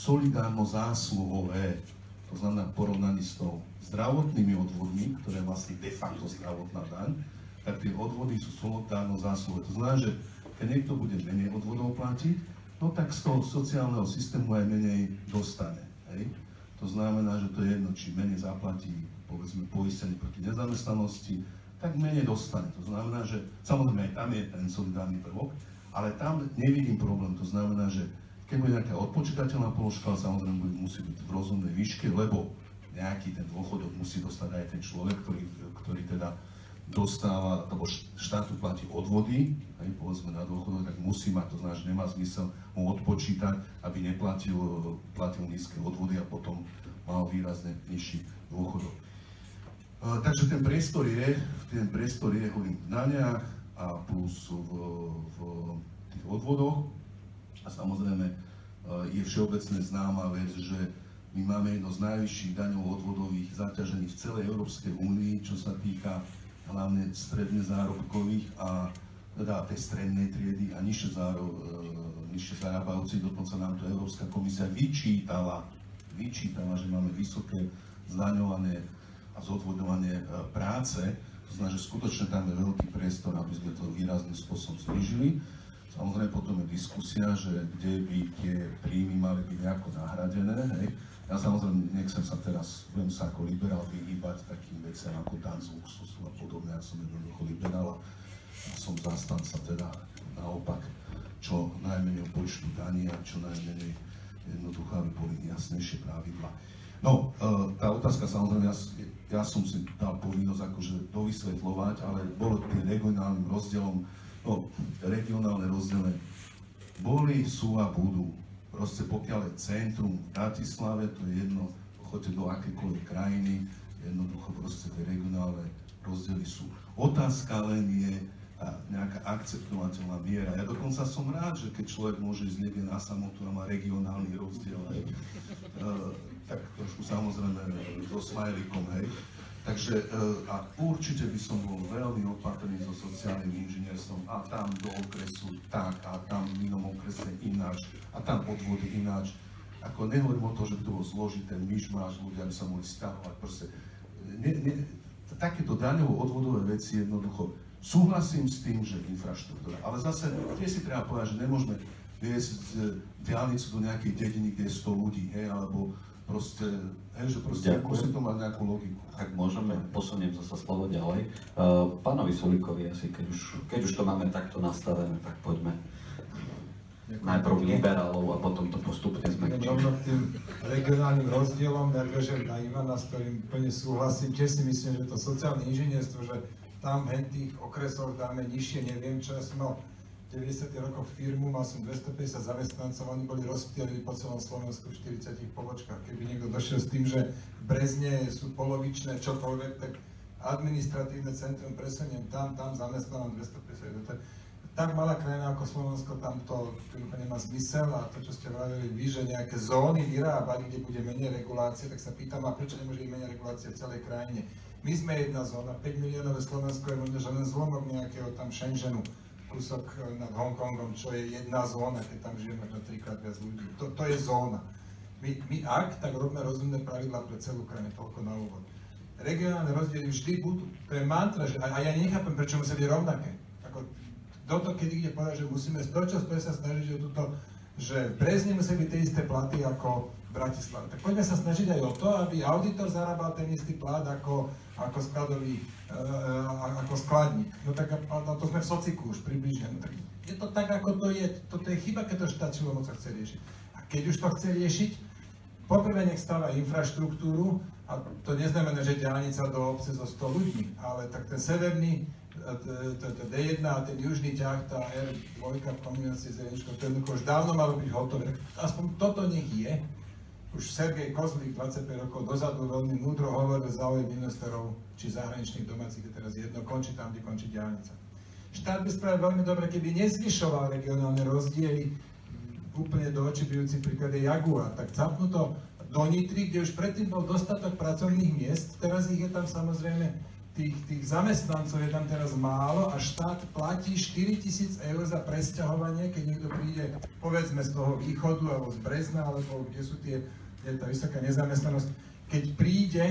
solidárno-zásluhové. To znamená v porovnaní s tou zdravotnými odvodmi, ktoré je vlastne de facto zdravotná daň, tak tie odvody sú solidárno-zásluhové. To znamená, že keď niekto bude menej odvodov platiť, no tak z toho sociálneho systému aj menej dostane. Hej? To znamená, že to je jedno, či menej zaplatí, povedzme, poistenie proti nezamestnanosti, tak menej dostane. To znamená, že samozrejme tam je ten solidárny prvok, ale tam nevidím problém. To znamená, že keď bude nejaká odpočítateľná položka, samozrejme bude, musí byť v rozumnej výške, lebo nejaký ten dôchodok musí dostať aj ten človek, ktorý, ktorý teda dostáva, alebo štátu platí odvody, hej, povedzme na dôchodok, tak musí mať, to znamená, že nemá zmysel mu odpočítať, aby neplatil platil nízke odvody a potom mal výrazne nižší dôchodok. Uh, takže ten priestor je, ten priestor je hovorím v daniach a plus v, v tých odvodoch. A samozrejme uh, je všeobecne známa vec, že my máme jedno z najvyšších daňov odvodových zaťažení v celej Európskej únii, čo sa týka hlavne stredne zárobkových a teda tej strednej triedy a nižšie, zárob, uh, nižšie zarábajúcich. Dokonca nám to Európska komisia vyčítala, vyčítala, že máme vysoké zdaňované a zodvodovanie práce, to znamená, že skutočne tam je veľký priestor, aby sme to výrazným spôsobom znížili. Samozrejme potom je diskusia, že kde by tie príjmy mali byť nejako nahradené. Hej. Ja samozrejme nechcem sa teraz, budem sa ako liberál vyhýbať takým veciam ako dan z luxusu a podobne. Ja som jednoducho liberál a som zastanca teda naopak čo najmenej počtu daní a čo najmenej jednoducho, aby boli jasnejšie pravidlá. No, tá otázka samozrejme, ja, ja som si dal povinnosť akože dovysvetľovať, ale bolo tým regionálnym rozdielom, no, regionálne rozdiely boli, sú a budú. Proste pokiaľ je centrum v Bratislave, to je jedno, choďte do akékoľvek krajiny, jednoducho proste tie regionálne rozdiely sú. Otázka len je a nejaká akceptovateľná miera. Ja dokonca som rád, že keď človek môže ísť niekde na samotu a má regionálny rozdiel, hej, uh, tak trošku samozrejme so smajlikom, hej. Takže uh, a určite by som bol veľmi opatrný so sociálnym inžinierstvom a tam do okresu tak a tam v inom okrese ináč a tam odvody ináč. Ako nehovorím o to, že by to bolo zložité, myšmáš, ľudia by sa mohli stahovať, proste. Ne, ne, takéto daňovo-odvodové veci jednoducho súhlasím s tým, že infraštruktúra, ale zase tie si treba povedať, že nemôžeme viesť diaľnicu do nejakej dediny, kde je sto ľudí, hej, alebo proste, hej, že proste Ďakujem. musí to mať nejakú logiku. Ak môžeme, posuniem zase slovo ďalej. Uh, pánovi Sulíkovi asi, keď už, keď už to máme takto nastavené, tak poďme. Najprv liberálov a potom to postupne zmekčíme. Rovno k tým regionálnym rozdielom, nadviažem na Ivana, s ktorým plne súhlasím. Tiež si myslím, že to sociálne inžinierstvo, že tam v tých okresoch dáme nižšie, neviem čo, ja som mal v deväťdesiatych rokoch firmu, mal som dvestopäťdesiat zamestnancov, oni boli rozptýlení po celom Slovensku v štyridsiatich pobočkách. Keby niekto došiel s tým, že v Brezne sú polovičné čokoľvek, tak administratívne centrum presuniem tam, tam zamestnávam dvestopäťdesiat. Tak malá krajina ako Slovensko, tam to nemá zmysel a to, čo ste vravili vy, že nejaké zóny vyrábali, kde bude menej regulácie, tak sa pýtam, a prečo nemôže byť menej regulácie v celej krajine? My sme jedna zóna, päť miliónové Slovensko je možno, že len zlomok nejakého tam Shenzhenu, kúsok nad Hongkongom, čo je jedna zóna, keď tam žije možno trikrát viac ľudí. To, to je zóna. My, my ak, tak robíme rozumné pravidlá pre celú krajinu, toľko na úvod. Regionálne rozdiely vždy budú. To je mantra, že, a ja nechápem, prečo musí byť rovnaké. Ako, toto, keď ide povedať, že musíme to, čo stojí sa snažiť, že, tuto, že v Brezne musí byť tie isté platy ako v Bratislave. Tak poďme sa snažiť aj o to, aby auditor zarábal ten istý plat ako, ako skladový, uh, ako skladník. No tak no, to sme v sociku už približne. No, tak je to tak, ako to je. Toto je chyba, keď to štát silovou mocou chce riešiť. A keď už to chce riešiť, poprvé nech stáva infraštruktúru, a to neznamená, že diaľnica do obce so sto ľuďmi, ale tak ten severný, dé jeden a ten južný ťah, tá er dva v kombinácii s jedničkou, to jednoducho už dávno malo byť hotové. Aspoň toto nech je. Už Sergej Kozlík dvadsaťpäť rokov dozadu veľmi múdro hovoril záujem investorov, či zahraničných domácich, je teraz jedno, končí tam, kde končí diaľnica. Štát by spravil veľmi dobre, keby nezvyšoval regionálne rozdiely. Úplne do očí bijúci príklad je Jaguar, tak capnú to do Nitry, kde už predtým bol dostatok pracovných miest, teraz ich je tam samozrejme, tých, tých zamestnancov je tam teraz málo a štát platí štyritisíc eur za presťahovanie, keď niekto príde, povedzme, z toho východu alebo z Brezna, alebo kde sú tie, je tá vysoká nezamestnanosť, keď príde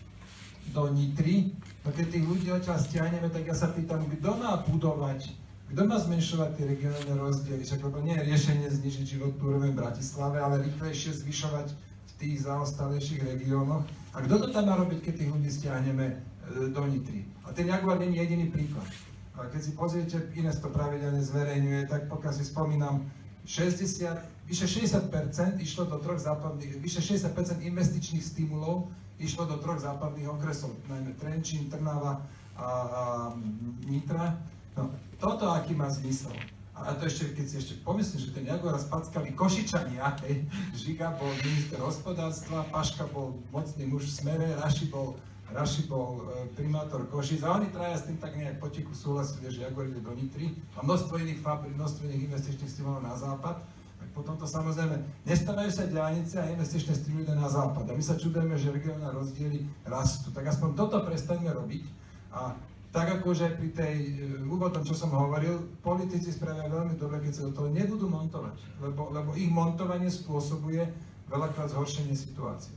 do Nitry, no keď tých ľudí odtiaľ stiahneme, tak ja sa pýtam, kto má budovať, kto má zmenšovať tie regionálne rozdiely, však lebo nie je riešenie znižiť životnú úroveň v Bratislave, ale rýchlejšie zvyšovať v tých zaostalejších regiónoch. A kto to tam má robiť, keď tých ľudí stiahneme do Nitry? A ten Jaguar nie je jediný príklad. A keď si pozriete, Ines to pravidelne zverejňuje, tak pokiaľ si spomínam, šesťdesiat, vyše šesťdesiat percent išlo do troch západných, vyše šesťdesiat percent investičných stimulov išlo do troch západných okresov, najmä Trenčín, Trnava a, a Nitra. No, toto aký má zmysel. A to ešte, keď si ešte pomyslím, že ten Jaguar spackali Košičania, hej, Žiga bol minister hospodárstva, Paška bol mocný muž v Smere, Raši bol, Raši bol e, primátor Košic a oni traja s tým tak nejak potichu súhlasili, že Jaguar ide do Nitry a množstvo iných fabrík, množstvo iných investičných stimulov na západ. Tak potom to samozrejme, nestavajú sa diaľnice a investičné stimuly na západ. A my sa čudujeme, že regionálne rozdiely rastú. Tak aspoň toto prestaňme robiť. A tak ako už aj pri tej úvodom, čo som hovoril, politici spravia veľmi dobre, keď sa do toho nebudú montovať, lebo, lebo ich montovanie spôsobuje veľakrát zhoršenie situácie.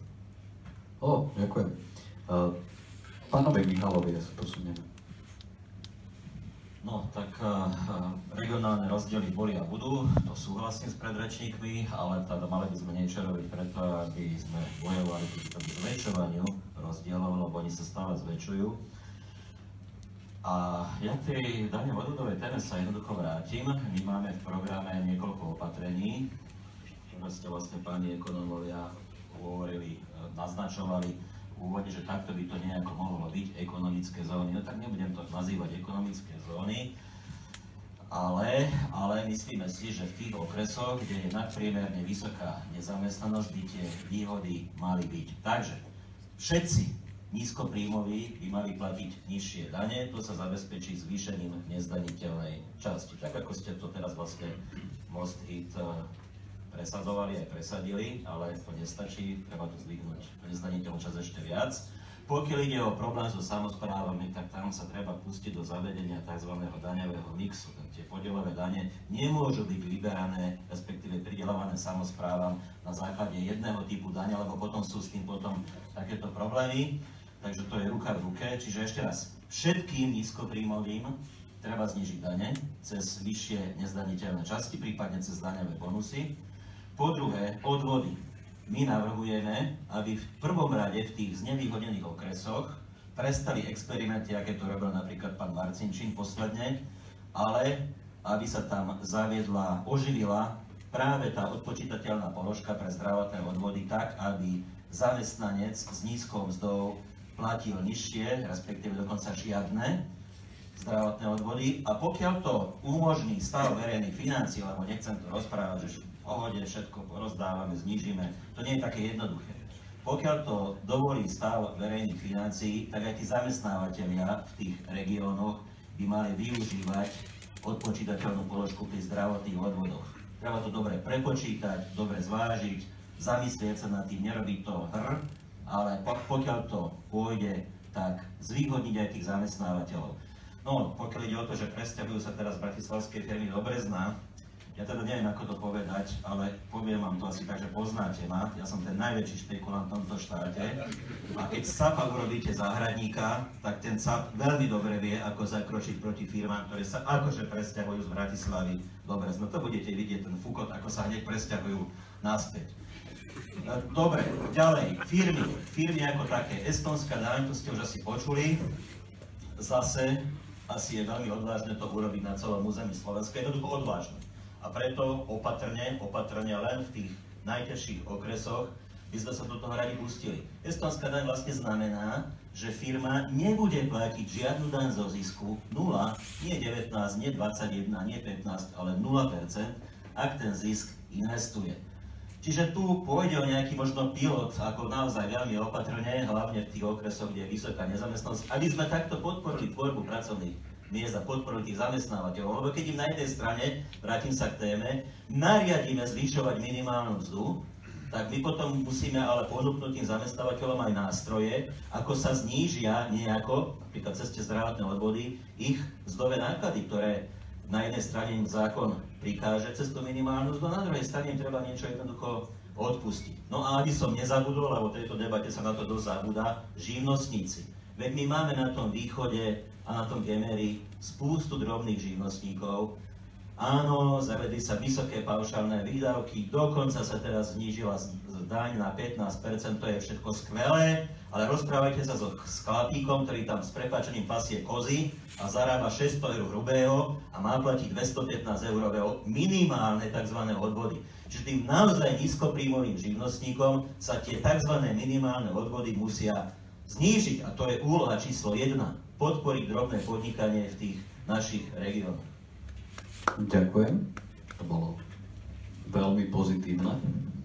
O, ďakujem. Uh, pánovi Mihalovi, ja sa posunieme. No, tak uh, regionálne rozdiely boli a budú, to súhlasím s predrečníkmi, ale teda mali by sme niečo robiť preto, aby sme bojovali proti zväčšovaniu rozdielov, lebo oni sa stále zväčšujú. A ja k tej daňovo-odvodovej téme sa jednoducho vrátim. My máme v programe niekoľko opatrení, ktoré ste vlastne páni ekonómovia hovorili, naznačovali v úvode, že takto by to nejako mohlo byť, ekonomické zóny. No tak nebudem to nazývať ekonomické zóny, ale, ale myslíme si, že v tých okresoch, kde je nadpriemerne vysoká nezamestnanosť, by tie výhody mali byť. Takže všetci nízkopríjmoví by mali platiť nižšie dane, to sa zabezpečí zvýšením nezdaniteľnej časti. Tak ako ste to teraz vlastne Most Hit presadzovali aj presadili, ale to nestačí, treba to zdvihnúť nezdaniteľnú časť ešte viac. Pokiaľ ide o problém so samosprávami, tak tam sa treba pustiť do zavedenia tzv. Daňového mixu. Tie podielové dane nemôžu byť vyberané, respektíve prideľované samosprávam na základe jedného typu dane, lebo potom sú s tým potom takéto problémy. Takže to je ruka v ruke. Čiže ešte raz, všetkým nízkopríjmovým treba znižiť dane cez vyššie nezdaniteľné časti, prípadne cez daňové bonusy. Po druhé, odvody. My navrhujeme, aby v prvom rade v tých znevýhodnených okresoch prestali experimenty, aké to robil napríklad pán Marcinčín posledne, ale aby sa tam zaviedla, oživila práve tá odpočítateľná položka pre zdravotné odvody tak, aby zamestnanec s nízkou mzdou platil nižšie, respektíve dokonca žiadne zdravotné odvody. A pokiaľ to umožní stav verejných financií, lebo nechcem to rozprávať, že v pohode všetko porozdávame, znížime, to nie je také jednoduché. Pokiaľ to dovolí stav verejných financií, tak aj tí zamestnávateľia v tých regiónoch by mali využívať odpočítateľnú položku pri zdravotných odvodoch. Treba to dobre prepočítať, dobre zvážiť, zamyslieť sa nad tým, nerobiť to hr, ale pokiaľ to pôjde, tak zvýhodniť aj tých zamestnávateľov. No, pokiaľ ide o to, že presťahujú sa teraz bratislavské firmy do Brezna, ja teda neviem, ako to povedať, ale poviem vám to asi tak, že poznáte ma. Ja som ten najväčší špekulant v tomto štáte. A keď z capa urobíte záhradníka, tak ten cap veľmi dobre vie, ako zakročiť proti firmám, ktoré sa akože presťahujú z Bratislavy do Brezna. To budete vidieť, ten fukot, ako sa hneď presťahujú naspäť. Dobre, ďalej, firmy. Firmy ako také. Estonská daň, to ste už asi počuli. Zase asi je veľmi odvážne to urobiť na celom území Slovenska. Jednoducho odvážne. A preto opatrne, opatrne len v tých najťažších okresoch by sme sa do toho radi pustili. Estonská daň vlastne znamená, že firma nebude platiť žiadnu daň zo zisku, nula, nie devätnásť, nie dvadsaťjeden, nie pätnásť, ale nula percent, ak ten zisk investuje. Čiže tu pôjde o nejaký možno pilot, ako naozaj veľmi opatrne, hlavne v tých okresoch, kde je vysoká nezamestnanosť, aby sme takto podporili tvorbu pracovných miest a podporili tých zamestnávateľov. Lebo keď im na jednej strane, vrátim sa k téme, nariadíme zvyšovať minimálnu mzdu, tak my potom musíme ale ponúknuť tým zamestnávateľom aj nástroje, ako sa znížia nejako, napríklad cez tie zdravotné odvody, ich mzdové náklady, ktoré na jednej strane im zákon prikáže cez tú minimálnu mzdu, na druhej strane im treba niečo jednoducho odpustiť. No a aby som nezabudol, lebo v tejto debate sa na to dosť zabúda, živnostníci. Veď my máme na tom východe a na tom Gemeri spústu drobných živnostníkov. Áno, zavedli sa vysoké paušálne výdavky, dokonca sa teraz znížila daň na pätnásť percent, to je všetko skvelé, ale rozprávajte sa so sklápíkom, ktorý tam s prepáčením pasie kozy a zarába šesťsto eur hrubého a má platiť dvestopätnásť eur minimálne tzv. Odvody. Čiže tým naozaj nízkopríjmovým živnostníkom sa tie tzv. Minimálne odvody musia znížiť a to je úloha číslo jedna. Podporiť drobné podnikanie v tých našich regiónoch. Ďakujem, to bolo veľmi pozitívne.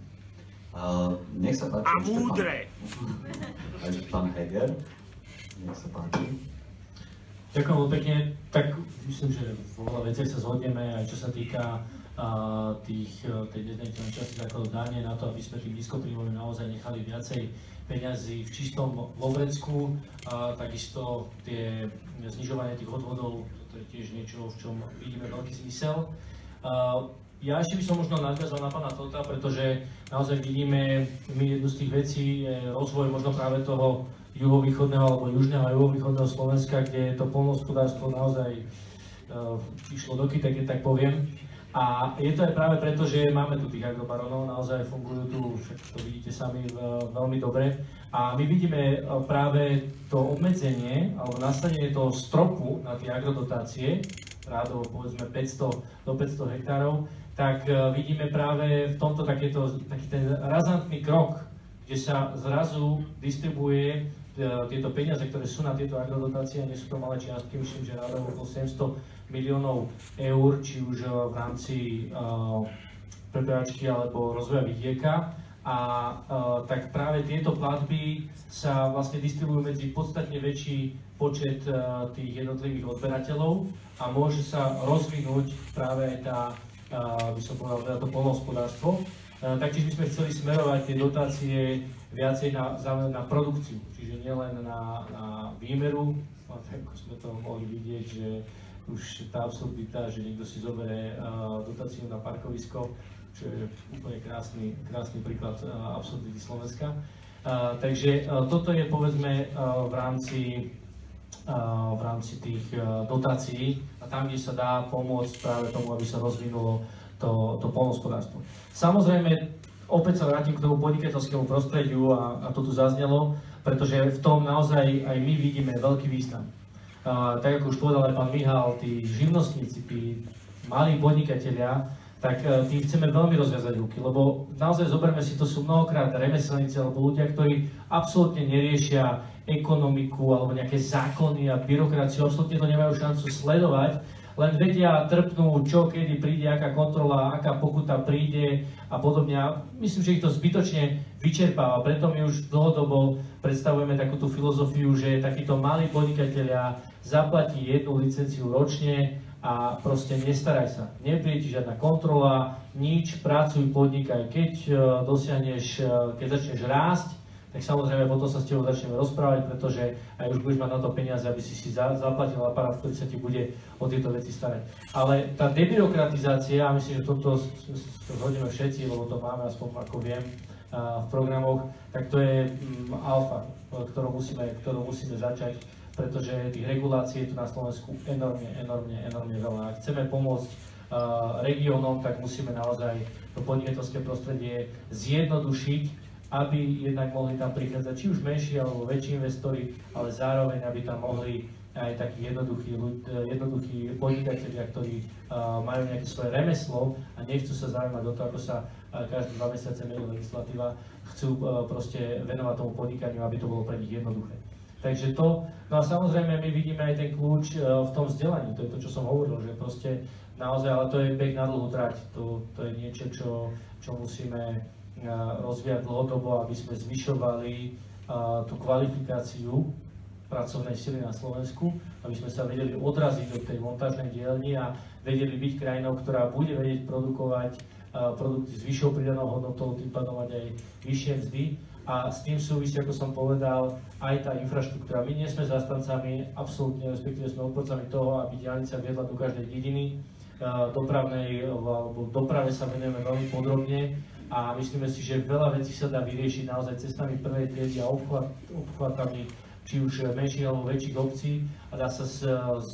Uh, nech sa páči. A múdre! Pán, pán Heger, nech sa páči. Ďakujem veľmi pekne. Tak myslím, že vo veľa veciach sa zhodneme, aj čo sa týka uh, tých, tej nezdaniteľnej časti základov dane, na to, aby sme tým nízkopríjmovým naozaj nechali viacej peňazí v čistom vo vrecku, a takisto tie znižovanie tých odvodov, to je tiež niečo, v čom vidíme veľký zmysel. A ja ešte by som možno nadviazal na pána Tota, pretože naozaj vidíme my jednu z tých vecí, je rozvoj možno práve toho juhovýchodného alebo južného a juhovýchodného Slovenska, kde to poľnohospodárstvo naozaj uh, išlo do kytek, keď tak poviem. A je to aj práve preto, že máme tu tých agrobaronov, naozaj fungujú tu, však to vidíte sami veľmi dobre. A my vidíme práve to obmedzenie, alebo nastavenie toho stropu na tie agrodotácie, rádovo povedzme päťsto do päťsto hektárov, tak vidíme práve v tomto takéto, taký ten razantný krok kde sa zrazu distribuje tieto peniaze, ktoré sú na tieto agrodotácie, nie sú to malé čiastky, myslím, že ráda okolo sedemsto miliónov eur, či už v rámci uh, prepávačky alebo rozvoja vidieka. A uh, tak práve tieto platby sa vlastne distribujú medzi podstatne väčší počet uh, tých jednotlivých odberateľov a môže sa rozvinúť práve aj tá, uh, by som povedal, teda to poľnohospodárstvo. Uh, taktiež by sme chceli smerovať tie dotácie viacej na, na produkciu, čiže nielen na, na výmeru, ako sme to mohli vidieť, že už tá absurdita, že niekto si zoberie uh, dotáciu na parkovisko, čo je úplne krásny, krásny príklad uh, absurdity Slovenska. Uh, takže uh, toto je povedzme uh, v rámci, uh, v rámci tých uh, dotácií a tam, kde sa dá pomôcť práve tomu, aby sa rozvinulo to, to poľnohospodárstvo. Samozrejme, opäť sa vrátim k tomu podnikateľskému prostrediu a, a to tu zaznelo, pretože v tom naozaj aj my vidíme veľký význam. Uh, tak ako už povedal aj pán Mihal, tí živnostníci, tí malí podnikatelia, tak uh, tým chceme veľmi rozviazať ruky, lebo naozaj zoberme si, to sú mnohokrát remeselníci alebo ľudia, ktorí absolútne neriešia ekonomiku alebo nejaké zákony a byrokraciu, absolútne to nemajú šancu sledovať, len vedia, trpnú, čo, kedy príde, aká kontrola, aká pokuta príde a podobne. A myslím, že ich to zbytočne vyčerpáva. Preto my už dlhodobo predstavujeme takúto filozofiu, že takíto malí podnikatelia zaplatí jednu licenciu ročne a proste nestaraj sa. Nepríde ti žiadna kontrola, nič, pracuj, podnikaj. Keď dosiahneš, keď začneš rásť, tak samozrejme potom sa s tebou začneme rozprávať, pretože aj už budeš mať na to peniaze, aby si si zaplatil aparát, ktorý sa ti bude o tieto veci starať. Ale tá debyrokratizácia, a myslím, že toto zhodneme všetci, lebo to máme aspoň ako viem v programoch, tak to je alfa, ktorú musíme, ktorú musíme začať, pretože tých regulácií je tu na Slovensku enormne, enormne, enormne veľa. Ak chceme pomôcť regiónom, tak musíme naozaj to podnikateľské prostredie zjednodušiť, aby jednak mohli tam prichádzať či už menší alebo väčší investori, ale zároveň, aby tam mohli aj takí jednoduchí, jednoduchí podnikatelia, ktorí uh, majú nejaké svoje remeslo a nechcú sa zaujímať o to, ako sa uh, každé dva mesiace mení legislatíva, chcú uh, proste venovať tomu podnikaniu, aby to bolo pre nich jednoduché. Takže to, no a samozrejme my vidíme aj ten kľúč uh, v tom vzdelaní, to je to, čo som hovoril, že proste naozaj, ale to je beh na dlhú trať, to, to je niečo, čo, čo musíme rozvíjať dlhodobo, aby sme zvyšovali uh, tú kvalifikáciu pracovnej sily na Slovensku, aby sme sa vedeli odraziť do tej montážnej dielni a vedeli byť krajinou, ktorá bude vedieť produkovať uh, produkty s vyššou pridanou hodnotou, tým pádom mať aj vyššie mzdy. A s tým súvisí, ako som povedal, aj tá infraštruktúra. My nie sme zastancami, absolútne, respektíve sme odporcami toho, aby diaľnica viedla do každej dediny. Uh, dopravnej, alebo doprave sa venujeme veľmi podrobne. A myslíme si, že veľa vecí sa dá vyriešiť naozaj cestami prvej triedy a obchvat, obchvatami či už menších alebo väčších obcí a dá sa z, z,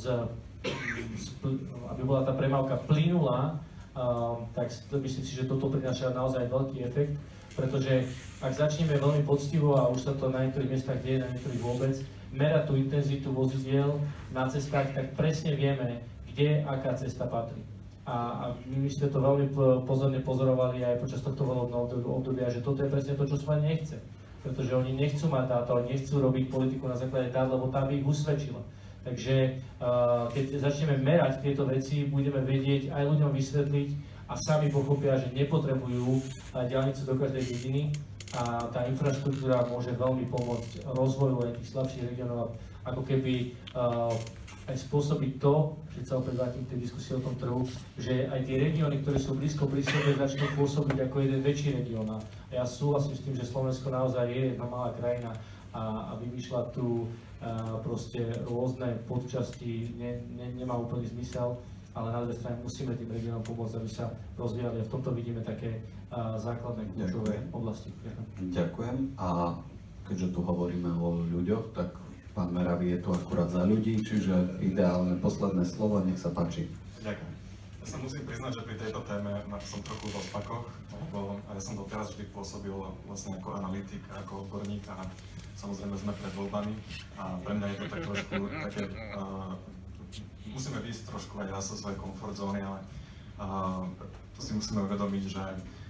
z, aby bola tá premávka plynulá, uh, tak myslím si, že toto prináša naozaj veľký efekt, pretože ak začneme veľmi poctivo a už sa to na niektorých miestach deje, na niektorých vôbec, merať tú intenzitu vozidiel na cestách, tak presne vieme, kde aká cesta patrí. A, a my sme to veľmi pozorne pozorovali aj počas tohto volebného obdobia, že toto je presne to, čo sa nechce. Pretože oni nechcú mať dáta, oni nechcú robiť politiku na základe dát, lebo tá by ich usvedčila. Takže uh, keď začneme merať tieto veci, budeme vedieť aj ľuďom vysvetliť a sami pochopia, že nepotrebujú uh, diaľnicu do každej dediny a tá infraštruktúra môže veľmi pomôcť rozvoju aj tých slabších regiónov, ako keby uh, aj spôsobiť to, keď sa opäť vrátim k tej diskusii o tom trhu, že aj tie regióny, ktoré sú blízko pri sebe, začnú pôsobiť ako jeden väčší región. A ja súhlasím s tým, že Slovensko naozaj je jedna malá krajina a, a vymýšľať tu a, proste rôzne podčasti ne, ne, nemá úplný zmysel, ale na druhej strane musíme tým regiónom pomôcť, aby sa rozvíjali a v tomto vidíme také a, základné kľúčové oblasti. Ďakujem. Ďakujem. A keďže tu hovoríme o ľuďoch, tak pán Meravý je tu akurát za ľudí, čiže ideálne posledné slovo, nech sa páči. Ďakujem. Ja sa musím priznať, že pri tejto téme som trochu v rozpakoch, lebo ja som doteraz vždy pôsobil vlastne ako analytik, ako odborník a samozrejme sme pred voľbami a pre mňa je to tak trošku také, uh, musíme výjsť trošku aj raz zo svojej komfort zóny, ale uh, to si musíme uvedomiť, že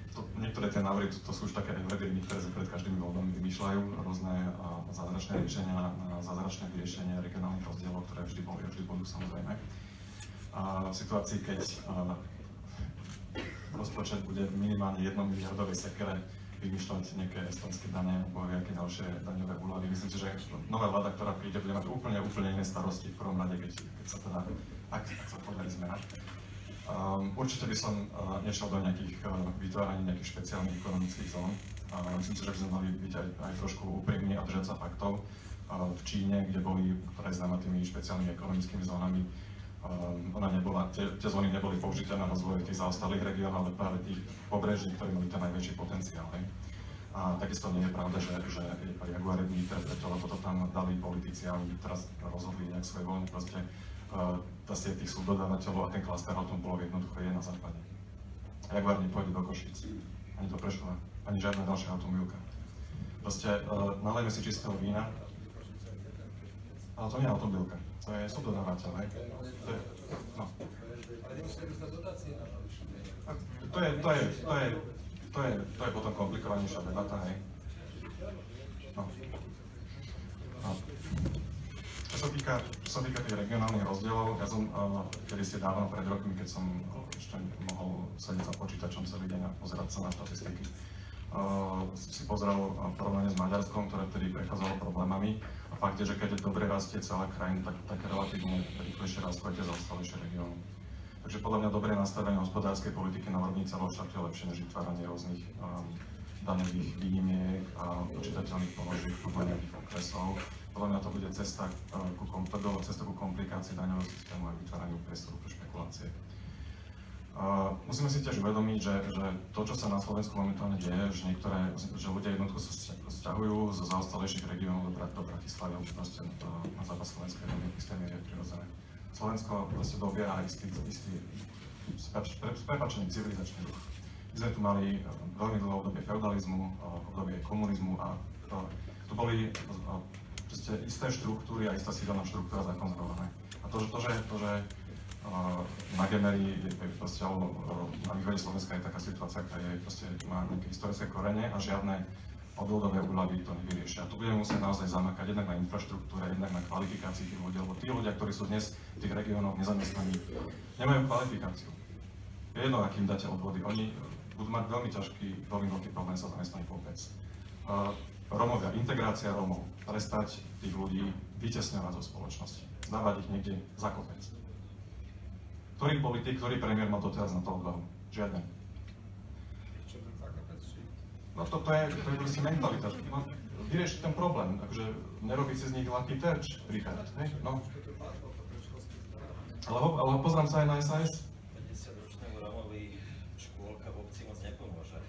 to, niektoré tie návrhy, to, to sú už také evergreeny, ktoré sa pred každými voľbami vymýšľajú, rôzne uh, zázračné riešenia na, na zázračné vyriešenie regionálnych rozdielov, ktoré vždy boli a vždy budú samozrejme. A v situácii, keď uh, rozpočet bude minimálne jedno miliardovej sekere vymýšľať nejaké estonské dane alebo nejaké ďalšie daňové úľavy. Myslím si, že nová vláda, ktorá príde, bude mať úplne, úplne iné starosti v prvom rade, keď, keď sa teda, ak, ak sa podarí zmena. Um, určite by som uh, nešiel do nejakých uh, vytváraní nejakých špeciálnych ekonomických zón. Uh, myslím si, že by sme mali byť aj, aj trošku úprimní a držať sa faktov. Uh, v Číne, kde boli, ktorá je známa tými špeciálnymi ekonomickými zónami, Um, ona nebola, tie, tie zóny neboli použité na rozvoj tých zaostalých regiónov, ale práve tých pobreží, ktorí mali ten najväčší potenciál. Hej. A takisto nie je pravda, že, že Jaguar je vnitr, preto lebo to tam dali politici a oni teraz rozhodli nejak svoje voľne. Proste uh, tá sieť tých subdodávateľov a ten klaster automobilov jednoducho je na západe. Jaguar nepôjde do Košíc, ani do Prešova, ani žiadna ďalšia automobilka. Proste uh, nalejme si čistého vína, ale to nie je automobilka. To je subdodávateľ, hej? To je, no. To je, to je, to je, to je, to je potom komplikovanejšia debata, hej? No. No. Čo sa týka, čo sa týka tých regionálnych rozdielov, ja som, uh, kedy ste dávno pred rokmi, keď som ešte mohol sedieť za počítačom celý deň a pozerať sa na štatistiky, Uh, si pozrel uh, porovnanie s Maďarskom, ktoré vtedy prechádzalo problémami. A fakt je, že keď dobre rastie celá krajina, tak, tak relatívne rýchlejšie rastú aj tie zaostalejšie regióny. Takže podľa mňa dobré nastavenie hospodárskej politiky na úrovni celého štátu je lepšie než vytváranie rôznych um, daňových výnimiek a počítateľných položiek v nejakých okresov. Podľa mňa to bude cesta, uh, ku, kom, cesta ku komplikácii daňového systému a vytváraniu priestoru pre špekulácie. Uh, musíme si tiež uvedomiť, že, že to, čo sa na Slovensku momentálne deje, že niektoré, že ľudia jednoducho sa sťahujú zo zaostalejších regiónov do, do Bratislavy, proste na západ Slovenska je v istej miere prirodzené. Slovensko proste dobiera istý, istý s prepáčením civilizačný duch. My sme tu mali veľmi dlhé obdobie feudalizmu, obdobie komunizmu a to, to boli proste isté štruktúry a istá sídelná štruktúra zakonzervované. A to, to, že, to, že na Gemeri, proste, alebo na východe Slovenska je taká situácia, ktorá je, proste, má nejaké historické korene a žiadne odvodové úľavy to nevyriešia. Tu budeme musieť naozaj zamakať jednak na infraštruktúre, jednak na kvalifikácii tých ľudí, lebo tí ľudia, ktorí sú dnes v tých regiónoch nezamestnaní, nemajú kvalifikáciu. Je jedno, akým dáte odvody. Oni budú mať veľmi ťažký, veľmi veľký problém sa zamestnať vôbec. Uh, Rómovia, integrácia Rómov, prestať tých ľudí vytesňovať zo spoločnosti, dávať ich niekde za kopec. Ktorý politik, ktorý premiér mal doteraz na to odvahu? Žiaden. No to, to je, to je proste mentalita. No, vyriešiť ten problém, takže nerobiť si z nich ľahký terč, Richard, hej? No. Ale, ho, ale pozrám sa aj na es a es. päťdesiatročnému Rómovi škôlka v obci moc nepomôže.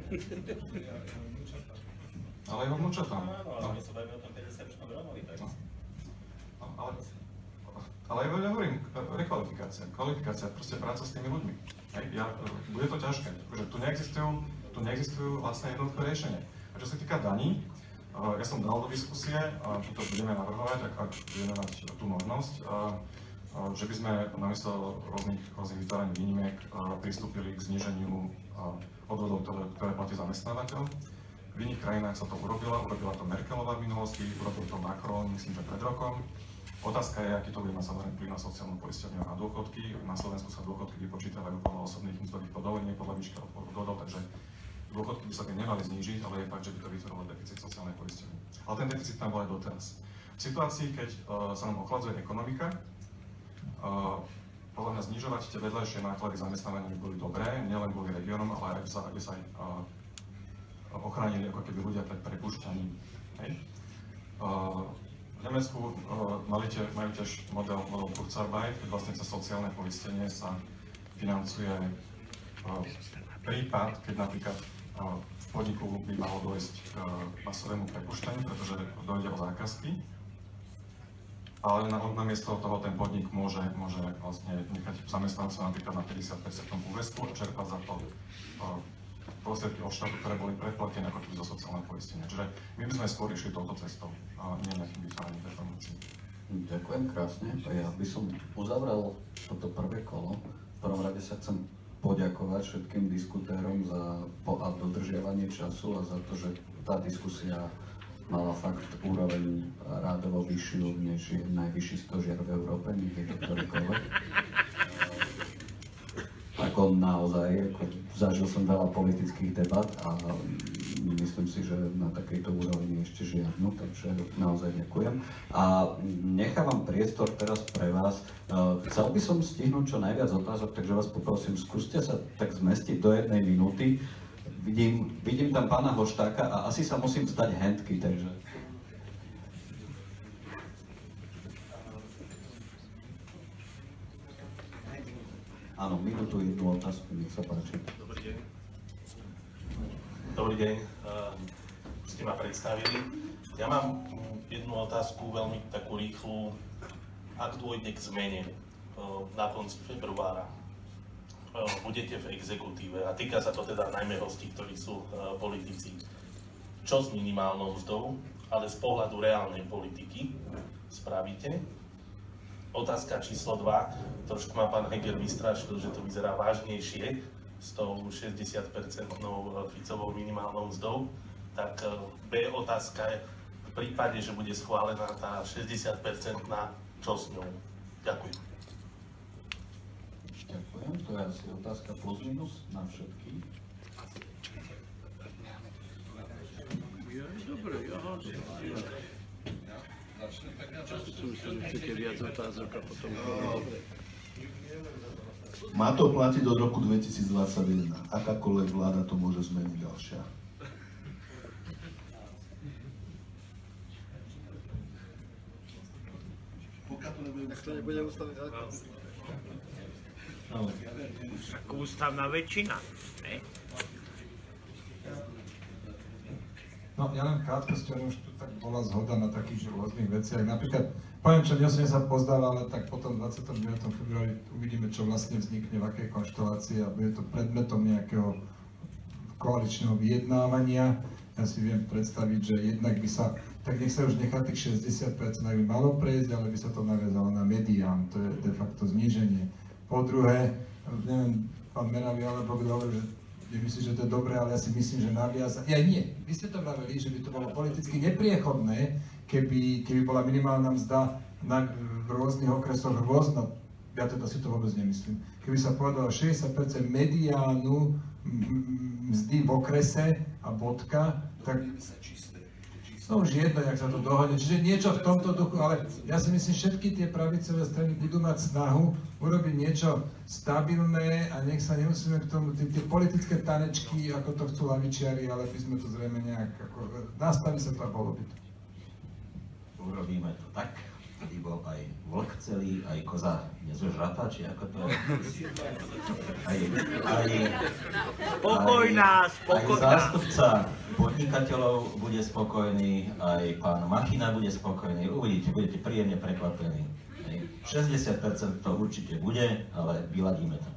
Ale jeho vnúčatám. Áno, ale my sa bavíme o tom päťdesiatročnom Rómovi, tak. No. No, ale... Ale ja hovorím, rekvalifikácia, kvalifikácia, proste práca s tými ľuďmi. Hej, ja, bude to ťažké, pretože tu neexistujú, tu neexistujú vlastne jednoduché riešenie. A čo sa týka daní, ja som dal do diskusie, a to budeme navrhovať, ak, ak budeme mať tú možnosť, a, a, že by sme namiesto rôznych, rôznych vytváraní výnimiek pristúpili k zníženiu odvodov, ktoré, ktoré platí zamestnávateľ. V iných krajinách sa to urobila, urobila to Merkelová v minulosti, urobil to Macron, myslím, že pred rokom. Otázka je, aký to bude mať samozrejme vplyv na sociálnu poisťovňu a dôchodky. Na Slovensku sa dôchodky vypočítavajú podľa osobných mzdových podvolení, podľa výšky odvodov, takže dôchodky by sa tým nemali znížiť, ale je fakt, že by to vytvorilo deficit sociálnej poisťovne. Ale ten deficit tam bol aj doteraz. V situácii, keď uh, sa nám ochladzuje ekonomika, uh, podľa mňa znižovať tie vedľajšie náklady zamestnávania by boli dobré, nielen kvôli regiónom, ale aj aby sa aj uh, ochránili ako keby ľudia pred prepúšťaním. Hej? Uh, V Nemecku uh, mali tie, majú tiež model, model Kurzarbeit, keď vlastne cez sociálne poistenie sa financuje uh, prípad, keď napríklad uh, v podniku by malo dojsť k uh, masovému prepušťaniu, pretože dojde o zákazky, ale na, namiesto toho ten podnik môže, môže vlastne nechať zamestnancov napríklad na päťdesiat percent úväzku a čerpať za to uh, prostriedky od štátu, ktoré boli predplatené ako keby zo sociálneho poistenia. Čiže my by sme skôr išli touto cestou a nie nejakým vytváraním reformácií. Ďakujem krásne. Ja by som uzavrel toto prvé kolo. V prvom rade sa chcem poďakovať všetkým diskutérom za po- a dodržiavanie času a za to, že tá diskusia mala fakt úroveň rádovo vyššiu, než je najvyšší stožiar v Európe, nech je to ktorýkoľvek. Ako naozaj, ako zažil som veľa politických debat a myslím si, že na takejto úrovni ešte žiadnu, takže naozaj ďakujem. A nechávam priestor teraz pre vás. Chcel by som stihnúť čo najviac otázok, takže vás poprosím, skúste sa tak zmestiť do jednej minúty. Vidím, vidím tam pána Hoštáka a asi sa musím vzdať handky, takže... Áno, minútu jednu otázku, nech sa páči. Dobrý deň. Dobrý deň, uh, ste ma predstavili. Ja mám jednu otázku, veľmi takú rýchlu. Ak dôjde k zmene uh, na konci februára, uh, budete v exekutíve a týka sa to teda najmä hostí, ktorí sú uh, politici. Čo s minimálnou mzdou, ale z pohľadu reálnej politiky spravíte? Otázka číslo dva, trošku ma pán Heger vystrašil, že to vyzerá vážnejšie s tou šesťdesiatpercentnou Ficovou minimálnou mzdou. Tak B otázka je, v prípade, že bude schválená tá šesťdesiatpercentná, čo s ňou? Ďakujem. Ďakujem, to je asi otázka plus minus na všetkých. Dobre, ja Má to platiť od roku dvetisícdvadsaťjeden. Akákoľvek vláda to môže zmeniť ďalšia. Tak to nebude ústavný zákon. Ako ústavná väčšina, ne? No, ja len krátkosti, už tu tak bola zhoda na takých rôznych veciach. Napríklad, poviem, čo dnes som sa pozdal, ale tak potom dvadsiateho deviateho februári uvidíme, čo vlastne vznikne, v akej konštelácii a bude to predmetom nejakého koaličného vyjednávania. Ja si viem predstaviť, že jednak by sa, tak nech sa už nechá tých šesťdesiat percent by malo prejsť, ale by sa to naviazalo na medián, to je de facto zníženie. Po druhé, neviem, pán Meravý alebo kto hovorí, že vy myslíte, že to je dobré, ale ja si myslím, že naviazať... Ja nie, vy ste to vraveli, že by to bolo politicky nepriechodné, keby, keby bola minimálna mzda na, v rôznych okresoch rôzno. Ja teda si to vôbec nemyslím. Keby sa povedalo šesťdesiat percent mediánu mzdy v okrese a bodka, tak... No už jedno, jak sa to dohodne. Čiže niečo v tomto duchu, ale ja si myslím, všetky tie pravicové strany budú mať snahu urobiť niečo stabilné a nech sa nemusíme k tomu, tie, tie politické tanečky, ako to chcú lavičiari, ale by sme to zrejme nejak, ako, nastaví sa to a bolo by to. Urobíme to tak, aby bol aj vlk celý, aj koza nezožratá, či ako to je? Aj, aj, Spokojná, aj, spokojná. Aj zástupca podnikateľov bude spokojný, aj pán Machina bude spokojný, uvidíte, budete príjemne prekvapení. šesťdesiat percent to určite bude, ale vyladíme to.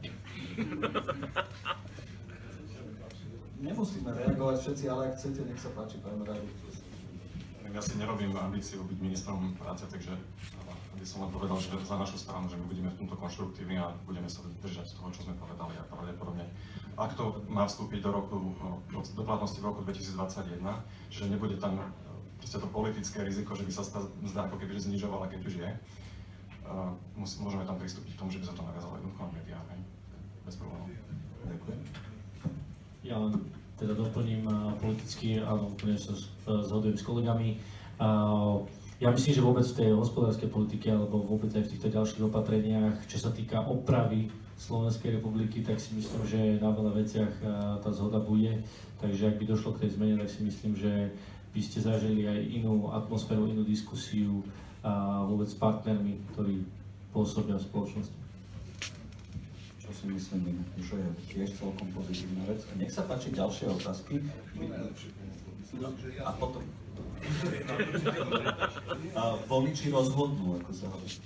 Nemusíme reagovať všetci, ale ak chcete, nech sa páči, pán Radu. Ja si nerobím ambíciu byť ministrom práce, takže aby som len povedal, že za našu stranu, že my budeme v tomto konštruktívni a budeme sa držať toho, čo sme povedali a pravdepodobne. Ak to má vstúpiť do roku, do platnosti v roku dvetisícdvadsaťjeden, že nebude tam proste to politické riziko, že by sa zdá ako keby znižovala, keď už je, môžeme tam pristúpiť k tomu, že by sa to naviazalo jednotko na médiá, bez problémov. Ďakujem. Ja len teda doplním politicky, áno, úplne sa zhodujem s kolegami. Ja myslím, že vôbec v tej hospodárskej politike alebo vôbec aj v týchto ďalších opatreniach, čo sa týka opravy Slovenskej republiky, tak si myslím, že na veľa veciach tá zhoda bude. Takže ak by došlo k tej zmene, tak si myslím, že by ste zažili aj inú atmosféru, inú diskusiu a vôbec s partnermi, ktorí pôsobia v spoločnosti. Čo si myslím, že je tiež celkom pozitívna vec. Nech sa páči ďalšie otázky. A potom... A voliči rozhodnú, ako sa hovorí.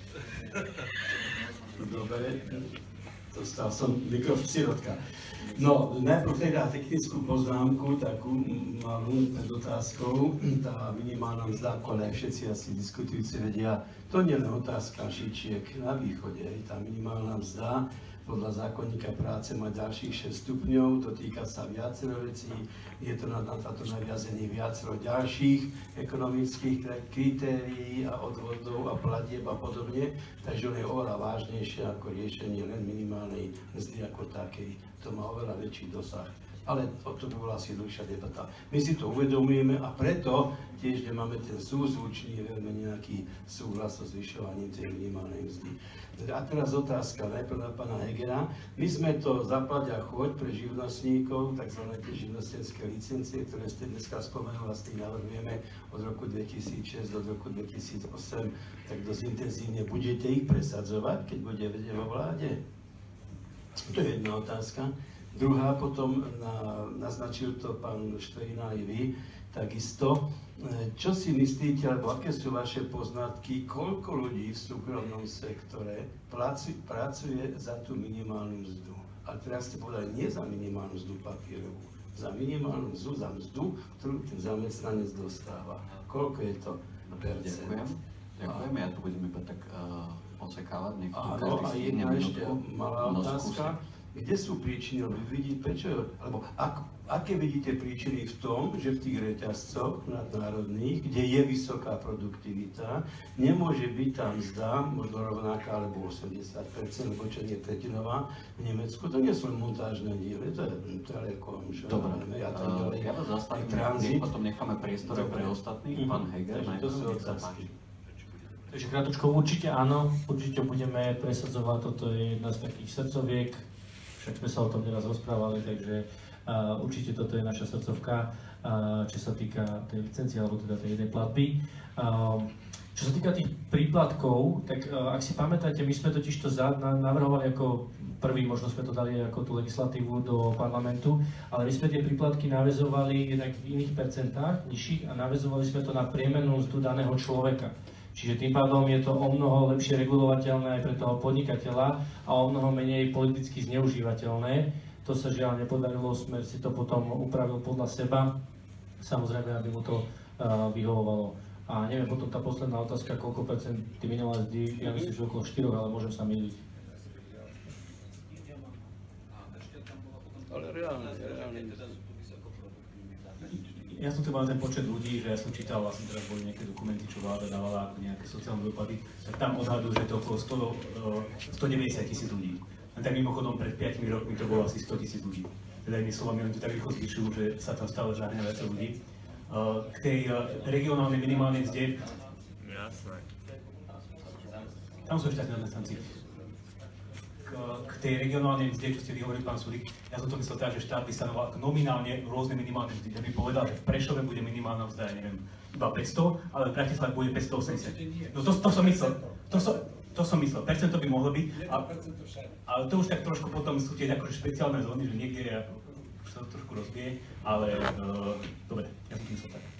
Dobre, dostal som mikrofón sirotka. No, najprv teda technickú poznámku, takú malú pred otázkou. Tá minimálna mzda, ako aj všetci asi diskutujúci vedia, to nie je len otázka Žičiek na východe. Tá minimálna mzda podľa zákonníka práce má ďalších šesť stupňov, to týka sa viacero vecí, je to na, na to naviazený viacero ďalších ekonomických kritérií a odvodov a platieb a podobne, takže on je oveľa vážnejšie ako riešenie len minimálnej mzdy ako takej. To má oveľa väčší dosah. Ale o to by bola asi dlhšia debata. My si to uvedomujeme a preto tiež nemáme ten súzvučný, veľmi nejaký súhlas so zvyšovaním tej minimálnej mzdy. A teraz otázka najprv na pána Hegera. My sme to zaplať a choď pre živnostníkov, tzv. Tie živnostenské licencie, ktoré ste dneska spomenuli, vlastne navrhujeme od roku dvetisícšesť do roku dvetisícosem, tak dosť intenzívne budete ich presadzovať, keď bude vedieť vo vláde? To je jedna otázka. Druhá potom, na, naznačil to pán Štvejna aj vy, takisto. Čo si myslíte, alebo aké sú vaše poznatky, koľko ľudí v súkromnom sektore pracu, pracuje za tú minimálnu mzdu? A teraz ste povedali, nie za minimálnu mzdu papierovú, za minimálnu mzdu, za mzdu, ktorú ten zamestnanec dostáva. Koľko je to percent? Ďakujem. Ďakujem, ja tu budem iba tak uh, osekávať. Áno, a jedna ešte malá otázka. Kde sú príčiny, lebo vidíte, prečo, alebo ak, aké vidíte príčiny v tom, že v tých reťazcoch nadnárodných, kde je vysoká produktivita, nemôže byť tá mzda, možno rovnaká, alebo osemdesiat percent, alebo čo nie je tretinová v Nemecku, to nie sú montážne diely, to je Telekom, čo Dobre, ja tam ďalej, ja vás zastavím, potom necháme priestor pre ostatných, pán Heger, takže to sú otázky. Takže krátko, určite áno, určite budeme presadzovať, toto je jedna z takých srdcoviek, však sme sa o tom neraz rozprávali, takže uh, určite toto je naša srdcovka, uh, čo sa týka tej licencie, alebo teda tej jednej platby. Uh, čo sa týka tých príplatkov, tak uh, ak si pamätáte, my sme totiž to za, na, navrhovali ako prvý, možno sme to dali ako tú legislatívu do parlamentu, ale my sme tie príplatky naväzovali jednak v iných percentách, nižších, a naväzovali sme to na priemernú mzdu daného človeka. Čiže tým pádom je to o mnoho lepšie regulovateľné aj pre toho podnikateľa a o mnoho menej politicky zneužívateľné. To sa žiaľ nepodarilo, Smer si to potom upravil podľa seba, samozrejme, aby mu to uh, vyhovovalo. A neviem, potom tá posledná otázka, koľko percent ty minimálne mzdy, ja myslím, že okolo štyroch, ale môžem sa myliť. Ale reálne, reálne. Ja som tu mal ten počet ľudí, že ja som čítal, vlastne teraz boli nejaké dokumenty, čo vláda dávala ako nejaké sociálne dopady, tak tam odhadujú, že to okolo stodeväťdesiat tisíc ľudí. A tak mimochodom pred piatimi rokmi to bolo asi sto tisíc ľudí. Teda inými slovami, oni to tak rýchlo zvyšujú, že sa tam stále žárne viac ľudí. K tej regionálnej minimálnej mzde, tam sú ešte takí zamestnanci. K tej regionálnej mzde, čo ste vyhovorili, pán Sulík, ja som to myslel tak, že štát by stanoval nominálne rôzne minimálne mzdy. Ja by povedal, že v Prešove bude minimálna mzda, ja neviem, iba päťsto, ale v Bratislave bude päťstoosemdesiat. No to, to som myslel, to som, to som myslel, percento by mohlo byť, a, ale to už tak trošku potom sú tie akože špeciálne zóny, že niekde je, už sa to trošku rozbije, ale uh, dobre, ja som to myslel tak.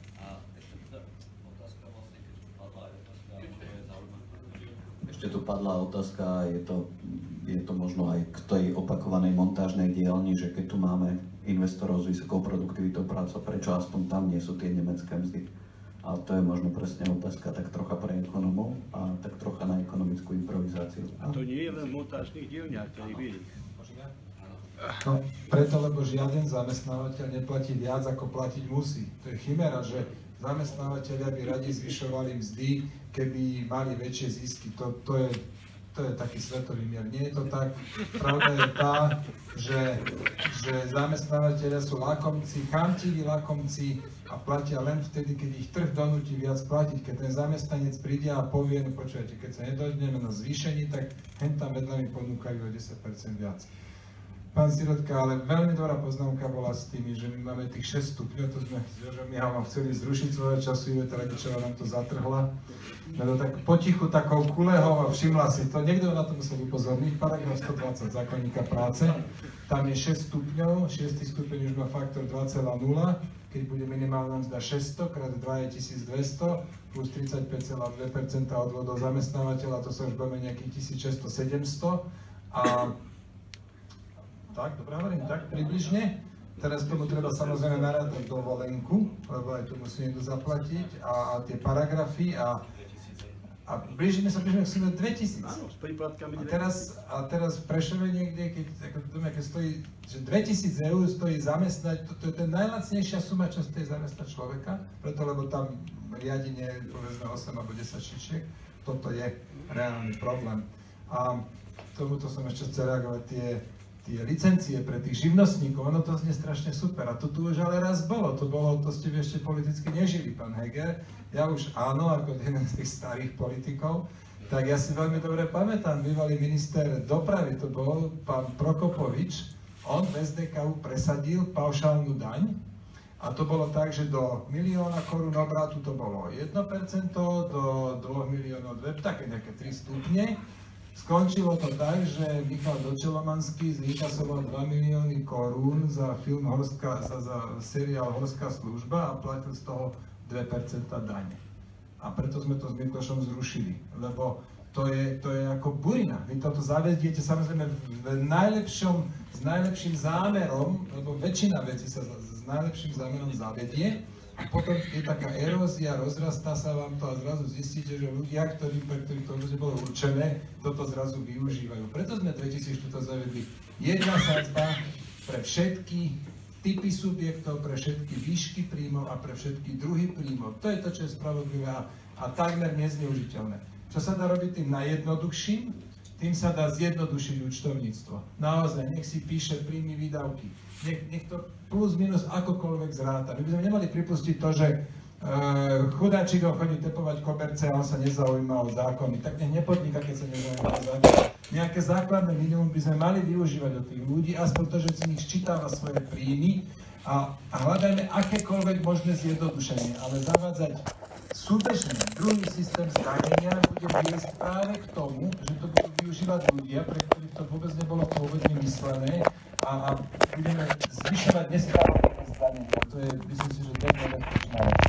Ešte tu padla otázka, je to, je to možno aj k tej opakovanej montážnej dielni, že keď tu máme investorov s vysokou produktivitou práce, prečo aspoň tam nie sú tie nemecké mzdy? A to je možno presne otázka tak trocha pre ekonomov a tak trocha na ekonomickú improvizáciu. A to nie je len v montážnych dielniach, ktorý vidí. No, preto, lebo žiaden zamestnávateľ neplatí viac, ako platiť musí. To je chimera, že zamestnávateľia by radi zvyšovali mzdy, keby mali väčšie zisky. To, to, je, to je taký svetový mier. Nie je to tak. Pravda je tá, že, že zamestnávateľia sú lakomci, chamtiví lakomci a platia len vtedy, keď ich trh donúti viac platiť. Keď ten zamestnanec príde a povie, no počujete, keď sa nedojdeme na zvýšení, tak hen tam vedľa mi ponúkajú o desať percent viac. Pán Sirotka, ale veľmi dobrá poznámka bola s tými, že my máme tých šesť stupňov, to sme s Jožom Mihalom chceli zrušiť svojho času, Iveta Radičová nám to zatrhla. No tak potichu takou kulehou a všimla si to, niekto na to musel upozorniť, paragraf stodvadsať zákonníka práce, tam je šesť stupňov, šiesty stupeň už má faktor dva celá nula, keď bude minimálna mzda šesťsto krát dva je tisícdvesto, plus tridsaťpäť celá dva percenta odvodov zamestnávateľa, to sa už budeme nejakých tisícšesťsto sedemsto. A tak, dobre hovorím, tak približne. Teraz tomu treba samozrejme narátať dovolenku, lebo aj tu musí niekto zaplatiť a, a tie paragrafy a, A blížime sa, blížime k sume dvetisíc. Áno, s príplatkami a teraz, a teraz v Prešove niekde, keď, ako, keď stojí, že dvetisíc eur stojí zamestnať, to, to je ten najlacnejšia suma, čo stojí zamestnať človeka, preto lebo tam riadenie, povedzme osem alebo desať šičiek, toto je reálny problém. A tomuto som ešte chcel reagovať, tie, tie licencie pre tých živnostníkov, ono to znie strašne super. A to tu už ale raz bolo, to bolo, to ste ešte politicky nežili, pán Heger. Ja už áno, ako jeden z tých starých politikov, tak ja si veľmi dobre pamätám, bývalý minister dopravy, to bol pán Prokopovič, on v es dé ká ú presadil paušálnu daň a to bolo tak, že do milióna korún obratu to bolo jedno percento, do dvoch miliónov dve, také nejaké tri stupne. Skončilo to tak, že Michal Dočelomanský zvykasoval dva milióny korún za film Horská, za, za seriál Horská služba a platil z toho dve percentá dane. A preto sme to s Miklošom zrušili, lebo to je, to je ako burina. Vy toto zavediete samozrejme v najlepšom, s najlepším zámerom, lebo väčšina vecí sa s najlepším zámerom zavedie a potom je taká erózia, rozrastá sa vám to a zrazu zistíte, že ľudia, ktorí, pre ktorých to už bolo určené, toto zrazu využívajú. Preto sme dvetisícštyri zavedli jedna sadzba pre všetky typy subjektov, pre všetky výšky príjmov a pre všetky druhy príjmov. To je to, čo je spravodlivé a, a takmer nezneužiteľné. Čo sa dá robiť tým najjednoduchším? Tým sa dá zjednodušiť účtovníctvo. Naozaj, nech si píše príjmy, výdavky. Nech, nech to plus minus akokoľvek zráta. My by sme nemali pripustiť to, že uh, chudáčik ho chodí tepovať koberce a on sa nezaujíma o zákony. Tak nech nepodniká, keď sa nezaujíma o zákony. Nejaké základné minimum by sme mali využívať od tých ľudí, aspoň to, že si nich sčítava svoje príjmy a, a hľadajme akékoľvek možné zjednodušenie, ale zavádzať súbežný druhý systém zdanenia bude viesť práve k tomu, že to budú využívať ľudia, pre ktorých to vôbec nebolo pôvodne myslené a, a budeme zvyšovať nespravodlivé zdanenie. To je, myslím si, že to je nebezpečná vec.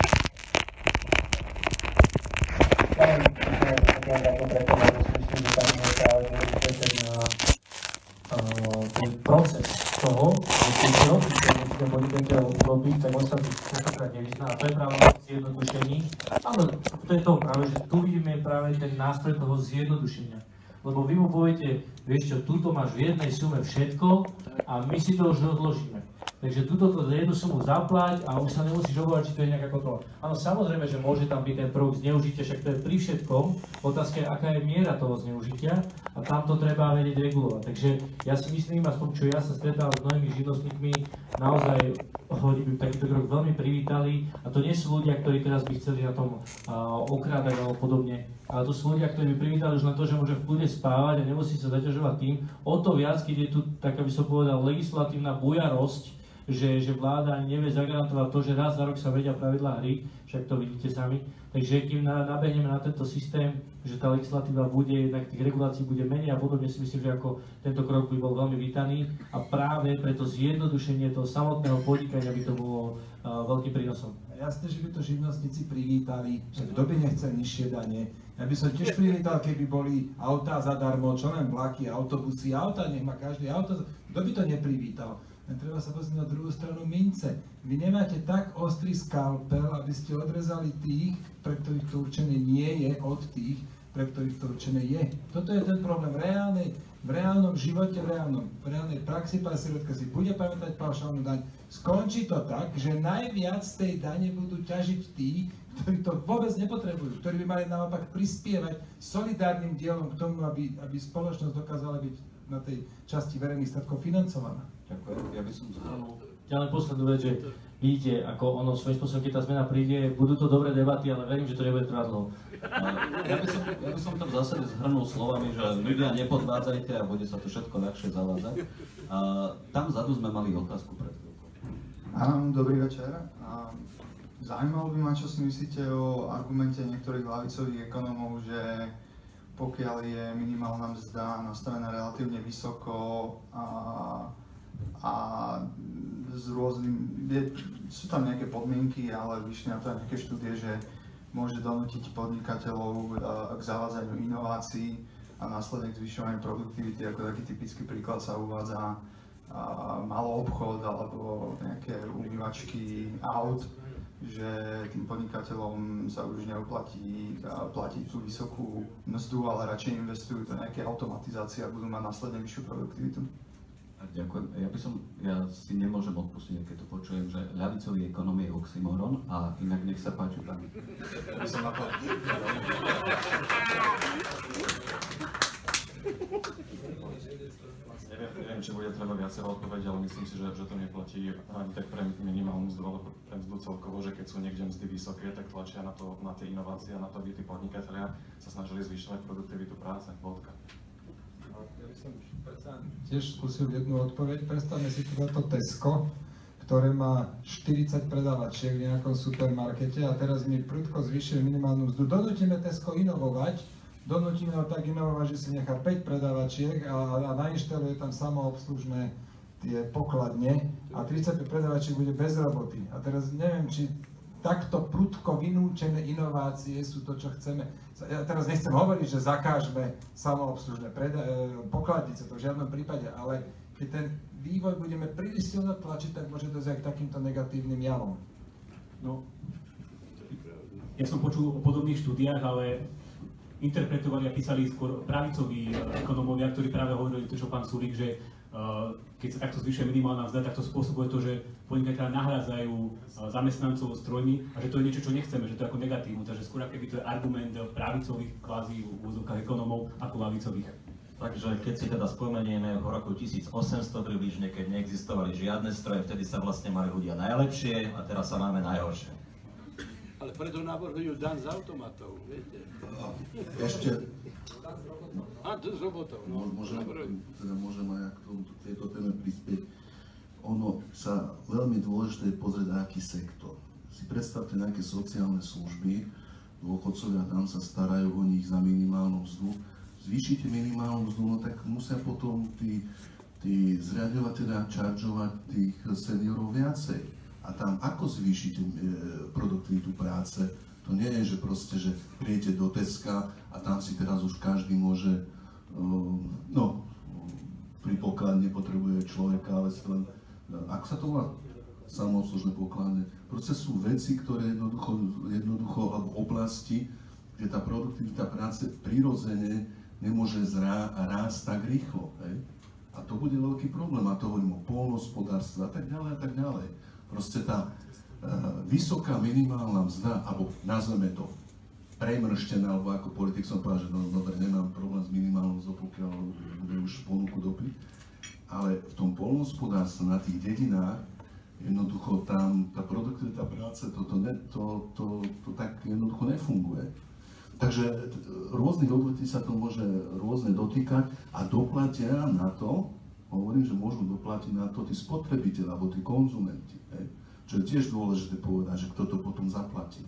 Ten proces toho, že tie kroky, ktoré musíme podnikateľ urobiť, tak on sa častokrát nevyzná. A to je práve zjednodušení. Áno, to je to práve, že tu vidíme práve ten nástroj toho zjednodušenia. Lebo vy mu poviete, vieš čo, túto máš v jednej sume všetko a my si to už odložíme. Takže túto to za jednu sumu zaplať a už sa nemusíš obávať, či to je nejak ako to. Áno, samozrejme, že môže tam byť ten prvok zneužitia, však to je pri všetkom. Otázka je, aká je miera toho zneužitia a tam to treba vedieť regulovať. Takže ja si myslím, aspoň čo ja sa stretávam s mnohými živnostníkmi, naozaj oni by takýto krok veľmi privítali a to nie sú ľudia, ktorí teraz by chceli na tom uh, okrádať alebo podobne. Ale to sú ľudia, ktorí by privítali už len to, že môže v kľude spávať a nemusí sa zaťažovať tým. O to viac, keď je tu, tak aby som povedal, legislatívna bujarosť, že, že vláda ani nevie zagarantovať to, že raz za rok sa vedia pravidlá hry, však to vidíte sami. Takže kým na, nabehneme na tento systém, že tá legislatíva bude, tak tých regulácií bude menej a podobne si myslím, že ako tento krok by bol veľmi vítaný a práve preto zjednodušenie toho samotného podnikania by to bolo uh, veľkým prínosom. Jasné, že by to živnostníci privítali, že kto by nechcel nižšie dane. Ja by som tiež privítal, keby boli autá zadarmo, čo len vlaky, autobusy, auta, nech má každý auto, kto by to neprivítal. Len treba sa pozrieť na druhú stranu mince. Vy nemáte tak ostrý skalpel, aby ste odrezali tých, pre ktorých to určené nie je, od tých, pre ktorých to určené je. Toto je ten problém reálnej, v reálnom živote, v, reálnom, v reálnej praxi. Pán Sirotka si bude pamätať paušálnu daň. Skončí to tak, že najviac z tej dane budú ťažiť tí, ktorí to vôbec nepotrebujú, ktorí by mali naopak prispievať solidárnym dielom k tomu, aby, aby spoločnosť dokázala byť na tej časti verejných statkov financovaná. Ďakujem, ja by som zhrnul. Ja len poslednú vec, že vidíte, ako ono svojím spôsobom, keď tá zmena príde, budú to dobré debaty, ale verím, že to nebude trvať dlho. Ja by som, ja by som to v zásade zhrnul slovami, že ľudia nepodvádzajte a bude sa to všetko ľahšie zavádzať. A tam vzadu sme mali otázku pred chvíľkou. Áno, dobrý večer. A zaujímalo by ma, čo si myslíte o argumente niektorých ľavicových ekonomov, že pokiaľ je minimálna mzda nastavená relatívne vysoko a, a s rôznym, je, sú tam nejaké podmienky, ale vyšli na to nejaké štúdie, že môže donútiť podnikateľov k zavádzaniu inovácií a následne k zvyšovaniu produktivity, ako taký typický príklad sa uvádza malý obchod alebo nejaké umývačky aut. že tým podnikateľom sa už neoplatí platiť tú vysokú mzdu, ale radšej investujú do nejaké automatizácie a budú mať následne vyššiu produktivitu. Ďakujem. Ja by som, ja si nemôžem odpustiť, keď to počujem, že ľavicový ekonom je oxymoron a inak nech sa páči, pán. Ja by som na to... Neviem, neviem, či bude treba viacero odpovedať, ale myslím si, že, že to neplatí ani tak pre minimálnu mzdu, ale pre mzdu celkovo, že keď sú niekde mzdy vysoké, tak tlačia na, to, na tie inovácie a na to, aby tí podnikatelia sa snažili zvyšovať produktivitu práce. Bodka. Ja by som tiež skúsil jednu odpoveď. Predstavme si teda to Tesco, ktoré má štyridsať predávačiek v nejakom supermarkete a teraz mi prudko zvýšuje minimálnu mzdu. Donútime Tesco inovovať, donútime ho tak inovovať, že si nechá päť predávačiek a, a nainštaluje tam samoobslužné tie pokladne a tridsaťpäť predávačiek bude bez roboty. A teraz neviem, či takto prudko vynúčené inovácie sú to, čo chceme. Ja teraz nechcem hovoriť, že zakážeme samoobslužné pokladnice, to v žiadnom prípade, ale keď ten vývoj budeme príliš silno tlačiť, tak môže dojsť aj k takýmto negatívnym javom. No, ja som počul o podobných štúdiách, ale interpretovali a písali skôr pravicoví ekonómovia, ktorí práve hovorili to, čo pán Sulík, že uh, keď sa takto zvyšuje minimálna mzda, tak to spôsobuje to, že podnikatelia nahrádzajú uh, zamestnancov strojmi a že to je niečo, čo nechceme, že to je ako negatívne, takže skôr keby to je argument pravicových kvázi v úvodzovkách ekonómov ako ľavicových. Takže keď si teda spomenieme v roku tisíc osemsto približne, keď neexistovali žiadne stroje, vtedy sa vlastne mali ľudia najlepšie a teraz sa máme najhoršie. Ale preto navrhujú dan z automatov, viete? Ešte... A, z robotov, no. Môžem, teda môžem aj k tomu, tejto téme prispieť. Ono sa veľmi dôležité je pozrieť, aký sektor. Si predstavte nejaké sociálne služby, dôchodcovia tam sa starajú o nich za minimálnu mzdu. Zvýšite minimálnu mzdu, no tak musia potom tí, tí zriaďovateľia čaržovať tých seniorov viacej. A tam ako zvýšite e, produktivitu práce? To nie je, že proste, že príjete do Teska a tam si teraz už každý môže, e, no, pri pokladne potrebuje človeka, ale len, ako sa to volá? Samoobslužné pokladne. Proste sú veci, ktoré jednoducho, jednoducho alebo oblasti, kde tá produktivita práce prirodzene nemôže zrá, rásť tak rýchlo. Hej? A to bude veľký problém. A to hovorím o poľnohospodárstve a tak ďalej a tak ďalej. Proste tá uh, vysoká minimálna mzda, alebo nazveme to premrštená, alebo ako politik som povedal, že no, dobre, nemám problém s minimálnou mzdou, pokiaľ bude už ponuku dopyt, ale v tom poľnohospodárstve na tých dedinách jednoducho tam tá produktivita práce, to, to, ne, to, to, to tak jednoducho nefunguje. Takže rôznych odvetví sa to môže rôzne dotýkať a doplatia na to, hovorím, že môžu doplatiť na to tí spotrebitelia alebo tí konzumenti. Hej. Čo je tiež dôležité povedať, že kto to potom zaplatí.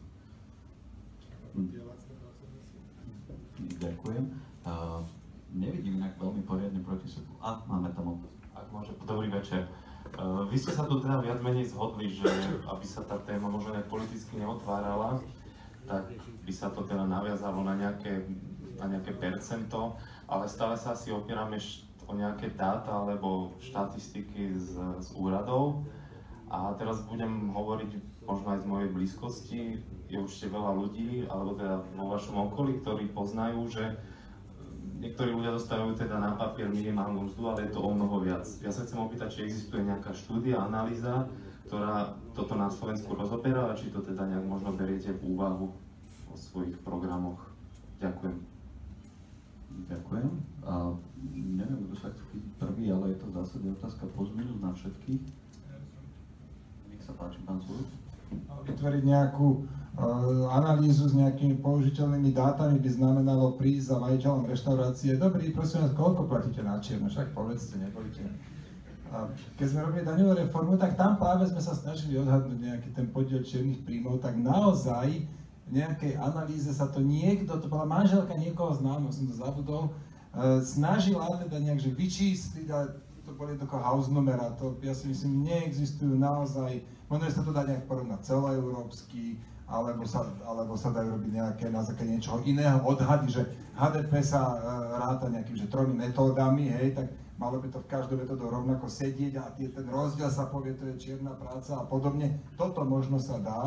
Ďakujem. Uh, nevidím inak veľmi poriadne proti sebu. A máme tam otázku. Ak môže, dobrý večer. Uh, vy ste sa tu teda viac menej zhodli, že aby sa tá téma možno nejak politicky neotvárala, tak by sa to teda naviazalo na nejaké, na nejaké percento, ale stále sa asi opierame o nejaké dáta alebo štatistiky z, z úradov. A teraz budem hovoriť možno aj z mojej blízkosti. Je určite veľa ľudí, alebo teda vo vašom okolí, ktorí poznajú, že niektorí ľudia dostávajú teda na papier minimálnu mzdu, ale je to o mnoho viac. Ja sa chcem opýtať, či existuje nejaká štúdia, analýza, ktorá toto na Slovensku rozoberá, a či to teda nejak možno beriete v úvahu vo svojich programoch. Ďakujem. Ďakujem. A neviem, kto sa chce chytiť prvý, ale je to v zásade otázka plus minus na všetkých. Nech sa páči, pán Sulík. Vytvoriť nejakú uh, analýzu s nejakými použiteľnými dátami by znamenalo prísť za majiteľom reštaurácie. Dobrý, prosím vás, koľko platíte na čierno? Však povedzte, nebojte. A keď sme robili daňovú reformu, tak tam práve sme sa snažili odhadnúť nejaký ten podiel čiernych príjmov, tak naozaj v nejakej analýze sa to niekto, to bola manželka niekoho známeho, som to zabudol, uh, snažila teda nejak, že vyčísliť, ale to boli jednoducho house numera, to ja si myslím neexistujú naozaj, možno sa to dá nejak porovnať celoeurópsky, alebo sa, alebo sa dajú robiť nejaké na základe niečoho iného odhady, že há dé pé sa uh, ráta nejakými že tromi metódami, hej, tak malo by to v každou metódou rovnako sedieť a tie, ten rozdiel sa povie, to je čierna práca a podobne. Toto možno sa dá,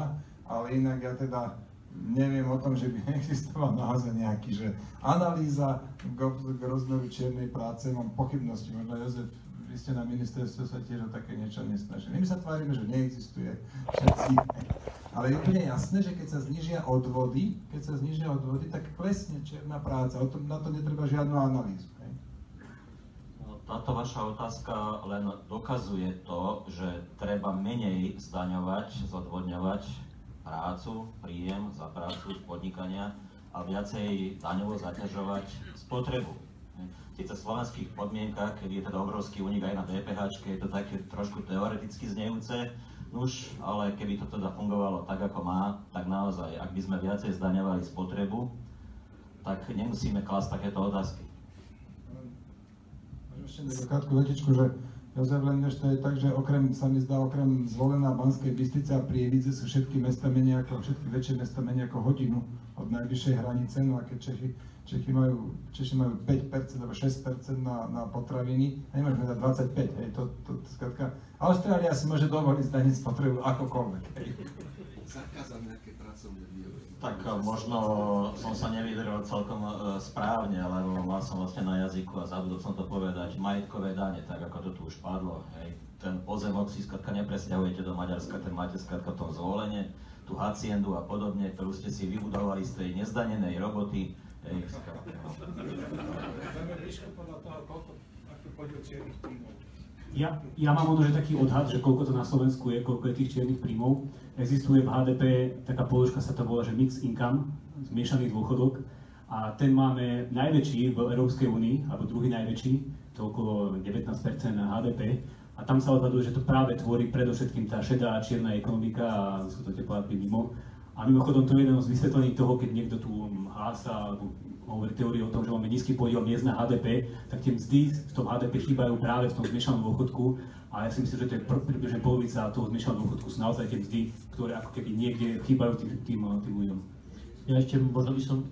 ale inak ja teda neviem o tom, že by existoval naozaj nejaký, že analýza k rozmeru čiernej práce, mám pochybnosti, možno Jozef, vy ste na ministerstve sa tiež o také niečo nesnažili. My sa tvárime, že neexistuje všetci, ale je úplne jasné, že keď sa znižia odvody, keď sa znižia odvody, tak klesne čierna práca, o tom, na to netreba žiadnu analýzu. Hej. Táto vaša otázka len dokazuje to, že treba menej zdaňovať, zodvodňovať prácu, príjem za prácu z podnikania a viacej daňovo zaťažovať spotrebu. V týchto slovenských podmienkach, keď je teda obrovský únik aj na dé pé háčke, je to také trošku teoreticky znejúce, nuž, ale keby to teda fungovalo tak, ako má, tak naozaj, ak by sme viacej zdaňovali spotrebu, tak nemusíme klásť takéto otázky. Ešte takú krátku vetičku, že Jozef, len vieš, to je tak, že okrem, sa mi zdá, okrem Zvolená, Banskej Bystrice a Prievidze sú všetky mesta menej ako, všetky väčšie mesta menej ako hodinu od najvyššej hranice, no a keď Čechy, Čechy majú, Češi majú päť percent alebo šesť percent na, na potraviny, a nemôžeme dať dvadsaťpäť percent, hej, to, to, to skrátka, Austrália si môže dovoliť zdaniť spotrebu akokoľvek, hej. Zakázať nejaké pracovné výroby. Tak možno som sa nevydrel celkom uh, správne, lebo mal som vlastne na jazyku a zabudol som to povedať, majetkové dane, tak ako to tu už padlo. Hej. Ten pozemok si skrátka nepresťahujete do Maďarska, ten máte skrátka v tom Zvolene, tú haciendu a podobne, ktorú ste si vybudovali z tej nezdanenej roboty. Hej, Ja, ja mám možno, že taký odhad, že koľko to na Slovensku je, koľko je tých čiernych príjmov. Existuje v há dé pé taká položka, sa to volá, že mix income, zmiešaný dôchodok. A ten máme najväčší v Európskej únii, alebo druhý najväčší, to okolo devätnásť percent há dé pé. A tam sa odhaduje, že to práve tvorí predovšetkým tá šedá a čierna ekonomika a sú to tie platby mimo. A mimochodom to je jedno z vysvetlení toho, keď niekto tu hlása alebo hovorí teóriu o tom, že máme nízky podiel miest na há dé pé, tak tie mzdy v tom há dé pé chýbajú práve v tom zmiešanom dôchodku. A ja si myslím, že to je približne polovica toho zmiešaného dôchodku sú naozaj tie mzdy, ktoré ako keby niekde chýbajú tým, tým, tým ľuďom. Ja ešte možno by som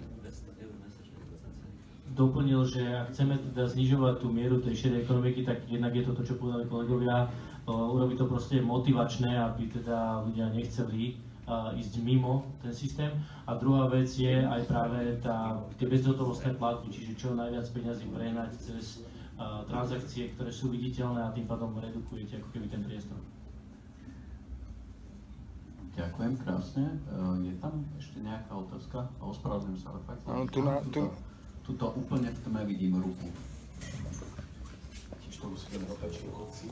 doplnil, že ak chceme teda znižovať tú mieru tej šedej ekonomiky, tak jednak je to to, čo povedali kolegovia, urobiť to proste motivačné, aby teda ľudia nechceli uh, ísť mimo ten systém. A druhá vec je aj práve tá, tie bezhotovostné platby, čiže čo najviac peňazí prehnať cez uh, transakcie, ktoré sú viditeľné a tým pádom redukujete ako keby ten priestor. Ďakujem krásne. Je tam ešte nejaká otázka? Ospravedlňujem sa, ale fakt. Áno, tu na... Tu... Tuto úplne v tme vidím ruku. Tiež to musím rotačný konci.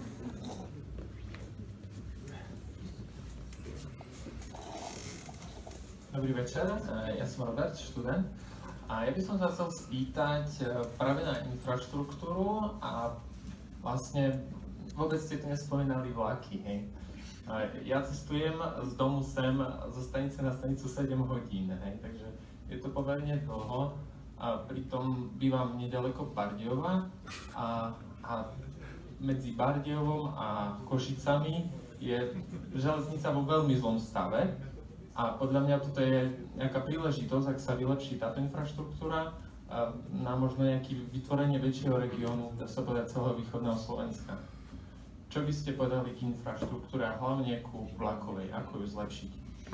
Dobrý večer, ja som Robert, študent. A ja by som sa chcel spýtať práve na infraštruktúru a vlastne vôbec ste tu nespomínali vlaky, hej. Ja cestujem z domu sem zo stanice na stanicu sedem hodín, hej, takže je to pomerne dlho. A pritom bývam nedaleko Bardejova a, a medzi Bardejovom a Košicami je železnica vo veľmi zlom stave a podľa mňa toto je nejaká príležitosť, ak sa vylepší táto infraštruktúra na možno nejaké vytvorenie väčšieho regiónu, dá sa povedať celého východného Slovenska. Čo by ste povedali k infraštruktúre a hlavne ku vlakovej, ako ju zlepšiť?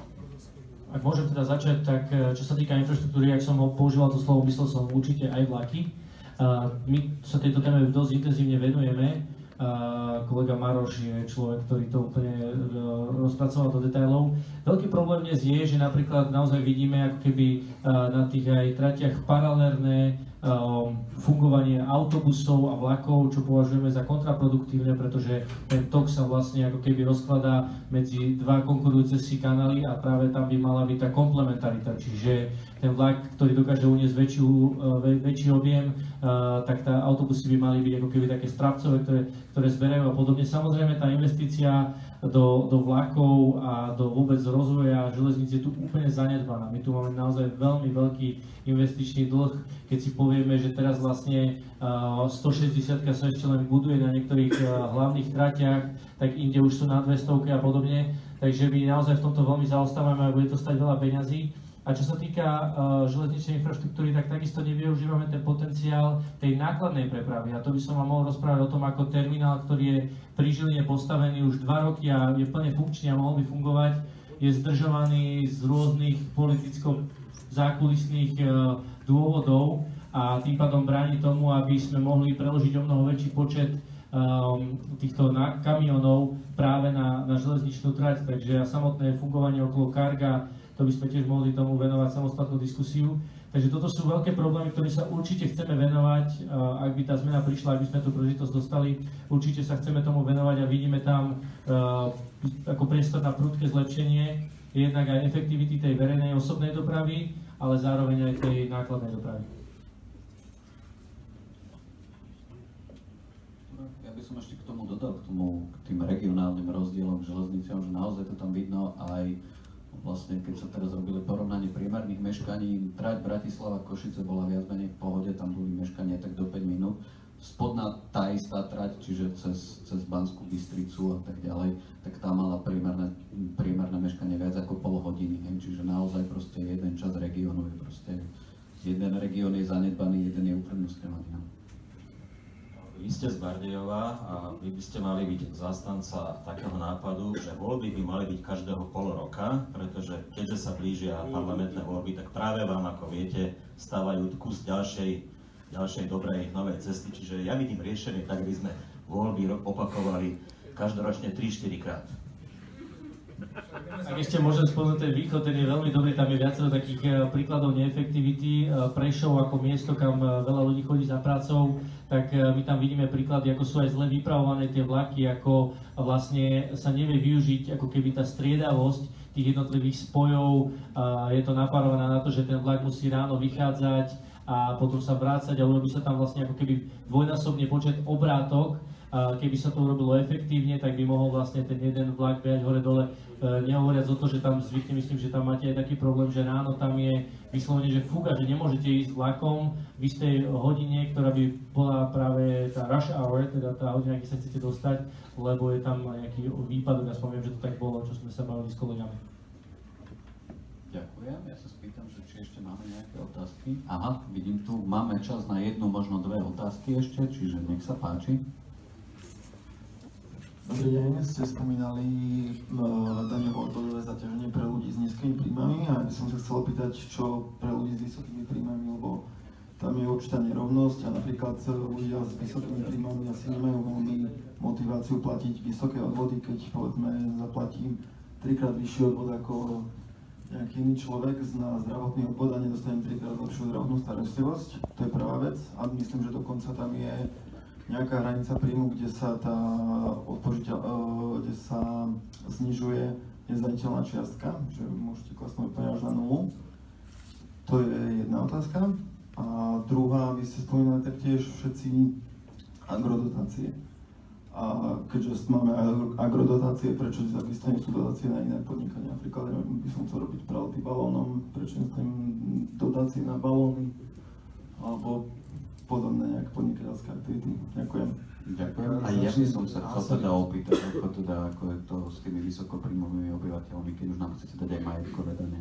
Ak môžem teda začať, tak čo sa týka infraštruktúry, ak som používal to slovo, myslel som určite aj vlaky. My sa tejto téme dosť intenzívne venujeme. Kolega Maroš je človek, ktorý to úplne rozpracoval do detailov. Veľký problém dnes je, že napríklad naozaj vidíme ako keby na tých aj tratiach paralelné fungovanie autobusov a vlakov, čo považujeme za kontraproduktívne, pretože ten tok sa vlastne ako keby rozkladá medzi dva konkurujúce si kanály a práve tam by mala byť tá komplementarita, čiže ten vlak, ktorý dokáže uniesť väčšiu, väčší objem, tak tá autobusy by mali byť ako keby také strapcové, ktoré, ktoré zberajú a podobne. Samozrejme tá investícia do, do vlakov a do vôbec rozvoja železníc je tu úplne zanedbaná. My tu máme naozaj veľmi veľký investičný dlh, keď si povieme, že teraz vlastne stošesťdesiat sa ešte len buduje na niektorých hlavných tratiach, tak inde už sú na dvestovke a podobne. Takže my naozaj v tomto veľmi zaostávame a bude to stať veľa peňazí. A čo sa týka uh, železničnej infraštruktúry, tak takisto nevyužívame ten potenciál tej nákladnej prepravy. A to by som vám mohol rozprávať o tom, ako terminál, ktorý je pri Žiline postavený už dva roky a je plne funkčný a mohol by fungovať, je zdržovaný z rôznych politicko-zákulisných dôvodov a tým pádom bráni tomu, aby sme mohli preložiť o mnoho väčší počet um, týchto na, kamionov práve na, na železničnú trať. Takže samotné fungovanie okolo Carga, to by sme tiež mohli tomu venovať samostatnú diskusiu. Takže toto sú veľké problémy, ktoré sa určite chceme venovať, uh, ak by tá zmena prišla, ak by sme tú príležitosť dostali, určite sa chceme tomu venovať a vidíme tam uh, ako priestor na prudké zlepšenie, jednak aj efektivity tej verejnej osobnej dopravy, ale zároveň aj tej nákladnej dopravy. Ja by som ešte k tomu dodal, k, tomu, k tým regionálnym rozdielom železniciam, že naozaj to tam vidno aj vlastne, keď sa teraz robili porovnanie priemerných meškaní, trať Bratislava-Košice bola viac menej v pohode, tam boli meškania tak do päť minút. Spodná tá istá trať, čiže cez, cez Banskú Bystricu a tak ďalej, tak tá mala priemerné, priemerné meškanie viac ako pol hodiny, hej. Čiže naozaj proste jeden čas regiónu je proste, jeden región je zanedbaný, jeden je uprednostňovaný. Vy ste z Bardejova a vy by ste mali byť zástanca takého nápadu, že voľby by mali byť každého pol roka, pretože keďže sa blížia parlamentné voľby, tak práve vám, ako viete, stávajú kus ďalšej, ďalšej dobrej novej cesty. Čiže ja vidím riešenie tak, aby sme voľby opakovali každoročne tri štyri krát. Ak ešte môžem spomenúť ten východ, ten je veľmi dobrý, tam je viacero takých príkladov neefektivity. Prešov ako miesto, kam veľa ľudí chodí za prácou, tak my tam vidíme príklady, ako sú aj zle vypravované tie vlaky, ako vlastne sa nevie využiť ako keby tá striedavosť tých jednotlivých spojov. Je to napárované na to, že ten vlak musí ráno vychádzať a potom sa vrácať a urobí sa tam vlastne ako keby dvojnásobne počet obrátok. Keby sa to urobilo efektívne, tak by mohol vlastne ten jeden vlak behať hore-dole. Nehovoriac o to, že tam zvykne, myslím, že tam máte aj taký problém, že ráno tam je vyslovene, že fúka, že nemôžete ísť vlakom v istej hodine, ktorá by bola práve tá rush hour, teda tá hodina, kde sa chcete dostať, lebo je tam nejaký výpadok, ja spomínam, že to tak bolo, čo sme sa bavili s kolegami. Ďakujem, ja sa spýtam, že či ešte máme nejaké otázky. Aha, vidím tu, máme čas na jednu, možno dve otázky ešte, čiže nech sa páči. Dobrý deň, ste spomínali uh, daňové odvodové zaťaženie pre ľudí s nízkymi príjmami a ja by som sa chcel opýtať, čo pre ľudí s vysokými príjmami, lebo tam je určitá nerovnosť a napríklad ľudia s vysokými príjmami asi nemajú veľmi motiváciu platiť vysoké odvody, keď povedzme zaplatím trikrát vyšší odvod ako nejaký iný človek na zdravotný odvod a nedostanem trikrát lepšiu zdravotnú starostlivosť. To je prvá vec a myslím, že dokonca tam je nejaká hranica príjmu, kde sa tá odpožiteľ, kde sa znižuje nezdaniteľná čiastka, že môžete klesnúť úplne až na nulu. To je jedna otázka. A druhá, vy ste spomínali taktiež všetci agrodotácie. A keďže máme agrodotácie, prečo zavystajú sú dotácie na iné podnikanie? Napríklad ja by som chcel robiť prelety balónom, prečo nestavím dotácie na balóny? Alebo podobné nejaké podnikateľské aktivity. Ďakujem. Ďakujem. A ja by som sa chcel teda opýtať, ako, teda, ako je to s tými vysokopríjmovými obyvateľmi, keď už nám chcete dať aj majetkové dane.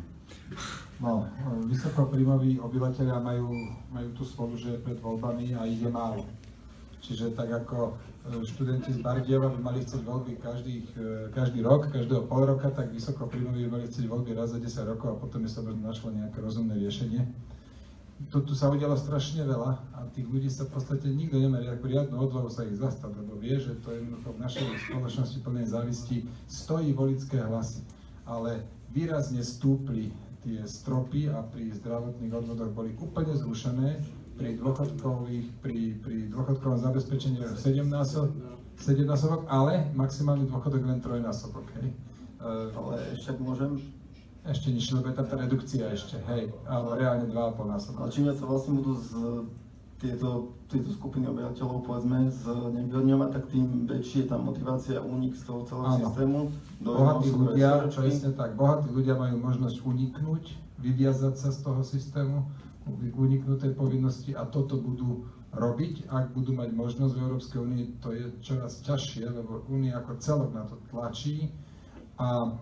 No, vysokopríjmoví obyvateľia majú, majú tú slovu, že je pred voľbami a ich je málo. Čiže tak ako študenti z Bardejova by mali chcieť voľby každý, každý rok, každého pol roka, tak vysokopríjmoví by mali chcieť voľby raz za desať rokov a potom by sa možno našlo nejaké rozumné riešenie. To tu sa udialo strašne veľa a tých ľudí sa v podstate nikto nemá riadnu odvahu sa ich zastať, lebo vie, že to jednoducho v našej spoločnosti plnej závisti stojí voličské hlasy. Ale výrazne stúpli tie stropy a pri zdravotných odvodoch boli úplne zrušené, pri dôchodkových, pri, pri dôchodkovom zabezpečení sedemnásobok, ale maximálny dôchodok len trojnásobok, hej. Ale ešte môžem? Ešte nižšie, lebo je tam tá redukcia ešte, hej, ale reálne dva a pol násobok. Ale čím viac sa vlastne budú z tieto, tieto skupiny obyvateľov, povedzme, znevýhodňovať, tak tým väčšie je tá motivácia, únik z toho celého Áno. systému. Bohatí ľudia, presne tak, bohatí ľudia majú možnosť uniknúť, vyviazať sa z toho systému, uniknúť tej povinnosti a toto budú robiť, ak budú mať možnosť v Európskej únii, to je čoraz ťažšie, lebo Únia ako celok na to tlačí a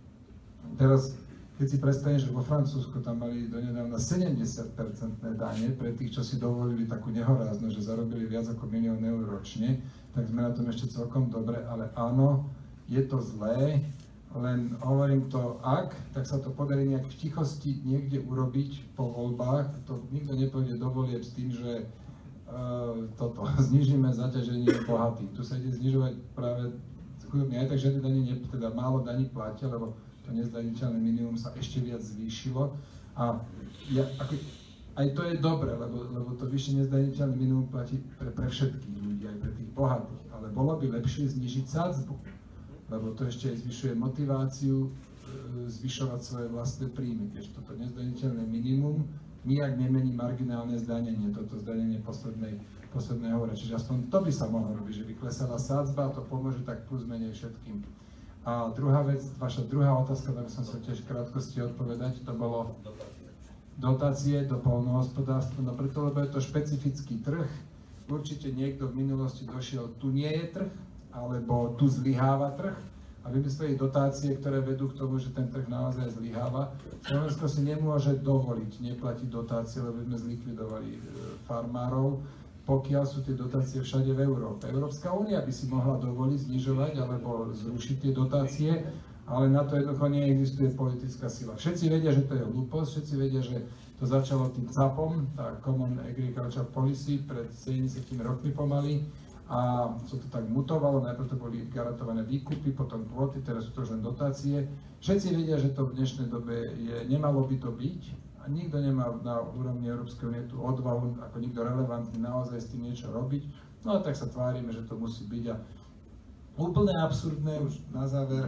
teraz keď si predstavím, že vo Francúzsku tam mali donedávna sedemdesiat percent dane pre tých, čo si dovolili takú nehoráznosť, že zarobili viac ako milión eur ročne, tak sme na tom ešte celkom dobre, ale áno, je to zlé, len hovorím to, ak, tak sa to podarí nejak v tichosti niekde urobiť po voľbách. To nikto nepôjde do volieb s tým, že uh, toto, znižíme zaťaženie bohatých. Tu sa ide znižovať práve chudobní, aj tak žiadne daní, teda málo daní platia, lebo to nezdaniteľné minimum sa ešte viac zvýšilo. A ja, ako, aj to je dobre, lebo, lebo to vyššie nezdaniteľné minimum platí pre, pre všetkých ľudí, aj pre tých bohatých. Ale bolo by lepšie znižiť sadzbu, lebo to ešte aj zvyšuje motiváciu e, zvyšovať svoje vlastné príjmy, keďže toto nezdaniteľné minimum nijak nemení marginálne zdanenie, toto zdanenie poslednej, posledného hore. Čiže aspoň to by sa mohlo robiť, že by klesala sadzba, to pomôže tak plus menej všetkým. A druhá vec, vaša druhá otázka, tak som sa tiež v krátkosti odpovedať, to bolo dotácie do poľnohospodárstva, no preto, lebo je to špecifický trh. Určite niekto v minulosti došiel, tu nie je trh, alebo tu zlyháva trh a vymysleli dotácie, ktoré vedú k tomu, že ten trh naozaj zlyháva. Slovensko si nemôže dovoliť neplatiť dotácie, lebo sme zlikvidovali farmárov, pokiaľ sú tie dotácie všade v Európe. Európska únia by si mohla dovoliť znižovať alebo zrušiť tie dotácie, ale na to jednoducho neexistuje politická sila. Všetci vedia, že to je hlúposť, všetci vedia, že to začalo tým capom, tá Common Agriculture Policy pred sedemdesiatimi rokmi pomaly, a sa to tak mutovalo, najprv to boli garantované výkupy, potom kvóty, teraz sú to už len dotácie. Všetci vedia, že to v dnešnej dobe je, nemalo by to byť a nikto nemá na úrovni Európskej únie tú odvahu, ako nikto relevantný naozaj s tým niečo robiť. No a tak sa tvárime, že to musí byť a úplne absurdné už na záver,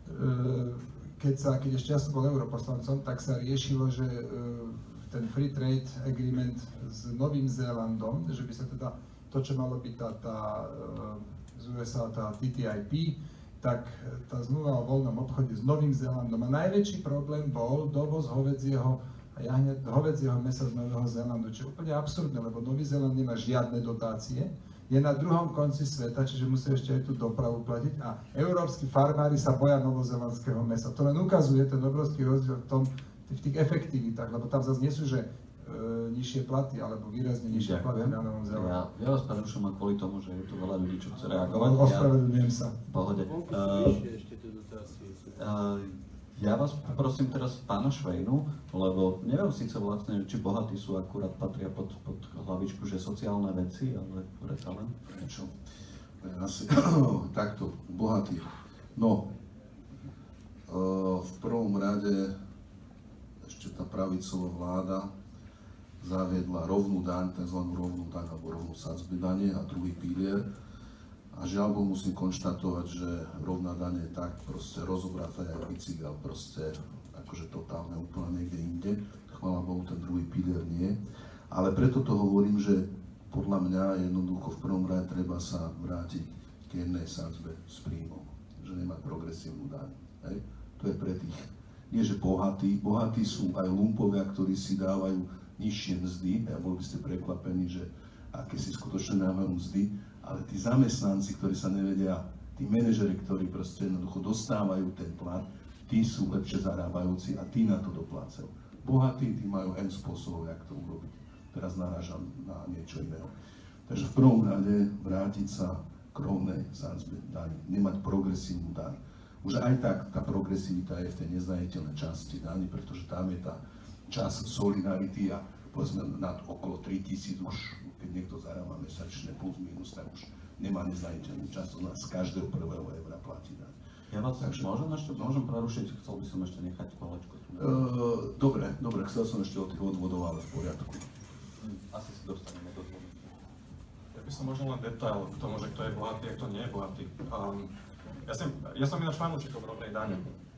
keď, sa, keď ešte ja som bol europoslancom, tak sa riešilo, že ten Free Trade Agreement s Novým Zélandom, že by sa teda to, čo malo byť tá, tá z ú es á, tá T T I P, tak tá zmluva o voľnom obchode s Novým Zélandom. A najväčší problém bol dovoz hovedzieho a jahne, hovedzieho mäsa z Nového Zélandu, čo je úplne absurdné, lebo Nový Zéland nemá žiadne dotácie, je na druhom konci sveta, čiže musí ešte aj tú dopravu platiť a európski farmári sa boja novozélandského mäsa. To len ukazuje ten obrovský rozdiel v tom, v tých efektivitách, lebo tam zase nie sú, že E, nižšie platy, alebo výrazne nižšie platy na Novom Zélande. Ja, ja vás prerušujem kvôli tomu, že je tu veľa ľudí, čo chce reagovať. Ospravedlňujem sa. V pohode. Uh, uh, ja vás poprosím teraz pána Švejnu, lebo neviem síce vlastne, či bohatí sú akurát patria pod, pod hlavičku, že sociálne veci, ale predsa len niečo. Asi takto, bohatí. No, uh, v prvom rade ešte tá pravicová vláda zaviedla rovnú daň, tzv. rovnú daň alebo rovnú sadzby dane a druhý pilier. A žiaľ Bohu musím konštatovať, že rovná daň je tak proste rozobratá jak bicykel, proste akože totálne úplne niekde inde. Chvála Bohu, ten druhý pilier nie. Ale preto to hovorím, že podľa mňa jednoducho v prvom rade treba sa vrátiť k jednej sadzbe s príjmom. Že nemá progresívnu daň. Hej? To je pre tých, nie že bohatí, bohatí sú aj lumpovia, ktorí si dávajú nižšie mzdy, a boli by ste prekvapení, že aké si skutočne dávajú mzdy, ale tí zamestnanci, ktorí sa nevedia, tí manažeri, ktorí proste jednoducho dostávajú ten plat, tí sú lepšie zarábajúci a tí na to doplácajú. Bohatí, tí majú N spôsobov, jak to urobiť. Teraz narážam na niečo iného. Takže v prvom rade vrátiť sa k rovnej sadzbe daní, nemať progresívnu daň. Už aj tak tá progresivita je v tej nezdaniteľnej časti daní, pretože tam je tá čas solidarity a povedzme nad okolo tri tisíc už, keď niekto zarába mesačne plus minus, tak už nemá nezdaniteľný čas, to nás z každého prvého eura platí daň. Ja vás Takže, môžem ešte, môžem prerušiť, chcel by som ešte nechať kolečko. Uh, dobre, dobre, chcel som ešte o tých odvodov, ale v poriadku. Asi si dostaneme do toho. Ja by som možno len detail k tomu, že kto je bohatý a kto nie je bohatý. Um, ja, som, ja som ináč fanúšikom rovnej dane.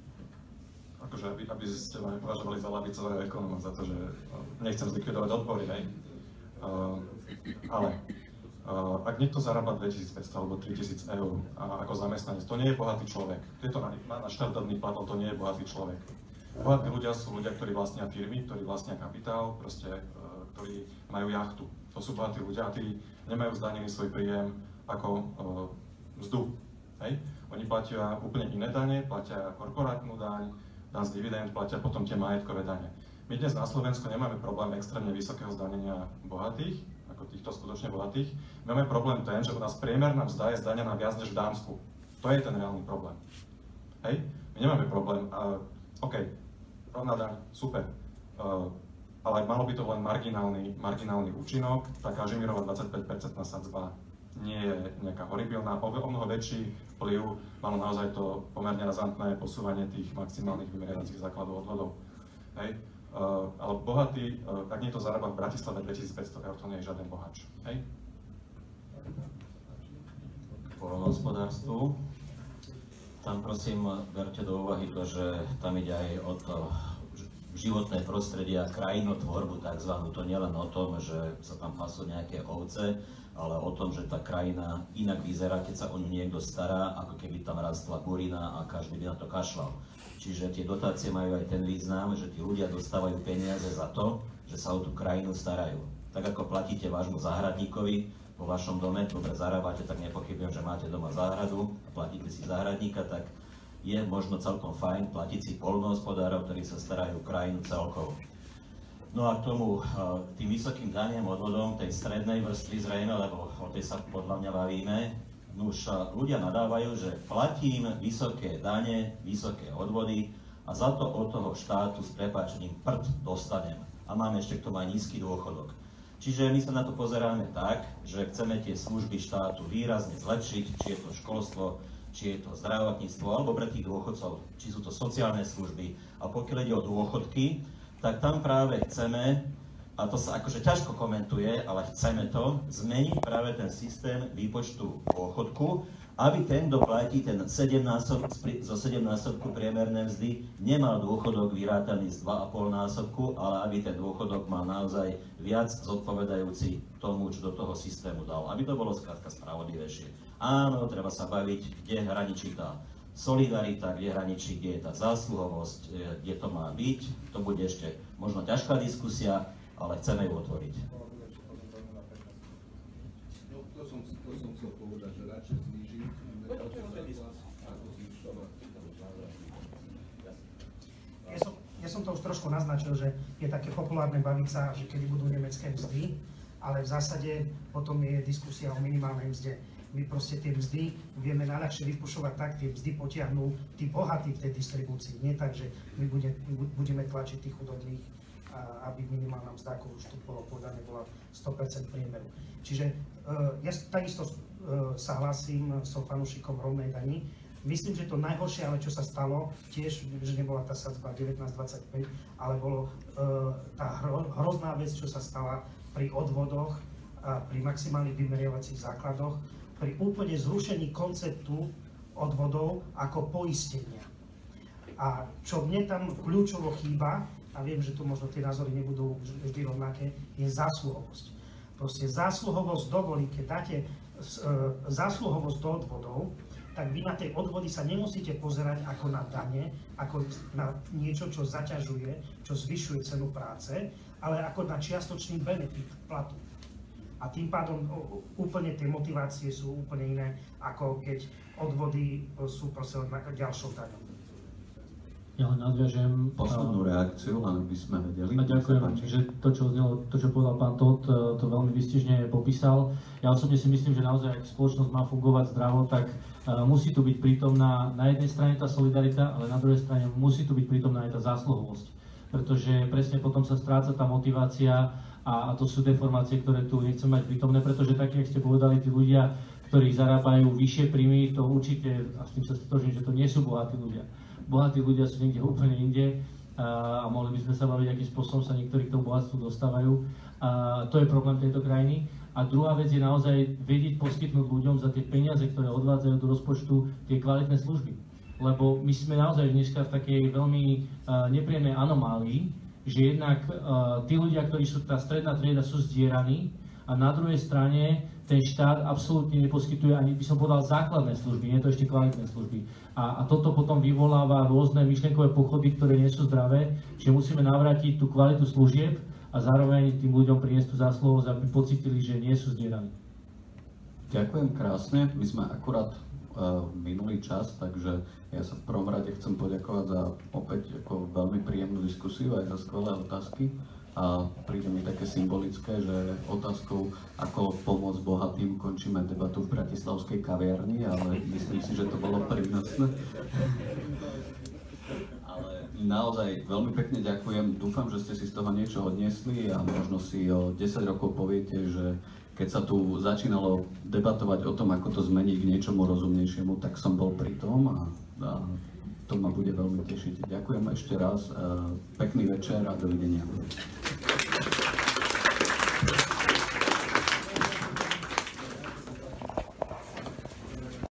Akože, aby, aby ste ma nepovažovali za ľavicového ekonóma, za to, že nechcem zlikvidovať odpory, hej. Uh, ale uh, ak niekto zarába dvetisícpäťsto alebo tritisíc eur a ako zamestnanec, to nie je bohatý človek. Tieto má na štartovný platon, to nie je bohatý človek. Bohatí ľudia sú ľudia, ktorí vlastnia firmy, ktorí vlastnia kapitál, proste, uh, ktorí majú jachtu. To sú bohatí ľudia a tí nemajú zdanený svoj príjem ako uh, mzdu, hej. Oni platia úplne iné dane, platia korporátnu daň, daň z dividend, platia potom tie majetkové dane. My dnes na Slovensku nemáme problém extrémne vysokého zdanenia bohatých, ako týchto skutočne bohatých. My máme problém ten, že u nás priemerná mzda je zdanená viac než v Dánsku. To je ten reálny problém. Hej? My nemáme problém. Uh, OK, rovná daň, super. Uh, ale malo by to len marginálny, marginálny účinok, tá Kažimírova dvadsaťpäť percentná sadzba nie je nejaká horibilná, o, o mnoho väčší vplyv malo naozaj to pomerne razantné posúvanie tých maximálnych vymeriavacích základov odvodov. Hej. Uh, ale bohatý, uh, ak niekto zarába v Bratislave dvetisícpäťsto eur, to nie je žiaden bohač. Hej. Poľnohospodárstvu. Tam prosím berte do úvahy to, že tam ide aj o to životné prostredie a krajinotvorbu takzvanú. To nielen o tom, že sa tam pasú nejaké ovce, ale o tom, že tá krajina inak vyzerá, keď sa o ňu niekto stará, ako keby tam rastla burina a každý by na to kašľal. Čiže tie dotácie majú aj ten význam, že tí ľudia dostávajú peniaze za to, že sa o tú krajinu starajú. Tak ako platíte vášmu záhradníkovi vo vašom dome, dobre zarábate, tak nepochybujem, že máte doma záhradu a platíte si záhradníka, tak je možno celkom fajn platiť si poľnohospodárov, ktorí sa starajú krajinu celkovo. No a k tomu, k tým vysokým daniam odvodom tej strednej vrstvy zrejme, lebo o tej sa podľa mňa bavíme, no už ľudia nadávajú, že platím vysoké dane, vysoké odvody a za to od toho štátu s prepáčením prd dostanem. A máme ešte k tomu aj nízky dôchodok. Čiže my sa na to pozeráme tak, že chceme tie služby štátu výrazne zlepšiť, či je to školstvo, či je to zdravotníctvo, alebo pre tých dôchodcov, či sú to sociálne služby. A pokiaľ ide o dôchodky, tak tam práve chceme, a to sa akože ťažko komentuje, ale chceme to, zmeniť práve ten systém výpočtu dôchodku, aby ten, kto platí ten sedemnásobok, zo sedemnásobku priemernej mzdy, nemal dôchodok vyrátaný z dva a pol násobku, ale aby ten dôchodok mal naozaj viac zodpovedajúci tomu, čo do toho systému dal. Aby to bolo skrátka spravodlivejšie. Áno, treba sa baviť, kde hraničí tá solidarita, kde hraničí, kde je tá zásluhovosť, kde to má byť. To bude ešte možno ťažká diskusia, ale chceme ju otvoriť. No, to som, to som chcel povedať, že radšej znížiť, ako zvyšovať. Ja som, ja som to už trošku naznačil, že je také populárne baviť sa, že kedy budú nemecké mzdy, ale v zásade potom je diskusia o minimálnej mzde. My proste tie mzdy vieme najľahšie vypušovať tak, tie mzdy potiahnú tí bohatí v tej distribúcii. Nie tak, že my bude, budeme tlačiť tých chudobných, aby minimálna mzda, ako už tu bolo povedané, bola sto percent priemeru. Čiže uh, ja takisto uh, sa hlasím, som fanúšikom rovnej dani. Myslím, že to najhoršie, ale čo sa stalo, tiež, že nebola tá sadzba devätnásť dvadsaťpäť, ale bolo uh, tá hro, hrozná vec, čo sa stala pri odvodoch a pri maximálnych vymeriavacích základoch, pri úplne zrušení konceptu odvodov ako poistenia. A čo mne tam kľúčovo chýba, a viem, že tu možno tie názory nebudú vždy rovnaké, je zásluhovosť. Proste zásluhovosť dovolí, keď dáte e, zásluhovosť do odvodov, tak vy na tej odvody sa nemusíte pozerať ako na dane, ako na niečo, čo zaťažuje, čo zvyšuje cenu práce, ale ako na čiastočný benefit platu. A tým pádom úplne tie motivácie sú úplne iné, ako keď odvody sú proste ďalšou daňou. Ja len nadviažem... Poslednú reakciu, len by sme vedeli. A ďakujem, že to, čo znelo, to, čo povedal pán Todt, to veľmi výstižne popísal. Ja osobne si myslím, že naozaj, ak spoločnosť má fungovať zdravo, tak uh, musí tu byť prítomná na jednej strane tá solidarita, ale na druhej strane musí tu byť prítomná aj tá zásluhovosť. Pretože presne potom sa stráca tá motivácia, a to sú deformácie, ktoré tu nechcem mať prítomné, pretože tak, jak ste povedali, tí ľudia, ktorí zarábajú vyššie príjmy, to určite, a s tým sa stotožním, že to nie sú bohatí ľudia. Bohatí ľudia sú niekde úplne inde a, a mohli by sme sa baviť, akým spôsobom sa niektorí k tomu bohatstvu dostávajú. A to je problém tejto krajiny. A druhá vec je naozaj vedieť poskytnúť ľuďom za tie peniaze, ktoré odvádzajú do rozpočtu, tie kvalitné služby. Lebo my sme naozaj dneska v takej veľmi uh, nepríjemnej anomálii, že jednak uh, tí ľudia, ktorí sú tá stredná trieda, sú zdieraní a na druhej strane ten štát absolútne neposkytuje ani, by som povedal, základné služby, nie to ešte kvalitné služby. A, a toto potom vyvoláva rôzne myšlienkové pochody, ktoré nie sú zdravé, že musíme navrátiť tú kvalitu služieb a zároveň tým ľuďom priniesť tú zásluhovosť, aby pocítili, že nie sú zdieraní. Ďakujem krásne, my sme akurát uh, minulý čas, takže ja sa v prvom rade chcem poďakovať za opäť ako veľmi príjemnú diskusiu aj za skvelé otázky. A príde mi také symbolické, že otázkou, ako pomôcť bohatým, končíme debatu v bratislavskej kaviarni, ale myslím si, že to bolo prínosné. naozaj veľmi pekne ďakujem. Dúfam, že ste si z toho niečo odniesli a možno si o desať rokov poviete, že keď sa tu začínalo debatovať o tom, ako to zmeniť k niečomu rozumnejšiemu, tak som bol pri tom a, a to ma bude veľmi tešiť. Ďakujem ešte raz, pekný večer a dovidenia.